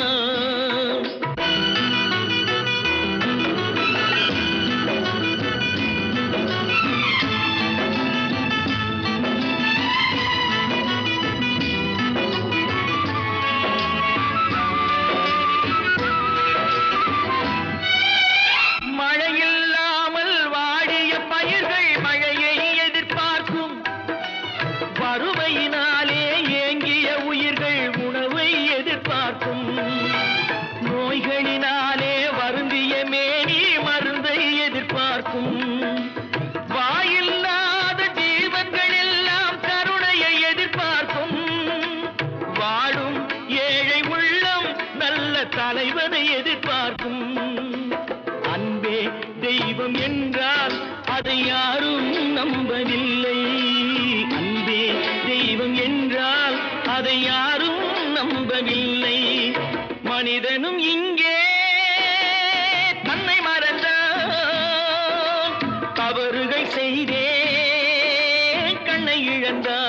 மழையில்லாமல் வாடிய பயிர்கள் மழையை எதிர்பார்க்கும். வறுமையினாலே ஏங்கிய உயிர்கள் உணவை எதிர்பார்க்கும். நோய்களினாலே வருந்திய மேனி மருந்தை எதிர்பார்க்கும். வாயில்லாத ஜீவன்கள் எல்லாம் கருணையை எதிர்பார்க்கும். வாழும் ஏழை உள்ளம் நல்ல தலைவனை எதிர்பார்க்கும். அன்பே தெய்வம் என்றால் அதை யாரும் நம்பவில்லை. அன்பே தெய்வம் என்றால் அதை யாரும் நம்பவில்லை. மனிதனும் இங்கே தன்னை மறந்தான், தவறுகள் செய்தே கண்ணை இழந்தான்.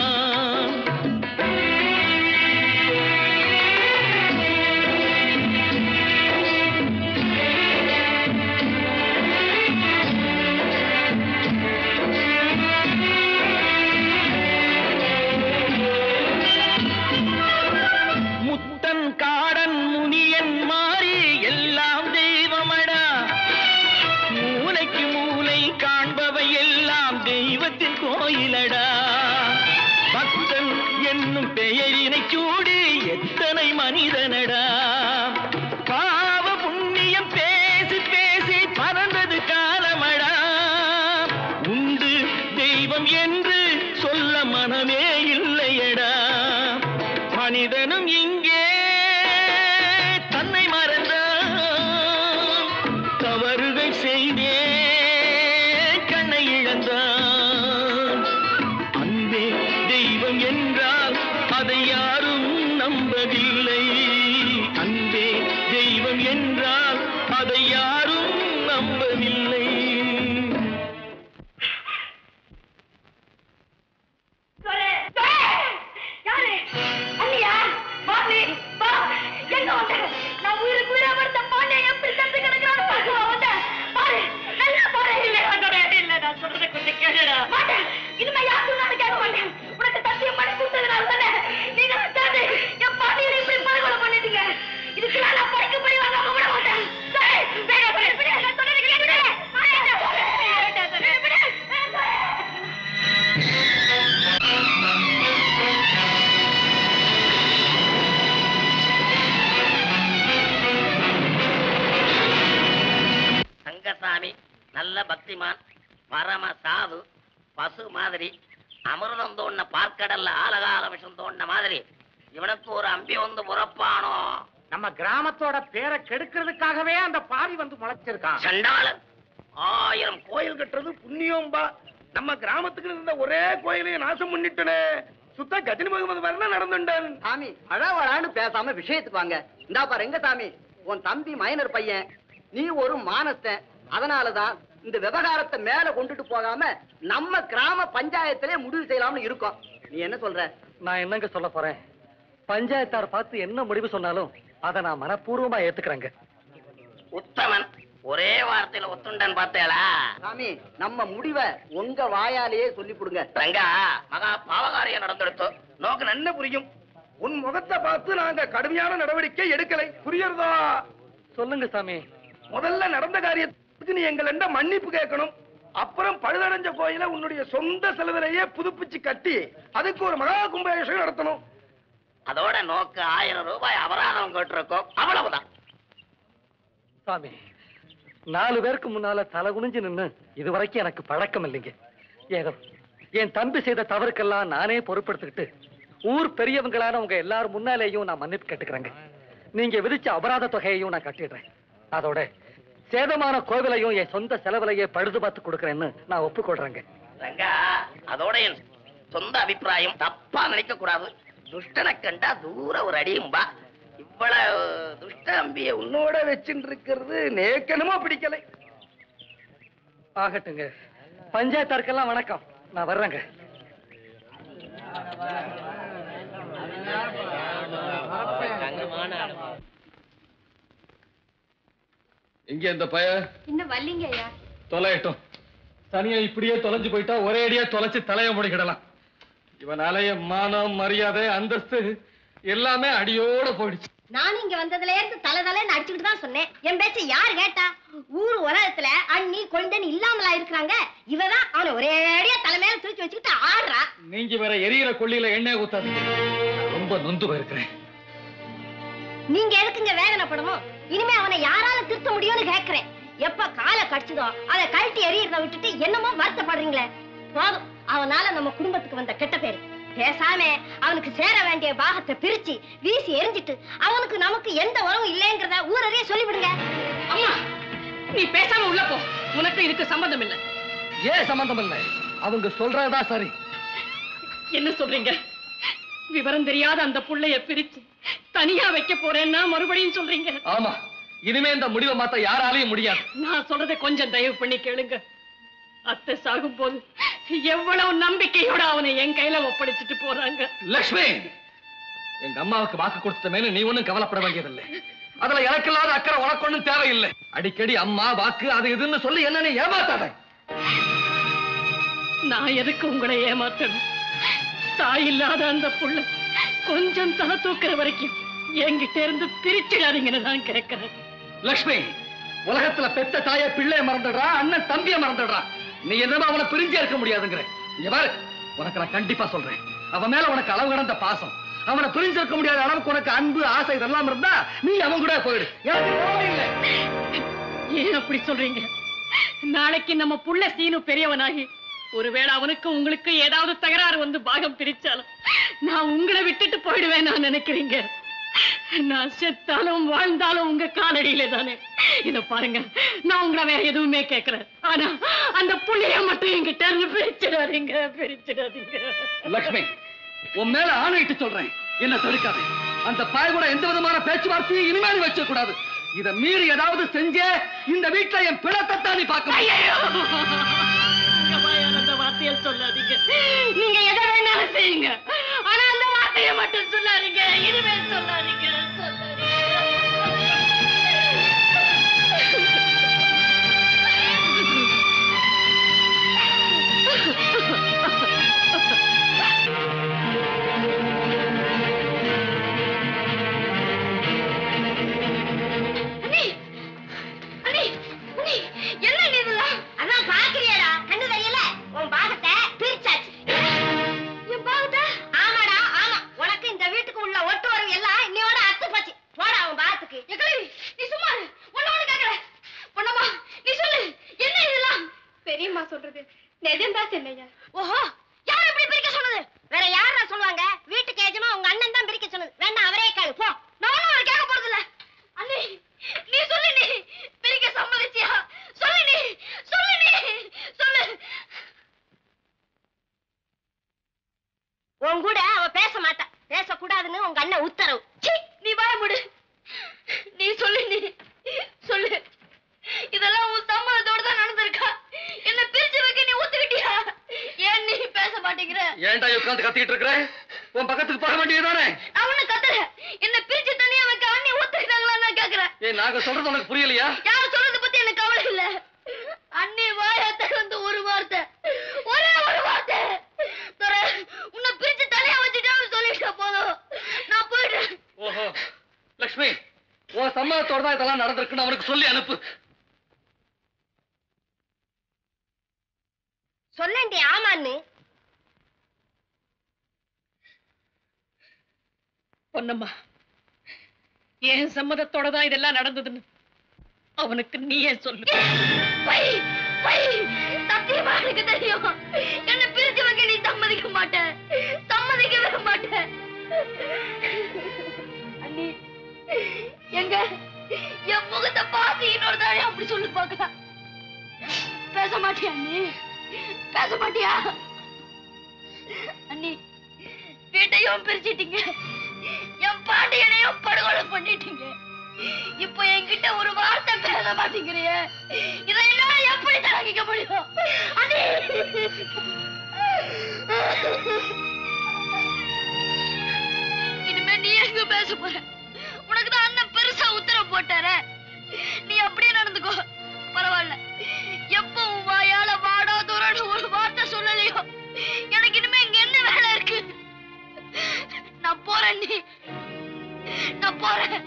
முத்தன் காடன் முனியன் மாறி எல்லாம் தெய்வமடா. மூளைக்கு மூளை காண்பவை எல்லாம் தெய்வத்தின் கோயிலடா. பக்தன் என்னும் பெயரினை சூடி எத்தனை மனிதனடா. பாவ புண்ணியம் பேசி பேசி பறந்தது காலமடா. உண்டு தெய்வம் என்று சொல்ல மனமே இல்லையடா. மனிதனும் இங்கே தன்னை மறந்தான், தவறுகள் செய்தே கண்ணை இழந்தான். அன்பே தெய்வம் என்றால் அதை யாரும் நம்ப நல்ல பக்திமான், பரம சாது, பசு மாதிரி, அமிர்தம் தோண்ட பார்க்கடல்ல ஆலகால விஷம் தோண்ட மாதிரி இவனுக்கு ஒரு அம்பி வந்து புறப்பானோ. நம்ம கிராமத்தோட பேரை கெடுக்கிறதுக்காகவே அந்த பாவி வந்து முளைச்சிருக்கான். சண்டாளன் ஆயிரம் கோயில் கட்டுறது புண்ணியம்பா. நம்ம கிராமத்துக்கு இருந்த ஒரே கோயிலையும் நாசம் பண்ணிட்டனே. சுத்த கஜினி முகமது வரலாம் நடந்துட்டான். சாமி அழவழான்னு பேசாம விஷயத்துக்கு வாங்க. இந்தா பாரு எங்க சாமி, உன் தம்பி மைனர் பையன், நீ ஒரு மானஸ்தன். அதனாலதான் இந்த விவகாரத்தை மேல கொண்டுட்டு போகாம நம்ம கிராம பஞ்சாயத்திலே முடிவு செய்யலாம்னு இருக்கோம். நீ என்ன சொல்ற? நான் என்னங்க சொல்ல போறேன்? பஞ்சாயத்தார் பார்த்து என்ன முடிவு சொன்னாலும் அதை நான் மனப்பூர்வமா ஏத்துக்கிறேங்க. உத்தமன் ஒரே வார்த்தையில ஒத்துண்டன் பார்த்தேளா? சாமி நம்ம முடிவை உங்க வாயாலேயே சொல்லி கொடுங்க. ரங்கா, மகா பாவகாரியம் நடந்தெடுத்தோம். நோக்கு நன்ன புரியும். உன் முகத்தை பார்த்து நாங்க கடுமையான நடவடிக்கை எடுக்கலை. புரியுறதா? சொல்லுங்க சாமி. முதல்ல நடந்த காரியத்துக்கு நீ எங்கள மன்னிப்பு கேட்கணும். அப்புறம் பழுதடைஞ்ச கோயிலை உன்னுடைய சொந்த செலவிலேயே புதுப்பிச்சு கட்டி அதுக்கு ஒரு மகா கும்பாபிஷேகம் நடத்தணும். அதோட நோக்கு ஆயிரம் ரூபாய் அபராதம் கேட்டிருக்கோம். அவ்வளவுதான். சாமி, நாலு பேருக்கு முன்னால தலை குனிஞ்சு நின்னு இதுவரைக்கும் எனக்கு பழக்கம் இல்லைங்க. ஏதோ என் தம்பி செய்த தவறுக்கெல்லாம் நானே பொறுப்பெடுத்துக்கிட்டு ஊர் பெரியவங்களான உங்க எல்லாரும் முன்னாலேயும் நான் மன்னிப்பு கேட்டுக்கிறேங்க. நீங்க விதிச்ச அபராத தொகையையும் நான் கட்டிடுறேன். அதோட சேதமான கோவிலையும் என் சொந்த செலவிலையே பழுது பார்த்து கொடுக்கறேன்னு நான் ஒப்புக்கொள்றேங்க. ரங்கா, அதோட என் சொந்த அபிப்பிராயம் தப்பா நினைக்க கூடாது. துஷ்டனை கண்டா தூர ஒரு அடியும்பா. இவ்வளவு துஷ்ட அம்பிய உன்னோட வச்சுட்டு இருக்கிறது நேக்கனமா பிடிக்கலை. ஆகட்டுங்க. பஞ்சாயத்தாருக்கெல்லாம் வணக்கம். நான் வர்றேங்க. இங்க இந்த பய இன்னும் வரலீங்க ஐயா. தொலையட்டும். தனியா இப்படியே தொலைஞ்சு போயிட்டா ஒரே அடியா தொலைச்சு தலைய முடிக்கிடலாம். இவனால என் மானம், மரியாதை, அந்தஸ்து எல்லாமே அடியோட போயிடுச்சு. நானும் இங்க வந்ததுல இருந்து தலை தலைன்னு அடிச்சுக்கிட்டு தான் சொன்னேன். என் பேச்ச யாரு கேட்டா? ஊர் உலகத்துல அண்ணி கொண்டன்னு இல்லாமலா இருக்கிறாங்க. இவதான் அவனை ஒரே அடியா தலைமையில தூக்கி வச்சுக்கிட்டு ஆடுறா. நீங்க வேற எரியிற கொள்ளியில எண்ணெய் ஊத்தாதீங்க. ரொம்ப நொந்து போயிருக்கிறேன். நீங்க எதுக்குங்க வேதனைப்படணும்? இனிமே அவனை யாரால திருத்த முடியும்னு கேக்குறேன். எப்ப காலை கடிச்சதோ அதை கழட்டி எறியறத விட்டுட்டு என்னமோ வருத்தப்படுறீங்களே. போதும், அவனால நம்ம குடும்பத்துக்கு வந்த கெட்ட பேரு. பேசாம அவனுக்கு சேர வேண்டிய பாகத்தை பிரிச்சு வீசி எரிஞ்சிட்டு அவனுக்கு நமக்கு எந்த உறவும் இல்லைங்கிறத ஊரறிய சொல்லிவிடுங்க. அம்மா, நீ பேசாம உள்ள போ. உனக்கு இதுக்கு சம்பந்தம் இல்ல. ஏன் சம்பந்தம் இல்லை? அவங்க சொல்றதா சரி. என்ன சொல்றீங்க? விவரம் தெரியாத அந்த புள்ளைய பிரிச்சு தனியா வைக்க போறேன்னா மறுபடியும் சொல்றீங்க? ஆமா, இனிமே இந்த முடிவை மாத்த யாராலையும் முடியாது. நான் சொல்றதை கொஞ்சம் தயவு பண்ணி கேளுங்க. அத்தை சாகும் போது எவ்வளவு நம்பிக்கையோட அவனை என் கையில ஒப்படைச்சிட்டு போறாங்க. லட்சுமி, எங்க அம்மாவுக்கு வாக்கு கொடுத்தமேனு நீ ஒண்ணும் கவலைப்பட வேண்டியதில்லை. அதுல எனக்கு இல்லாத அக்கறை உனக்கு ஒண்ணும் தேவையில்லை. அடிக்கடி அம்மா வாக்கு அது இதுன்னு சொல்லி என்ன நீ ஏமாத்தாத. நான் எதுக்கு உங்களை ஏமாத்தணும்? தாய் இல்லாத அந்த புள்ள கொஞ்சம் தலை தூக்குற வரைக்கும் என்கிட்ட இருந்து பிரிச்சிடாதீங்கன்னு தான் கேட்கிறேன். லட்சுமி, உலகத்துல பெத்த தாய பிள்ளைய மறந்துடுறா, அண்ணன் தம்பிய மறந்துடுறா. நீ என்னமா அவனை பிரிஞ்சே இருக்க முடியாதுங்கிற. இங்க பாரு, உனக்கு நான் கண்டிப்பா சொல்றேன், அவன் மேல உனக்கு அளவு கடந்த பாசம், அவனை பிரிஞ்சு இருக்க முடியாத அளவுக்கு உனக்கு அன்பு, ஆசை இதெல்லாம் இருந்தா நீ அவன் கூட போயிடு. ஏன் அப்படி சொல்றீங்க? நாளைக்கு நம்ம புள்ள சீனு பெரியவனாகி ஒருவேளை அவனுக்கு உங்களுக்கு ஏதாவது தகராறு வந்து பாகம் பிரிச்சாலும் நான் உங்களை விட்டுட்டு போயிடுவேன் நான் நினைக்கிறீங்க. நான் செத்தாலும் வாழ்ந்தாலும் உங்க காலடியில தானே. இத பாருங்க, நான் உங்களை வேற எதுவுமே கேட்கிறேன். ஆனா அந்த புள்ளைய மட்டும் என்கிட்ட இருந்து பிரிச்சிடாதீங்க, பிரிச்சிடாதீங்க. லட்சுமி, உன் மேல ஆணையிட்டு சொல்றேன், என்ன தடுக்காது. அந்த பாய் கூட எந்த விதமான பேச்சுவார்த்தையும் இனிமேல் வச்ச கூடாது. இத மீறி ஏதாவது செஞ்சே இந்த வீட்டுல என் பிணத்தை தாண்டி பார்க்க. அந்த வார்த்தையை சொல்லாதீங்க. நீங்க எதை வேணாலும் செய்யுங்க, ஆனா அந்த வார்த்தையை மட்டும் சொல்லாதீங்க. இனிமேல் சொல்லாதீங்க, பெரியம்மா சொல்றது நிஜம்தான் சென்னையா. ஓஹோ, யார் இப்படி பிரிக்க சொன்னது? வேற யாரா சொல்லுவாங்க? வீட்டுக்கு ஏஜமா உங்க அண்ணன் தான் பிரிக்க சொன்னது. வேண்டாம், அவரே கேளு போ. நானும் அவரை கேட்க போறது இல்ல. அண்ணே, நீ சொல்லு, நீ பிரிக்க சம்மதிச்சியா? சொல்லு, நீ சொல்லு, நீ சொல்லு. உன் கூட அவ பேச மாட்டா. பேசக்கூடாதுன்னு உங்க அண்ணன் உத்தரவு. சீ, நீ வாய மூடு. நீ சொல்லு, நீ சொல்லு. இதெல்லாம் உன் சம்மதத்தோட தான் நடந்திருக்கா? என்ன பிரிச்சு வைக்க நீ ஒத்துக்கிட்டியா? ஏன் நீ பேச மாட்டேங்கிற? ஏன்டா உட்கார்ந்து கத்திக்கிட்டு இருக்கிற? உன் பக்கத்துக்கு போக வேண்டியதுதானே? நான் ஒண்ணு கத்துற. என்ன பிரிச்சு தனியா வைக்க அண்ணி ஒத்துக்கிட்டாங்களா நான் கேக்குறேன். ஏன் நாங்க சொல்றது உனக்கு புரியலையா? யார் சொல்றத பத்தி எனக்கு கவலை இல்ல. அண்ணி வாயை திறந்து ஒரு வார்த்தை, ஒரே ஒரு வார்த்தை, துரை, உன்னை பிரிச்சு தனியா வச்சுட்டான்னு சொல்லிட்டா போதும், நான் போயிடுறேன். ஓஹோ, லட்சுமி, உன் சம்மதத்தோட தான் இதெல்லாம் நடந்திருக்குன்னு அவனுக்கு சொல்லி அனுப்பு. சொல்லேண்டி ஆமான்னு. பொன்னம்மா, என் சம்மதத்தோட தான் இதெல்லாம் நடந்ததுன்னு அவனுக்கு நீயே சொல்லு. சத்தியமா எனக்கு தெரியும். என்ன பிரிச்சு வைக்க நீ சம்மதிக்க மாட்ட, சம்மதிக்கவே மாட்ட. அண்ணி, எங்க என் முகத்தை பார்த்து இன்னொரு தானே அப்படி சொல்லு பாக்கலாம். பேச மாட்டியா அண்ணி? பேச மாட்டியா? அண்ணி, வீட்டையும் பிரிச்சிட்டீங்க, என் பாண்டியனையும் படுகொலை பண்ணிட்டீங்க. இப்போ என்கிட்ட ஒரு வார்த்தை பேச மாட்டேங்கிறிய. இதெல்லாம் எப்படி தாங்கிக்க முடியும்? அண்ணி, இனிமே நீ எங்க பேச போற? உனக்கு தான் அண்ணன் பெருசா உத்தரவு போட்டார. நீ அப்படியே நடந்துக்கோ, பரவாயில்ல. எப்போ உன் வாயால வாடா தூரன்னு ஒரு வார்த்தை சொல்லலையோ, எனக்கு இனிமே இங்க என்ன வேலை இருக்கு? நான் போறேன், நீ நான் போறேன்.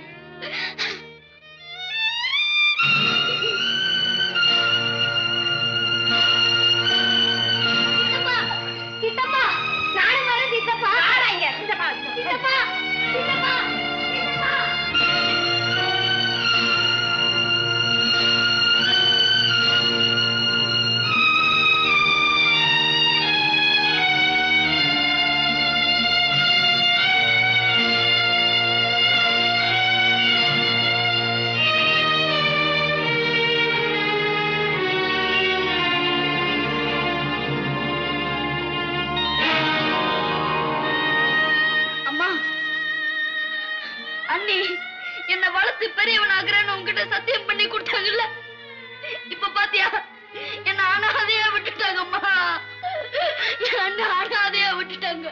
சித்தப்பா, சித்தப்பா, நானும் வரேன் சித்தப்பா. சித்தப்பா, சித்தப்பா, சித்தப்பா, சித்தப்பா. அண்ணி, என்ன வளர்த்து பெரியவன் ஆகுறேன்னு உங்ககிட்ட சத்தியம் பண்ணி கொடுத்தாங்கல்ல, இப்ப பாத்தியா என்ன அனாதையா விட்டுட்டாங்கம்மா. என்ன அனாதையா விட்டுட்டாங்க.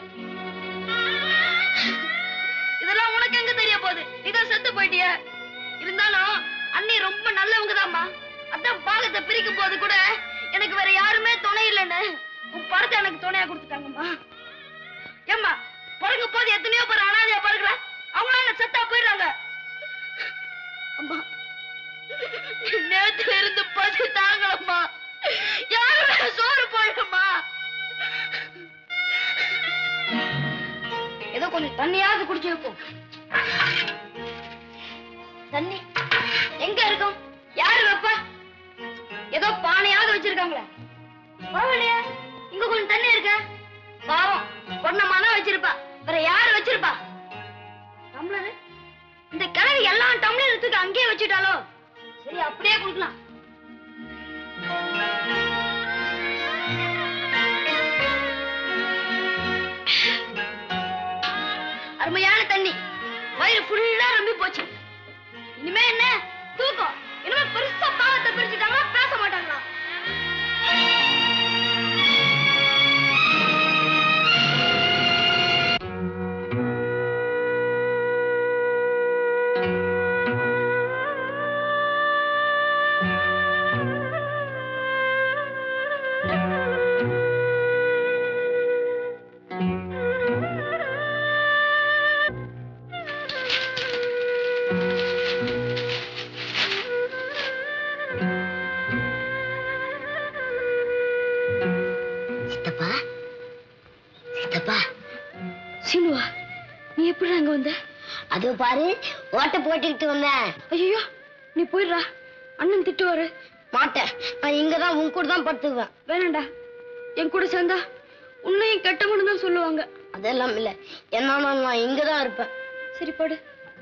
இதெல்லாம் உனக்கு எங்க தெரிய போகுது? நீதான் செத்து போயிட்டிய. இருந்தாலும் அண்ணி ரொம்ப நல்லவங்கதாம்மா. அதான் பாகத்தை பிரிக்கும் போது கூட எனக்கு வேற யாருமே துணை இல்லைன்னு உன் படத்தை எனக்கு துணையா கொடுத்துட்டாங்கம்மா. ஏம்மா, பிறகு போது எத்தனையோ பேர் அனாதையா பிறகுற, அவங்களாம் என்ன செத்தா போயிடுறாங்க. அம்மா, நேத்துல இருந்து பசி தாங்கலம்மா. யாருமே சோறு போயிடுமா. ஏதோ கொஞ்சம் தண்ணியாவது குடிச்சு வைப்போம். தண்ணி எங்க இருக்கும்? யாரு வைப்பா? ஏதோ பானையாவது வச்சிருக்காங்களே. பரவாயில்லையா, இங்க கொஞ்சம் தண்ணி இருக்க. பாவம், பொண்ணம்மாதான் வச்சிருப்பா, வேற யாரு வச்சிருப்பா? டம்ளர், இந்த கிழவி எல்லாம் டம்ளர் எடுத்துக்க அங்கேயே வச்சுட்டாலோ. சரி, அப்படியே கொடுக்கலாம். அருமையான தண்ணி, வயிறு ஃபுல்லா ரொம்பி போச்சு. இனிமே என்ன தூக்கம்? இனிமே பெருசா பாவத்தை பிரிச்சுட்டாங்களா, பேச மாட்டாங்களா? சீனுவா, நீ எப்படி அங்க வந்த? அது பாரு, ஓட்ட போட்டுக்கிட்டு வந்தேன். ஐயோ, நீ போயிடுறா, அண்ணன் திட்டுவாரு. மாட்டேன். நான் இங்கதான் உன் கூட தான் படுத்துக்குவேன். வேணாண்டா, என் கூட சேர்ந்தா உன்னையும் கெட்டவனு தான் சொல்லுவாங்க. அதெல்லாம் இல்ல, என்ன நான் இங்கதான் இருப்பேன். சரி படு.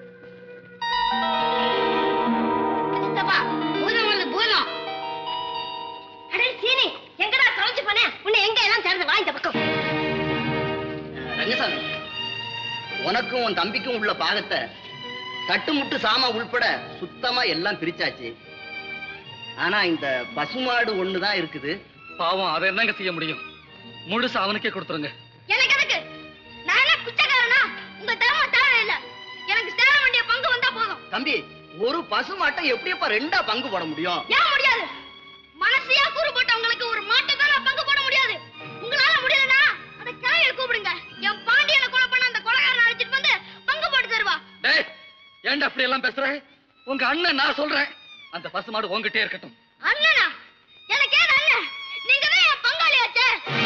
சித்தப்பா, பூதம் வந்து பூதம். அடே சீனி, எங்கடா தொலைச்சு போனே? உன்னை எங்க எல்லாம் சேர்ந்து வா இந்த பக்கம். ரங்கசாமி, உனக்கும் உன் தம்பிக்கும் உள்ள பாகத்தை தட்டுமுட்டு சாமா உள்பட சுத்தமா எல்லாம் பிரிச்சாச்சு. ஆனா இந்த பசுமாடு ஒண்ணுதான் இருக்குது. பாவம், அதை என்னங்க செய்ய முடியும்? முழுசா அவனுக்கே கொடுத்துருங்க. எனக்கு எதுக்கு? நான் என்ன குச்சக்காரனா? உங்க தர்மம் தேவையில்லை. எனக்கு சேர வேண்டிய பங்கு வந்தா போதும். தம்பி, ஒரு பசுமாட்டை எப்படியப்பா ரெண்டா பங்கு போட முடியும்? ஏன் முடியாது? மனசியா கூறு போட்டவங்களுக்கு ஒரு மாட்டை தான் பங்கு போட முடியாது. உங்களால முடியலனா அந்த கிளையை கூப்பிடுங்க. என் பாண்டியனை கொலை பண்ண அந்த கொலைகாரனை அழைச்சிட்டு வந்து பங்கு போட்டு தருவா. டேய், ஏன்டா அப்படி எல்லாம் பேசுற? உங்க அண்ணன் நான் சொல்றேன், அந்த பசுமாடு உன்கிட்டே இருக்கட்டும். அண்ணனா? எனக்கு ஏன் அண்ணன்? நீங்க தான் என் பங்காளியாச்சே.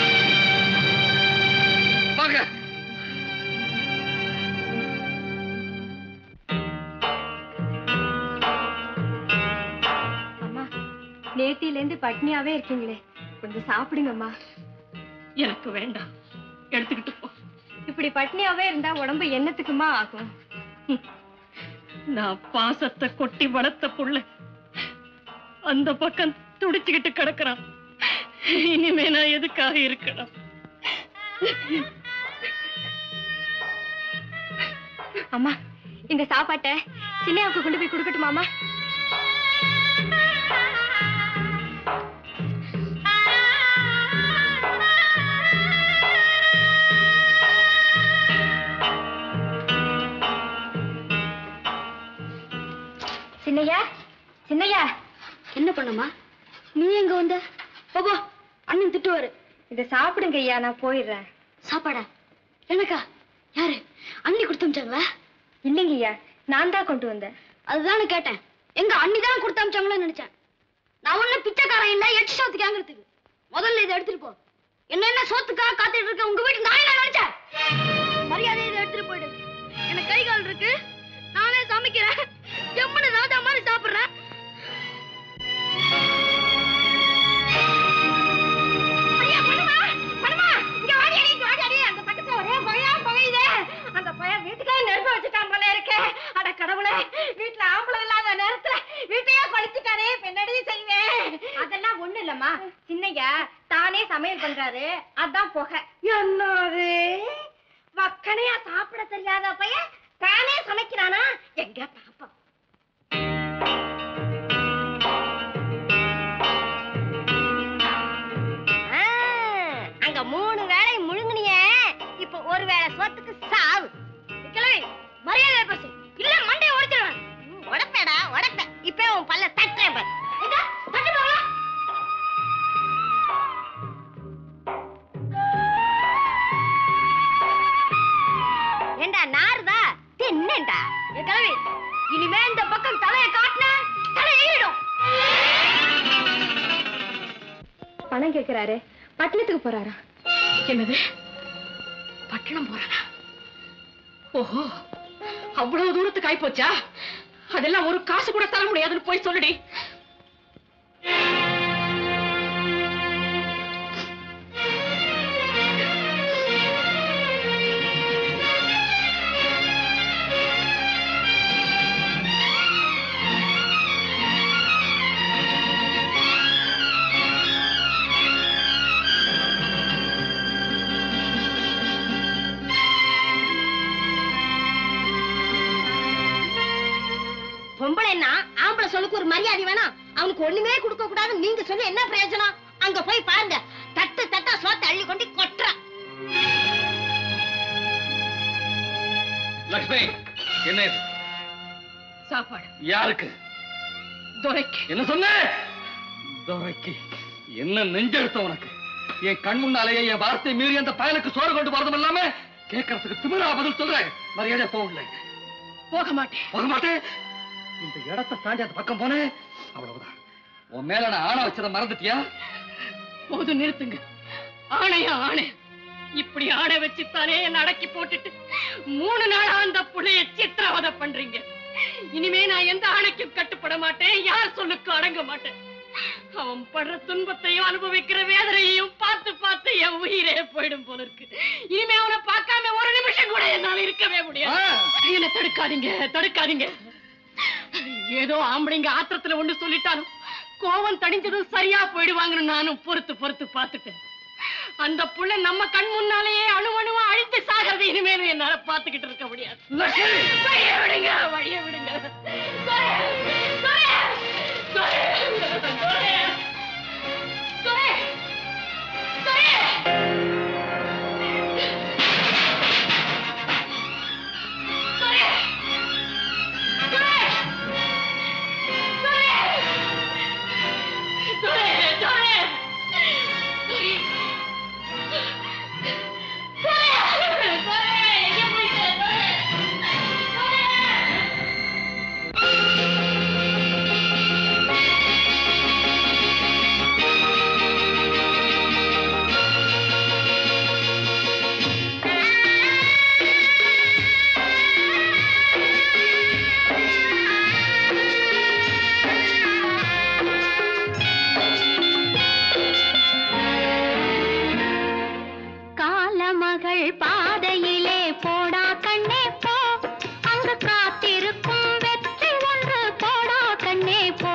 வாங்க. அம்மா, நேத்தில இருந்து பட்னியாவே இருக்கீங்களே, கொஞ்சம் சாப்பிடுங்கம்மா. எனக்கு வேண்டாம், எடுத்துக்கிட்டு போ. இப்படி பட்னியாவே இருந்தா உடம்பு என்னத்துக்குமா ஆகும்? நான் பாசத்தை கொட்டி வளர்த்த புள்ள அந்த பக்கம் துடிச்சுக்கிட்டு கிடக்குறான். இனிமே நான் எதுக்காக இருக்கணும்? அம்மா, இந்த சாப்பாட்டை சின்னையாவுக்கு கொண்டு போய் கொடுக்கட்டுமாமா? சின்னையா, சின்னையா, என்ன பண்ணுமா? நீ எங்க வந்த? போபோ, அண்ணன் திட்டுவாரு. இத சாப்பிடுங்க ஐயா, நான் போயிடுறேன். சாப்பாடா? எனக்கா? யாரு? அண்ணி கொடுத்தமிச்சாங்களா? இல்லைங்க ஐயா, நான் தான் கொண்டு வந்தேன். அதுதானே கேட்டேன். எங்க அண்ணி தான் கொடுத்தமிச்சாங்களோன்னு நினைச்சேன். நான் ஒண்ணும் பிச்சைக்காரன் இல்ல, எட்டு சோத்துக்கு வாங்குறதுக்கு. முதல்ல இதை எடுத்துட்டு போ. என்ன என்ன சோத்துக்காக காத்துட்டு இருக்க உங்க வீட்டு நான் என்ன நினைச்சேன்? மரியாதை இதை எடுத்துட்டு போயிடு. எனக்கு கை கால் இருக்கு, நானே சமைக்கிறேன். எம்மனு ராஜா மாதிரி சாப்பிடுறேன். ஐயா, பண்ணுமா பண்ணுமா, இங்க வாடி அடி, இங்க வாடி அடி. அந்த பக்கத்துல ஒரே பகையா பகையுதே. அந்த பையன் வீட்டுக்கே நெருப்பு வச்சுட்டான் போல இருக்கே. அட கடவுளே, வீட்டுல ஆம்பளை இல்லாத நேரத்துல வீட்டையே பழிச்சுட்டானே, பின்னாடி செய்வேன். அதெல்லாம் ஒண்ணு இல்லம்மா, சின்னையா தானே சமையல் பண்றாரு, அதான் புகை. என்னது வக்கனையா சாப்பிட தெரியாத பையன் தானே சமைக்கிறானா? எங்க பாப்போம். அங்க மூணு வேளை முழுங்குனிய, இப்ப ஒரு வேளை சோத்துக்கு சாவு. மரியாதை பேசு, இல்ல மண்டைய உடைச்சிருவேன். உடப்பேடா உடப்ப. இப்ப உன் பல்ல தட்டுறேன் பாரு. தட்டு போகல. ஏண்டா நாருதா தின்னேண்டா. கிளவி, இனிமே இந்த பக்கம் தலையை காட்டின தலை ஏறிடும். பணம் கேட்கிறாரு, பட்டணத்துக்கு போறாரா? என்னது, பட்டணம் போறானா? ஓஹோ, அவ்வளவு தூரத்துக்கு ஆயிப்போச்சா? அதெல்லாம் ஒரு காசு கூட தர முடியாதுன்னு போய் சொல்லுடி. பொம்பளைன்னா ஆம்பளை சொல்லுக்கு ஒரு மரியாதை வேணாம். அவனுக்கு ஒண்ணுமே கொடுக்க கூடாது. நீங்க சொல்லி என்ன பிரயோஜனம்? அங்க போய் பாருங்க, தட்டு தட்டா சோத்த அள்ளி கொண்டு கொட்டுற. லட்சுமி, என்ன இது? சாப்பாடு. யாருக்கு? துரைக்கு. என்ன சொன்ன? துரைக்கு? என்ன நெஞ்செடுத்த உனக்கு? என் கண் முன்னாலேயே என் வார்த்தை மீறி அந்த பயலுக்கு சோறு கொண்டு வரதும் இல்லாம கேட்கறதுக்கு திமிரா பதில் சொல்றேன். மரியாதை போகல. போக மாட்டேன். போக மாட்டேன். இந்த இடத்தை தாண்டி அந்த பக்கம் போனே, அவ்வளவுதான். உன் மேல நான் ஆணை வச்சதை மறந்துட்டியா? போது நிறுத்துங்க. ஆணையா ஆணை. இப்படி ஆணை வச்சுத்தானே என்ன அடக்கி போட்டுட்டு மூணு நாளா அந்த புள்ளைய சித்திரவதை பண்றீங்க. இனிமே நான் எந்த ஆணைக்கும் கட்டுப்பட மாட்டேன், யார் சொல்லுக்கு அடங்க மாட்டேன். அவன் படுற துன்பத்தையும் அனுபவிக்கிற வேதனையையும் பார்த்து பார்த்து என் உயிரே போயிடும் போல இருக்கு. இனிமே அவனை பார்க்காம ஒரு நிமிஷம் கூட என்னால இருக்கவே முடியாது. என்ன தடுக்காதீங்க, தடுக்காதீங்க. ஏதோ ஆம்பளைங்க ஆத்திரத்துல ஒண்ணு சொல்லிட்டாலும் கோவம் தடிஞ்சதும் சரியா போயிடுவாங்கன்னு நானும் பொறுத்து பொறுத்து பார்த்துட்டேன். அந்த புள்ள நம்ம கண் முன்னாலேயே அணு அணுவா அழித்து சாகிறது இனிமேலும் என்னால பாத்துக்கிட்டு இருக்க முடியாது. வழிய விடுங்க, வழிய விடுங்க. பாதையிலே போடா கண்ணே போ, அங்கு காத்திருக்கும் வெற்றி ஒன்று போடா கண்ணே போ.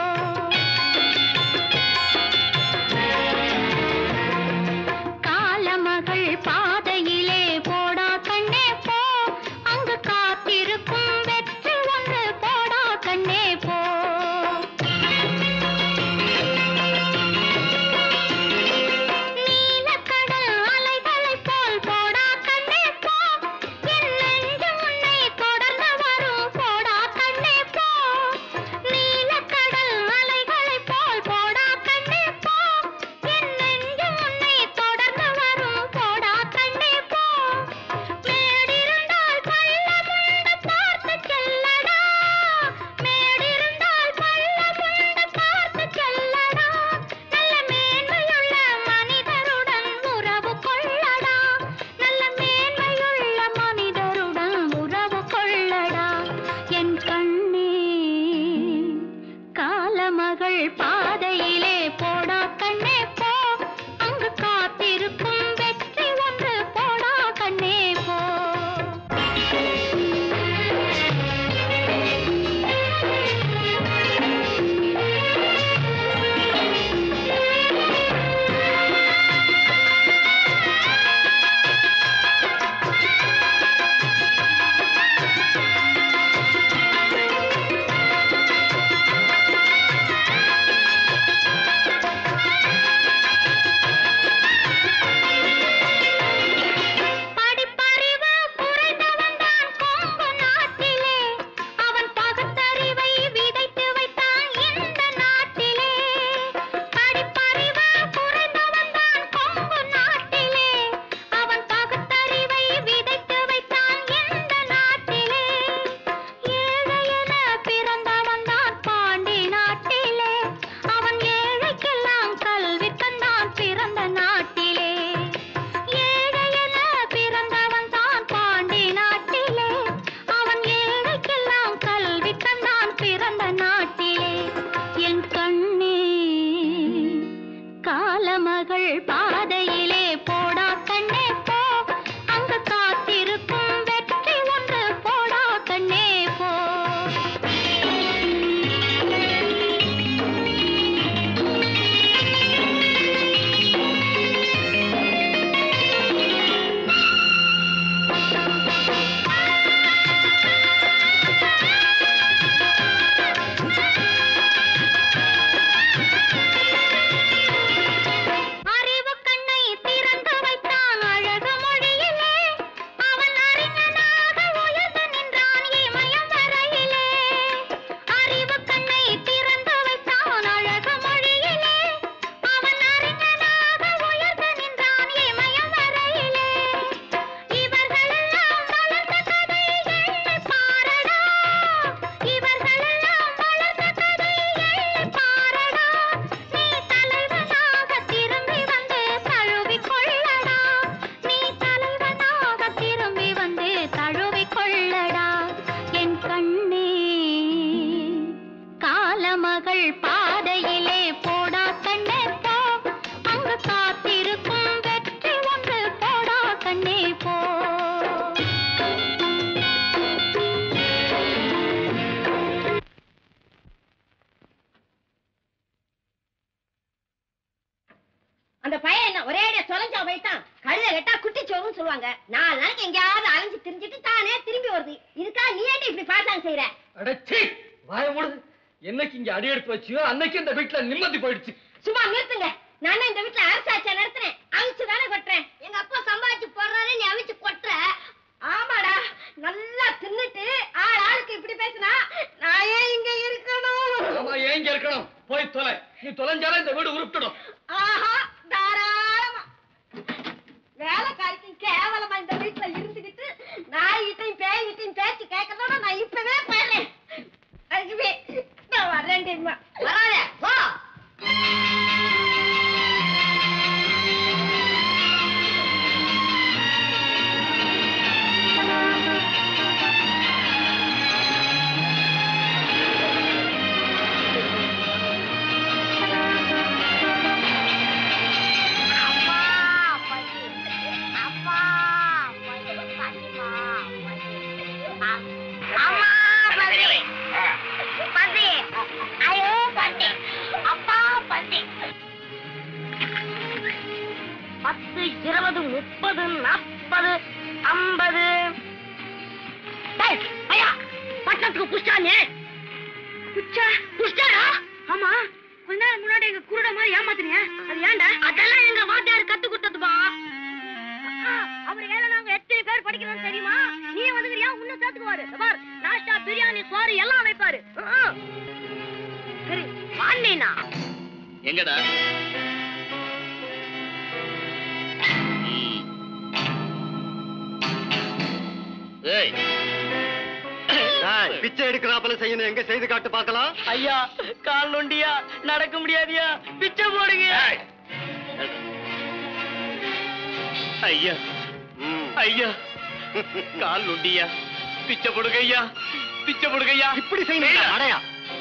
காலமகள் பாதையிலே போடா கண்ணே போ, அங்கு காத்திருக்கும் வெற்றி ஒன்று போடா கண்ணே போ. பாதையிலே போடா கண்ணே போ, அங்கு காத்திருக்கும் வெற்றி ஒன்று போடா கண்ணே போ. காலமகள் பாதையிலே போடா கண்ணே போ, அங்கு காத்திருக்கும் வெற்றி ஒன்று போடா கண்ணே போ. அறிவு அந்த பையன் என்ன ஒரே அடியா தொலைஞ்சா போயிட்டான். கழுத கட்டா குட்டி சோறுன்னு சொல்லுவாங்க. நாலு நாளைக்கு எங்கேயாவது அலைஞ்சு திரிஞ்சிட்டு தானே திரும்பி வருது. இதுக்கா நீ ஏன் இப்படி பாட்டாங்க செய்யற? அடச்சி வாய மூடுது. என்னைக்கு இங்க அடி எடுத்து வச்சியோ அன்னைக்கு இந்த வீட்டுல நிம்மதி போயிடுச்சு. சும்மா நிறுத்துங்க. நானும் இந்த வீட்டுல அரசாட்சியா நடத்துறேன். அவிச்சு தானே கொட்டுறேன். எங்க அப்பா சம்பாதிச்சு போடுறாரு, நீ அவிச்சு கொட்டுற. ஆமாடா, நல்லா தின்னுட்டு ஆள் ஆளுக்கு இப்படி பேசினா நான் ஏன் இங்க இருக்கணும்? ஆமா, ஏன் இங்க இருக்கணும்? போய் தொலை. நீ தொலைஞ்சாலும் இந்த வீடு உருப்பிடும். ஆஹா, தாராளமா. வேலைக்காரிக்கும் கேவலமா இந்த வீட்டுல இருந்துகிட்டு நாய்கிட்டையும் பேய்கிட்டையும் பேச்சு கேட்கறதோட நான் இப்பவே போயிடுறேன். அதுவே நான் வரேன். வராதே போ. பத்து, இருபது, முப்பது, நாற்பது, ஐம்பது. ஐயா, பட்டணத்துக்கு புஷ்டானே. புஷ்டா புஷ்டாரா? ஆமா, கொஞ்ச நேரம் முன்னாடி எங்க குருட மாதிரி ஏமாத்துறீங்க. அது ஏன்டா? அதெல்லாம் எங்க வாத்தியார் கத்து கொடுத்ததுமா. அவர் ஏழை நாங்க எத்தனை பேர் படிக்கிறோம் தெரியுமா? நீ வந்துக்கிறியா? உன்ன சேர்த்துக்குவாரு. பார், நாஷ்டா, பிரியாணி, சோறு எல்லாம் வைப்பாரு. சரி வாண்டேனா? எங்கடா? பிச்சை எடுக்கிறாப்பல செய்யணும். எங்க செய்து காட்டு பார்க்கலாம். ஐயா, கால் நொண்டியா, நடக்க முடியாதியா, பிச்சை போடுங்க. ஐயா ஐயா, கால் நொண்டியா, பிச்சை போடுங்க ஐயா, பிச்சை போடுங்க ஐயா. இப்படி செய்யணும் அடையா.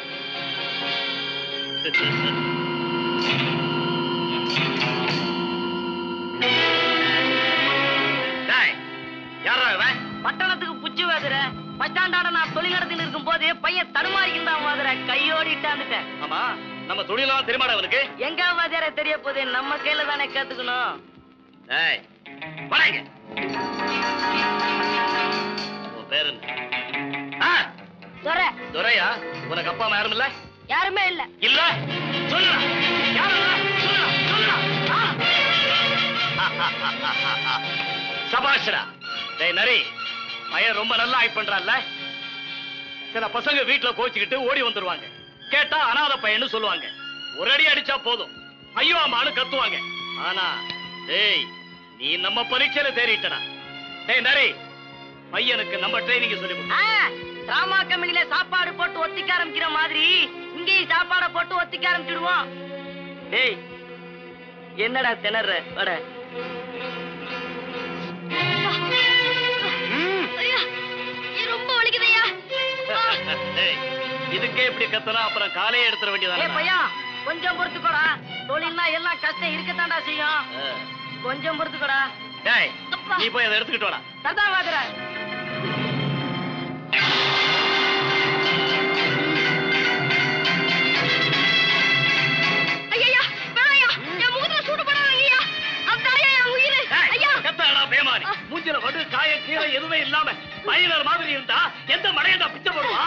யாரா பட்டணத்துக்கு புச்சு வாதுற பஸ் ஸ்டாண்டான நான் தொழில் நடத்தின்னு இருக்கும் போது பையன் தடுமாறிக்கிட்டு தான் வாதுற கையோடி இட்டாந்துட்டேன். ஆமா, நம்ம தொழிலாம் தெரியுமாடா அவனுக்கு? எங்க வாதியார தெரிய போதே, நம்ம கையில தானே கத்துக்கணும். ஏய் வராங்க. உன் பேரு என்ன? துரை. துரையா? உனக்கு அப்பா அம்மா யாரும் இல்ல? யாருமே இல்ல. இல்ல சொல்லுடா. யாருடா? சொல்லுடா, சொல்லுடா. சபாஷ்டா. டேய் நரி, பையன் ரொம்ப நல்லா ஆக்ட் பண்றான்ல. சில பசங்க வீட்டுல கோச்சிக்கிட்டு ஓடி வந்துருவாங்க. கேட்டா அனாத பையன்னு சொல்லுவாங்க. ஒரு அடி அடிச்சா போதும், ஐயோ அம்மானு கத்துவாங்க. ஆனா டேய், நீ நம்ம பரீட்சையில தேறிட்டடா. டேய் நரி, பையனுக்கு நம்ம ட்ரைனிங் சொல்லி கொடு. டிராமா கம்பெனில சாப்பாடு போட்டு ஒத்திக்க ஆரம்பிக்கிற மாதிரி இங்கேயும் சாப்பாட போட்டு ஒத்திக்க ஆரம்பிச்சிடுவோம். டேய் என்னடா திணற? வட ரொம்ப வலிக்குதையா. இதுக்கே இப்படி கத்தனா அப்புறம் காலையே எடுத்துட வேண்டியதா? பையா, கொஞ்சம் பொறுத்துக்கோடா. தொழில்னா எல்லாம் கஷ்டம் இருக்கத்தாண்டா செய்யும். கொஞ்சம் பொறுத்துக்கோடா. டேய், நீ போய் அதை எடுத்துக்கிட்டு வாடா. ததா வாதுற. ஐயா, வேணாயா, என் முகத்துல சூடு போடாதீங்கய்யா. அதாயா என் உயிர். ஐயா, கத்தடா பேமாரி. மூஞ்சில வடு காய கீரை எதுவுமே இல்லாம பையனர் மாதிரி இருந்தா எந்த மடையடா பிச்சை போடுவா?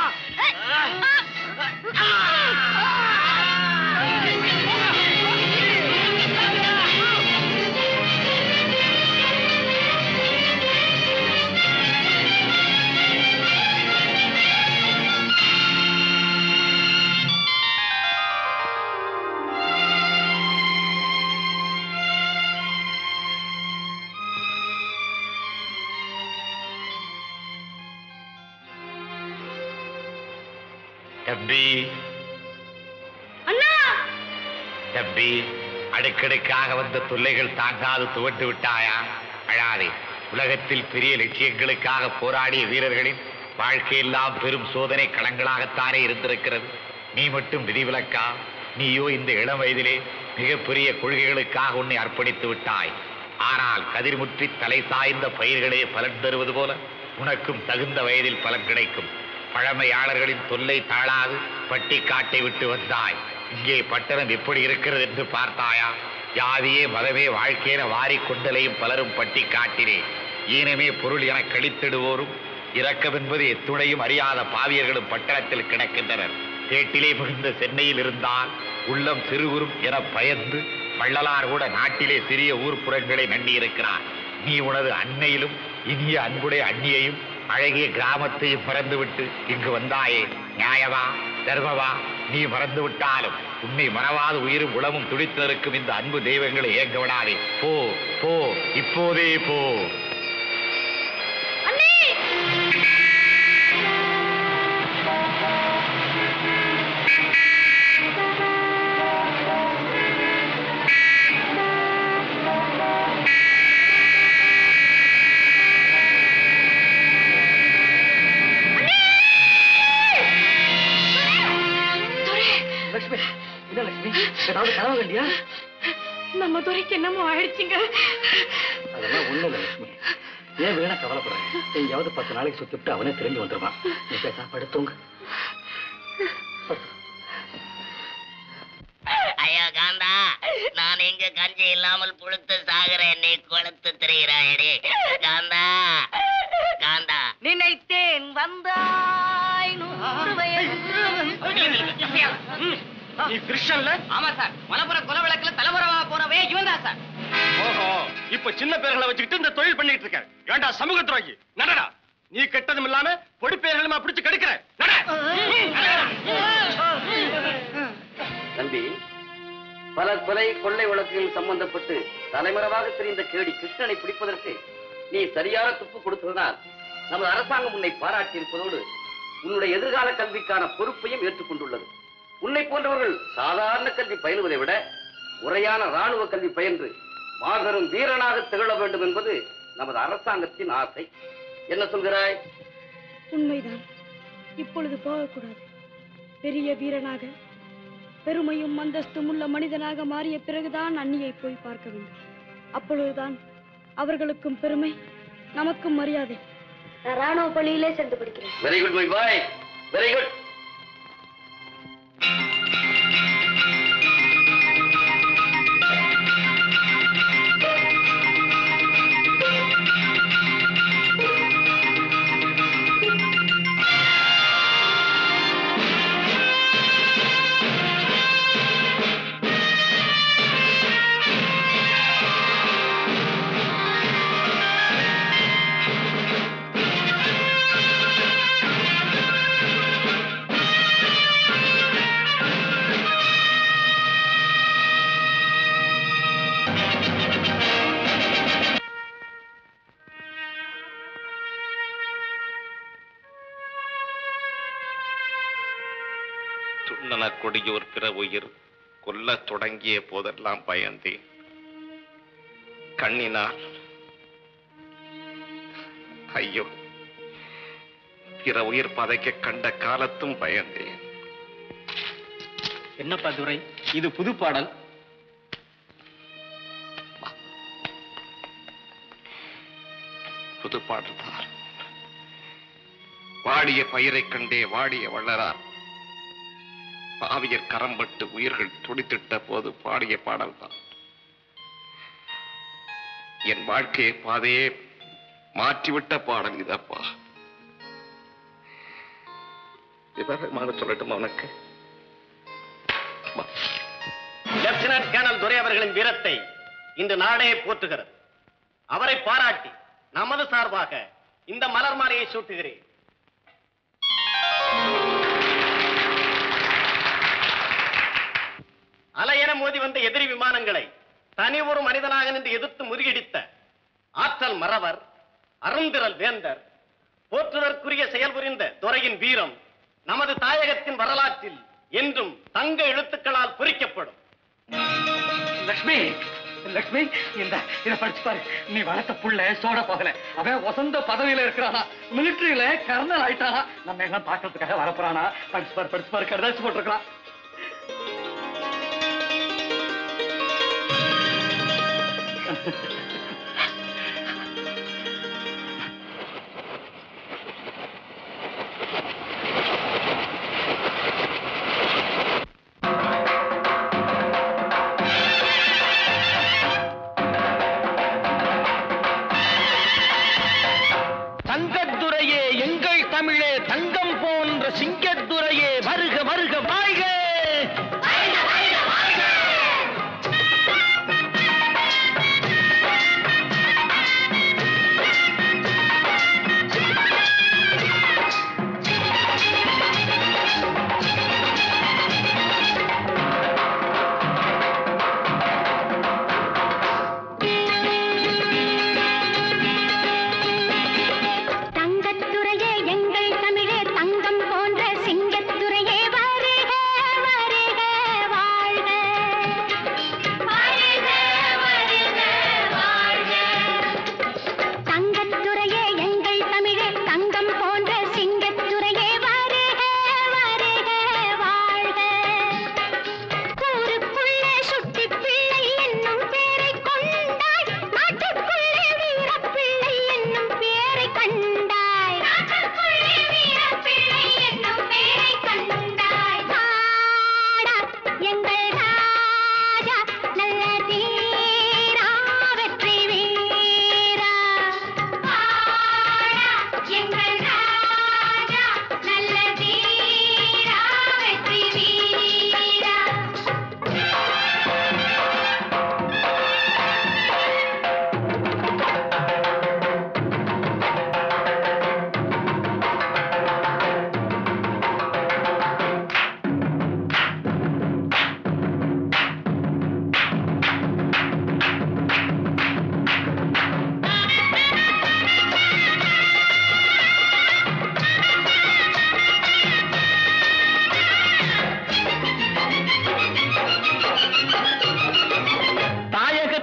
தம்பி, அண்ணா, தம்பி, அடுக்கடுக்காக வந்த தொல்லைகள் தாங்காது துவண்டு விட்டாயா? அழாதே. உலகத்தில் பெரிய லட்சியங்களுக்காக போராடிய வீரர்களின் வாழ்க்கையெல்லாம் பெரும் சோதனை களங்களாகத்தானே இருந்திருக்கிறது. நீ மட்டும் விதிவிலக்கா? நீயோ இந்த இளம் வயதிலே மிகப்பெரிய கொள்கைகளுக்காக உன்னை அர்ப்பணித்து விட்டாய். ஆனால் கதிர்முற்றி தலை சாய்ந்த பயிர்களே பலன் தருவது போல உனக்கும் தகுந்த வயதில் பலன் கிடைக்கும். பழமையாளர்களின் தொல்லை தாழாது பட்டி காட்டை விட்டு வந்தாய். இங்கே பட்டணம் எப்படி இருக்கிறது என்று பார்த்தாயா? ஜாதியே மதமே வாழ்க்கையென வாரி கொண்டலையும் பலரும் பட்டி காட்டினே ஈனமே பொருள் என கழித்திடுவோரும் இரக்கம் என்பது எத்துணையும் அறியாத பாவியர்களும் பட்டணத்தில் கிடக்கின்றனர். கேட்டிலே மிகுந்த சென்னையில் இருந்தால் உள்ளம் சிறுகுறும் என பயந்து வள்ளலார் கூட நாட்டிலே சிறிய ஊர்ப்புறங்களை நண்டியிருக்கிறார். நீ உனது அன்னையிலும் இனிய அன்புடைய அண்ணியையும் அழகிய கிராமத்தையும் மறந்துவிட்டு இங்கு வந்தாயே, நியாயவா தர்மவா? நீ மறந்து விட்டாலும் உன்னை மறவாத உயிரும் உளமும் துடித்திருக்கும் இந்த அன்பு தெய்வங்களை ஏங்க விடாதே. போ போ, இப்போதே போ. லட்சுமி, என்ன லட்சுமி, ஏதாவது கனவு கண்டியா? நம்ம துறைக்கு என்னமோ ஆயிடுச்சுங்க. அதெல்லாம் ஒண்ணு இல்ல லட்சுமி, ஏன் வீணா கவலைப்படுறேன்? எங்கேயாவது பத்து நாளைக்கு சுத்திட்டு அவனே திரும்பி வந்துருவான். நீ பேசா படுத்துங்க. ஐயா காந்தா, நான் எங்க கஞ்சி இல்லாமல் புழுத்து சாகிறேன், நீ கொளுத்து திரிகிறாயடி. காந்தா காந்தா, நினைத்தேன் வந்தாய் நூறு வயது. நீ கிறிஸ்டன்ல? ஆமா சார், மலப்புற கொலை விளக்குல தலைமுறவா போறவே இவன் தான் சார். ஓஹோ, இப்ப சின்ன பேர்களை வச்சுக்கிட்டு இந்த தொழில் பண்ணிட்டு இருக்க. ஏண்டா சமூக துரோகி, நடடா. நீ கெட்டதும் இல்லாம பொடி பேர்களுமா பிடிச்சு கெடுக்கிற. தம்பி, பல கொலை கொள்ளை வழக்குகளில் சம்பந்தப்பட்டு தலைமறைவாக தெரிந்த கேடி கிருஷ்ணனை பிடிப்பதற்கு நீ சரியான துப்பு கொடுத்ததனால் நமது அரசாங்கம் உன்னை பாராட்டி இருப்பதோடு உன்னுடைய எதிர்கால கல்விக்கான பொறுப்பையும் ஏற்றுக்கொண்டுள்ளது. உன்னை போன்றவர்கள் சாதாரண கல்வி பயிலுவதை விட முறையான ராணுவ கல்வி பயின்று மாபெரும் வீரனாக திகழ வேண்டும் என்பது நமது அரசாங்கத்தின் ஆசை. என்ன சொல்கிறாய்? உண்மைதான். இப்பொழுது போகக்கூடாது. பெரிய வீரனாக பெருமையும் அந்தஸ்தும் உள்ள மனிதனாக மாறிய பிறகுதான் அண்ணியை போய் பார்க்க வேண்டும். அப்பொழுதுதான் அவர்களுக்கும் பெருமை, நமக்கும் மரியாதை. நான் ராணுவ பள்ளியிலே சேர்ந்து படிக்கிறேன். Very good my boy, very good. கொடியோர் பிற உயிர் கொல்ல தொடங்கிய போதெல்லாம் பயந்தேன். கண்ணினால் ஐயோ, பிற உயிர் பதைக்க கண்ட காலத்தும் பயந்தேன். என்னப்பா துரை, இது புது பாடல்? புது பாடல் தான். வாடிய பயிரை கண்டே வாடிய வள்ளலார் பாவியர் கரம்பட்டு உயிர்கள் துடித்திட்ட போது பாடிய பாடல் தான். என் வாழ்க்கையை பாதையே மாற்றிவிட்ட பாடல் இதப்பா. விவரமாக சொல்லட்டும் அவனுக்கு. லெப்டினன்ட் கேர்னல் துரை அவர்களின் வீரத்தை இன்று நாடே போற்றுகிறது. அவரை பாராட்டி நமது சார்பாக இந்த மலர் மாலையை சூட்டுகிறேன். அலையென மோதி வந்த எதிரி விமானங்களை தனி ஒரு மனிதனாக நின்று எதிர்த்து முறியடித்த ஆற்றல் மறவர், அருந்திரல் வேந்தர், போற்றுதற்குரிய செயல் புரிந்த துரையின் வீரம் நமது தாயகத்தின் வரலாற்றில் என்றும் தங்க எழுத்துக்களால் பொறிக்கப்படும். லட்சுமி, லட்சுமி, இந்த இத படிச்சு பாரு. நீ வளர்த்த புள்ள சோட போகல, அவன் வசந்த பதவியில இருக்கிறானா, மிலிட்டரியில கர்னல் ஆயிட்டானா, நம்ம எல்லாம் பாக்கிறதுக்காக வரப்போறானா. படிச்சு பாரு, படிச்சு பாரு, கடைசி போட்டிருக்கலாம்.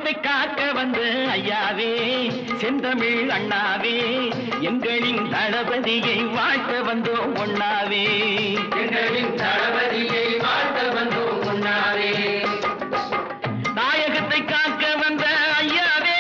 தாயகத்தை காக்க வந்த ஐயாவே செந்தமிழ் அண்ணாவே எங்களின் தளபதியை வாழ்த்த வந்தோம் ஒண்ணாவே எங்களின் தளபதியை வாழ்த்த வந்தோம் ஒண்ணாவே தாயகத்தை காக்க வந்த ஐயாவே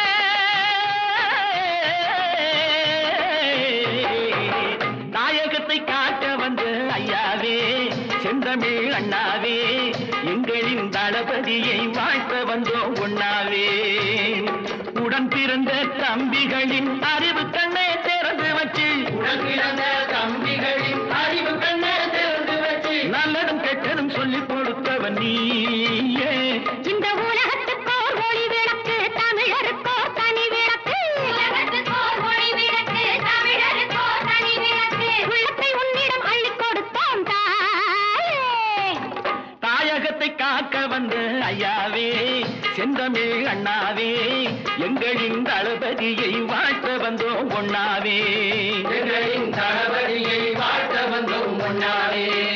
தாயகத்தை காக்க வந்த ஐயாவே செந்தமிழ் அண்ணாவே எங்களின் தளபதியை வாழ்த்த வந்தோம் ஒண்ணாவே உடன் பிறந்த தம்பிகளின் அறிவு கண்ணை திறந்து வச்சு உடன் பிறந்த தம்பிகளின் அறிவு கண்ணை திறந்து வச்சு நல்லதும் கெட்டதும் சொல்லிக் கொடுத்தவன் நீயே இந்த உலகத்துக்கோர் ஒளி விளக்கு தமிழருக்கோர் தனி விளக்கு உலகத்துக்கோர் ஒளி விளக்கு தமிழருக்கோர் தனி விளக்கு உள்ளத்தை உன்னிடம் அள்ளிக் கொடுத்தோம் தாயே தாயகத்தை காக்க வந்த ஐயாவே செந்தமிழ் அண்ணாவே எங்களின் தளபதியை வாழ்த்த வந்தோம் ஒண்ணாவே எங்களின் தளபதியை வாழ்த்த வந்தோம் ஒண்ணாவே